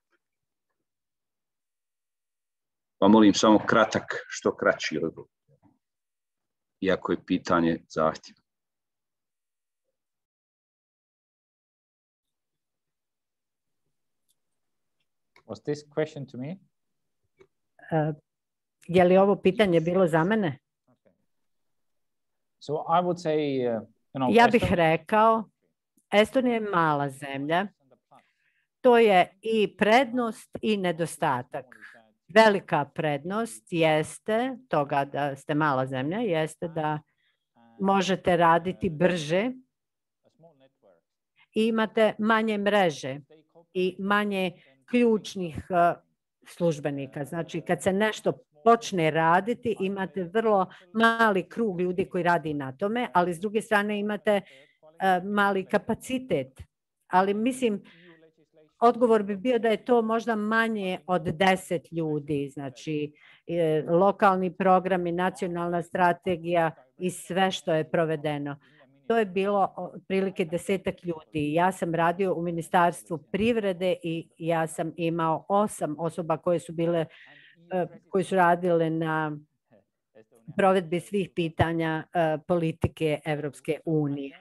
Pa molim samo kratak, što kraći odgovor, iako je pitanje zahtjevno. Was this question to me? Uh, je li ovo pitanje bilo za mene? So I would say, uh, you know, Ja bih rekao, Estonija je mala zemlja. To je i prednost i nedostatak. Velika prednost jeste toga da ste mala zemlja, jeste da možete raditi brže i imate manje mreže i manje ključnih uh, službenika. Znači, kad se nešto počne raditi, imate vrlo mali krug ljudi koji radi na tome, ali s druge strane imate uh, mali kapacitet. Ali mislim, odgovor bi bio da je to možda manje od deset ljudi, znači e, lokalni programi, nacionalna strategija i sve što je provedeno. To je bilo otprilike desetak ljudi. Ja sam radio u Ministarstvu privrede i ja sam imao osam osoba koje su bile, e, koje su radile na provedbi svih pitanja e, politike Evropske unije.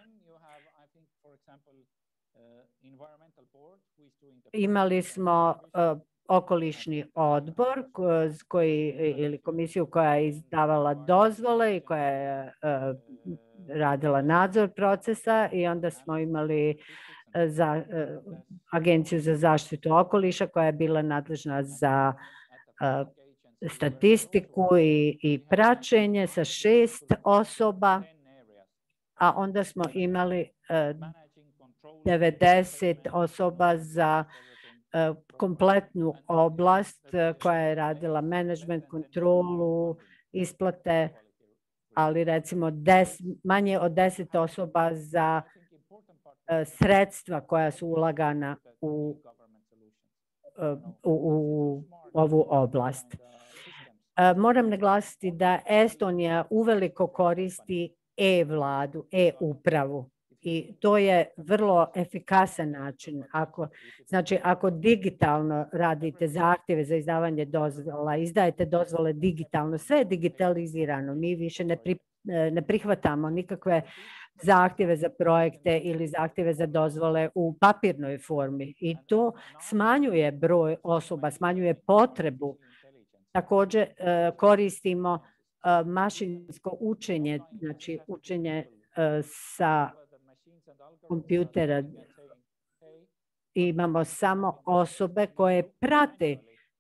Imali smo uh, okolišni odbor koji, ili komisiju koja je izdavala dozvole i koja je uh, radila nadzor procesa i onda smo imali uh, za, uh, Agenciju za zaštitu okoliša koja je bila nadležna za uh, statistiku i, i praćenje sa šest osoba, a onda smo imali uh, devedeset osoba za uh, kompletnu oblast uh, koja je radila management, kontrolu, isplate, ali recimo des, manje od deset osoba za uh, sredstva koja su ulagana u, uh, u, u ovu oblast. Uh, moram naglasiti da Estonija uveliko koristi e-vladu, e-upravu. I to je vrlo efikasan način. Ako, znači, ako digitalno radite zahtjeve za izdavanje dozvola, izdajete dozvole digitalno, sve je digitalizirano. Mi više ne, pri, ne prihvatamo nikakve zahtjeve za projekte ili zahtjeve za dozvole u papirnoj formi. I to smanjuje broj osoba, smanjuje potrebu. Također koristimo mašinsko učenje, znači učenje sa kompjutera. Imamo samo osobe koje prate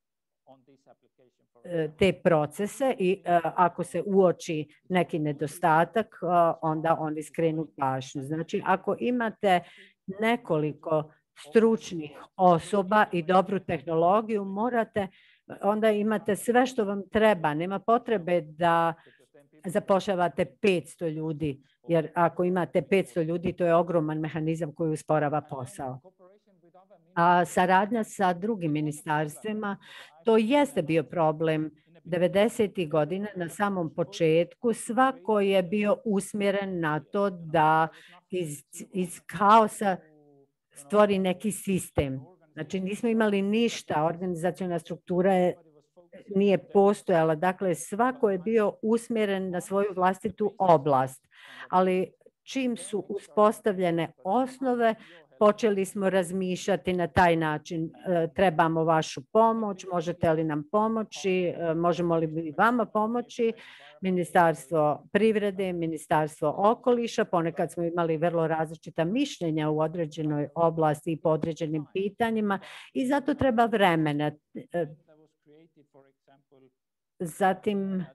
te procese i ako se uoči neki nedostatak, onda oni skrenu pažnju. Znači, ako imate nekoliko stručnih osoba i dobru tehnologiju, morate, onda imate sve što vam treba. Nema potrebe da zapošljavate petsto ljudi, jer ako imate petsto ljudi, to je ogroman mehanizam koji usporava posao. A saradnja sa drugim ministarstvima, to jeste bio problem. devedesetih godina na samom početku svako je bio usmjeren na to da iz, iz kaosa stvori neki sistem. Znači nismo imali ništa, organizaciona struktura je nije postojala. Dakle, svako je bio usmjeren na svoju vlastitu oblast. Ali čim su uspostavljene osnove, počeli smo razmišljati na taj način. E, trebamo vašu pomoć, možete li nam pomoći, e, možemo li vama pomoći? Ministarstvo privrede, Ministarstvo okoliša, ponekad smo imali vrlo različita mišljenja u određenoj oblasti i po određenim pitanjima i zato treba vremena. E, Zatim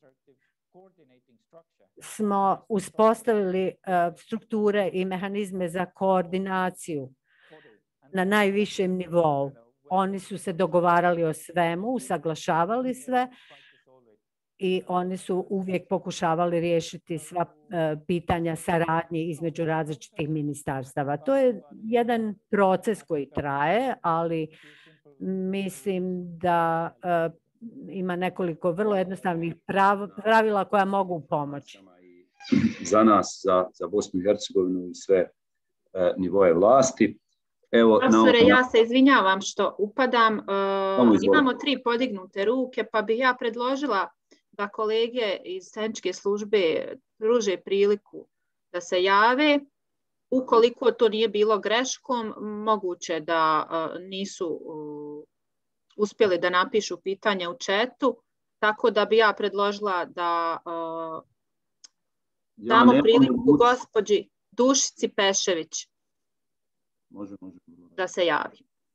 smo uspostavili strukture i mehanizme za koordinaciju na najvišem nivou. Oni su se dogovarali o svemu, usaglašavali sve i oni su uvijek pokušavali riješiti sva pitanja saradnje između različitih ministarstava. To je jedan proces koji traje, ali mislim da ima nekoliko vrlo jednostavnih pravila koja mogu pomoći. Za nas, za, za Bosnu i Hercegovinu i sve e, nivoje vlasti. Evo, Profesore, na... ja se izvinjavam što upadam. E, imamo tri podignute ruke, pa bih ja predložila da kolege iz tehničke službe pruže priliku da se jave. Ukoliko to nije bilo greškom, moguće da e, nisu uspjeli da napišu pitanje u chatu, tako da bi ja predložila da uh, damo ja priliku gospođi Dušici Pešević može, može. da se javi.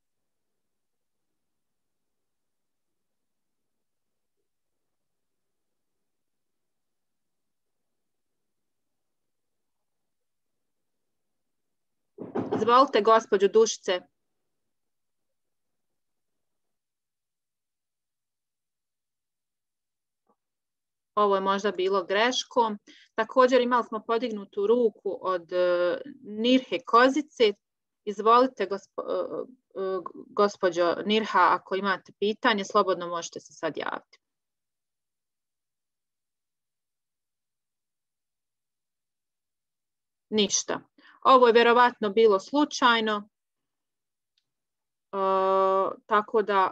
Izvolite, gospođo Dušice. Ovo je možda bilo greškom. Također imali smo podignutu ruku od uh, Nirhe Kozice. Izvolite, gospo, uh, uh, gospođo Nirha, ako imate pitanje, slobodno možete se sad javiti. Ništa. Ovo je vjerovatno bilo slučajno, uh, tako da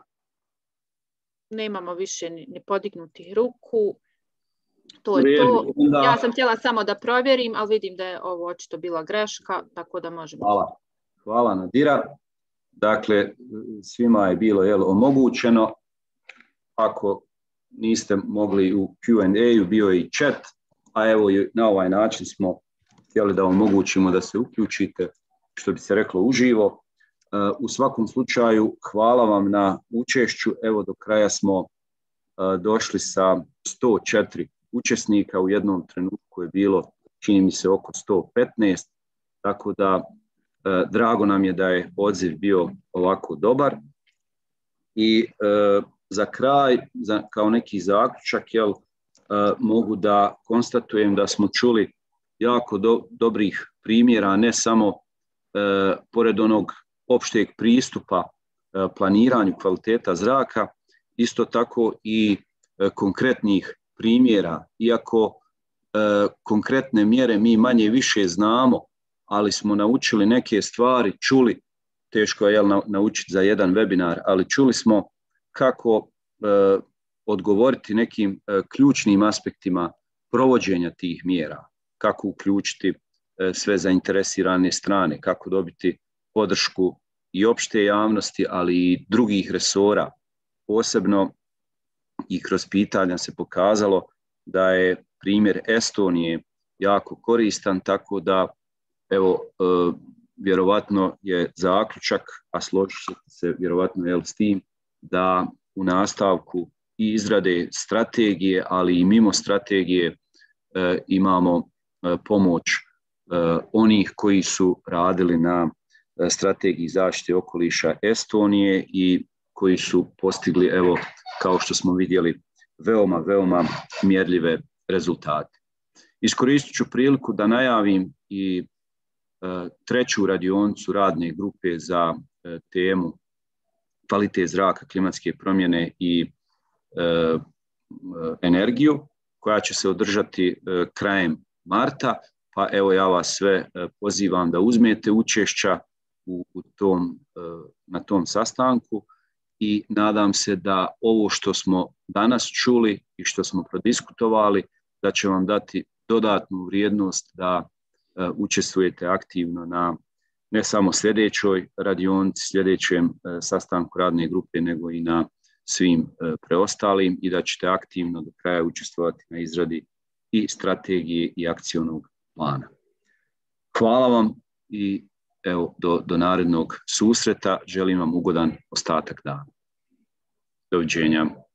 nemamo više ni, ni podignutih ruku. To je to. Ja sam htjela samo da provjerim, ali vidim da je ovo očito bila greška, tako da možemo. Hvala. Hvala, Nadira. Dakle, svima je bilo jel, omogućeno. Ako niste mogli u Q and A-u, bio je i chat, a evo na ovaj način smo htjeli da omogućimo da se uključite, što bi se reklo, uživo. U svakom slučaju, hvala vam na učešću. Evo, do kraja smo došli sa sto četiri učesnika, u jednom trenutku je bilo, čini mi se, oko sto petnaest, tako da drago nam je da je odziv bio ovako dobar. I za kraj, za, kao neki zaključak, jel, mogu da konstatujem da smo čuli jako do, dobrih primjera, ne samo e, pored onog opšteg pristupa e, planiranju kvaliteta zraka, isto tako i e, konkretnih primjera, iako e, konkretne mjere mi manje više znamo, ali smo naučili neke stvari, čuli, teško je jel, naučiti za jedan webinar, ali čuli smo kako e, odgovoriti nekim e, ključnim aspektima provođenja tih mjera, kako uključiti e, sve zainteresirane strane, kako dobiti podršku i opšte javnosti, ali i drugih resora. Posebno i kroz pitanja se pokazalo da je primjer Estonije jako koristan, tako da evo, e, vjerovatno je zaključak, a složit ćete se vjerovatno jel, s tim, da u nastavku i izrade strategije, ali i mimo strategije e, imamo e, pomoć e, onih koji su radili na e, strategiji zaštite okoliša Estonije i koji su postigli, evo, kao što smo vidjeli, veoma, veoma mjerljive rezultate. Iskoristit ću priliku da najavim i e, treću radionicu radne grupe za e, temu kvalitet zraka, klimatske promjene i e, energiju, koja će se održati e, krajem marta, pa evo ja vas sve e, pozivam da uzmete učešća u, u tom, e, na tom sastanku i nadam se da ovo što smo danas čuli i što smo prodiskutovali, da će vam dati dodatnu vrijednost da e, učestvujete aktivno na ne samo sljedećoj radionici, sljedećem e, sastanku radne grupe, nego i na svim e, preostalim i da ćete aktivno do kraja učestvovati na izradi i strategije i akcionog plana. Hvala vam i evo do, do narednog susreta. Želim vam ugodan ostatak dana. Doviđenja.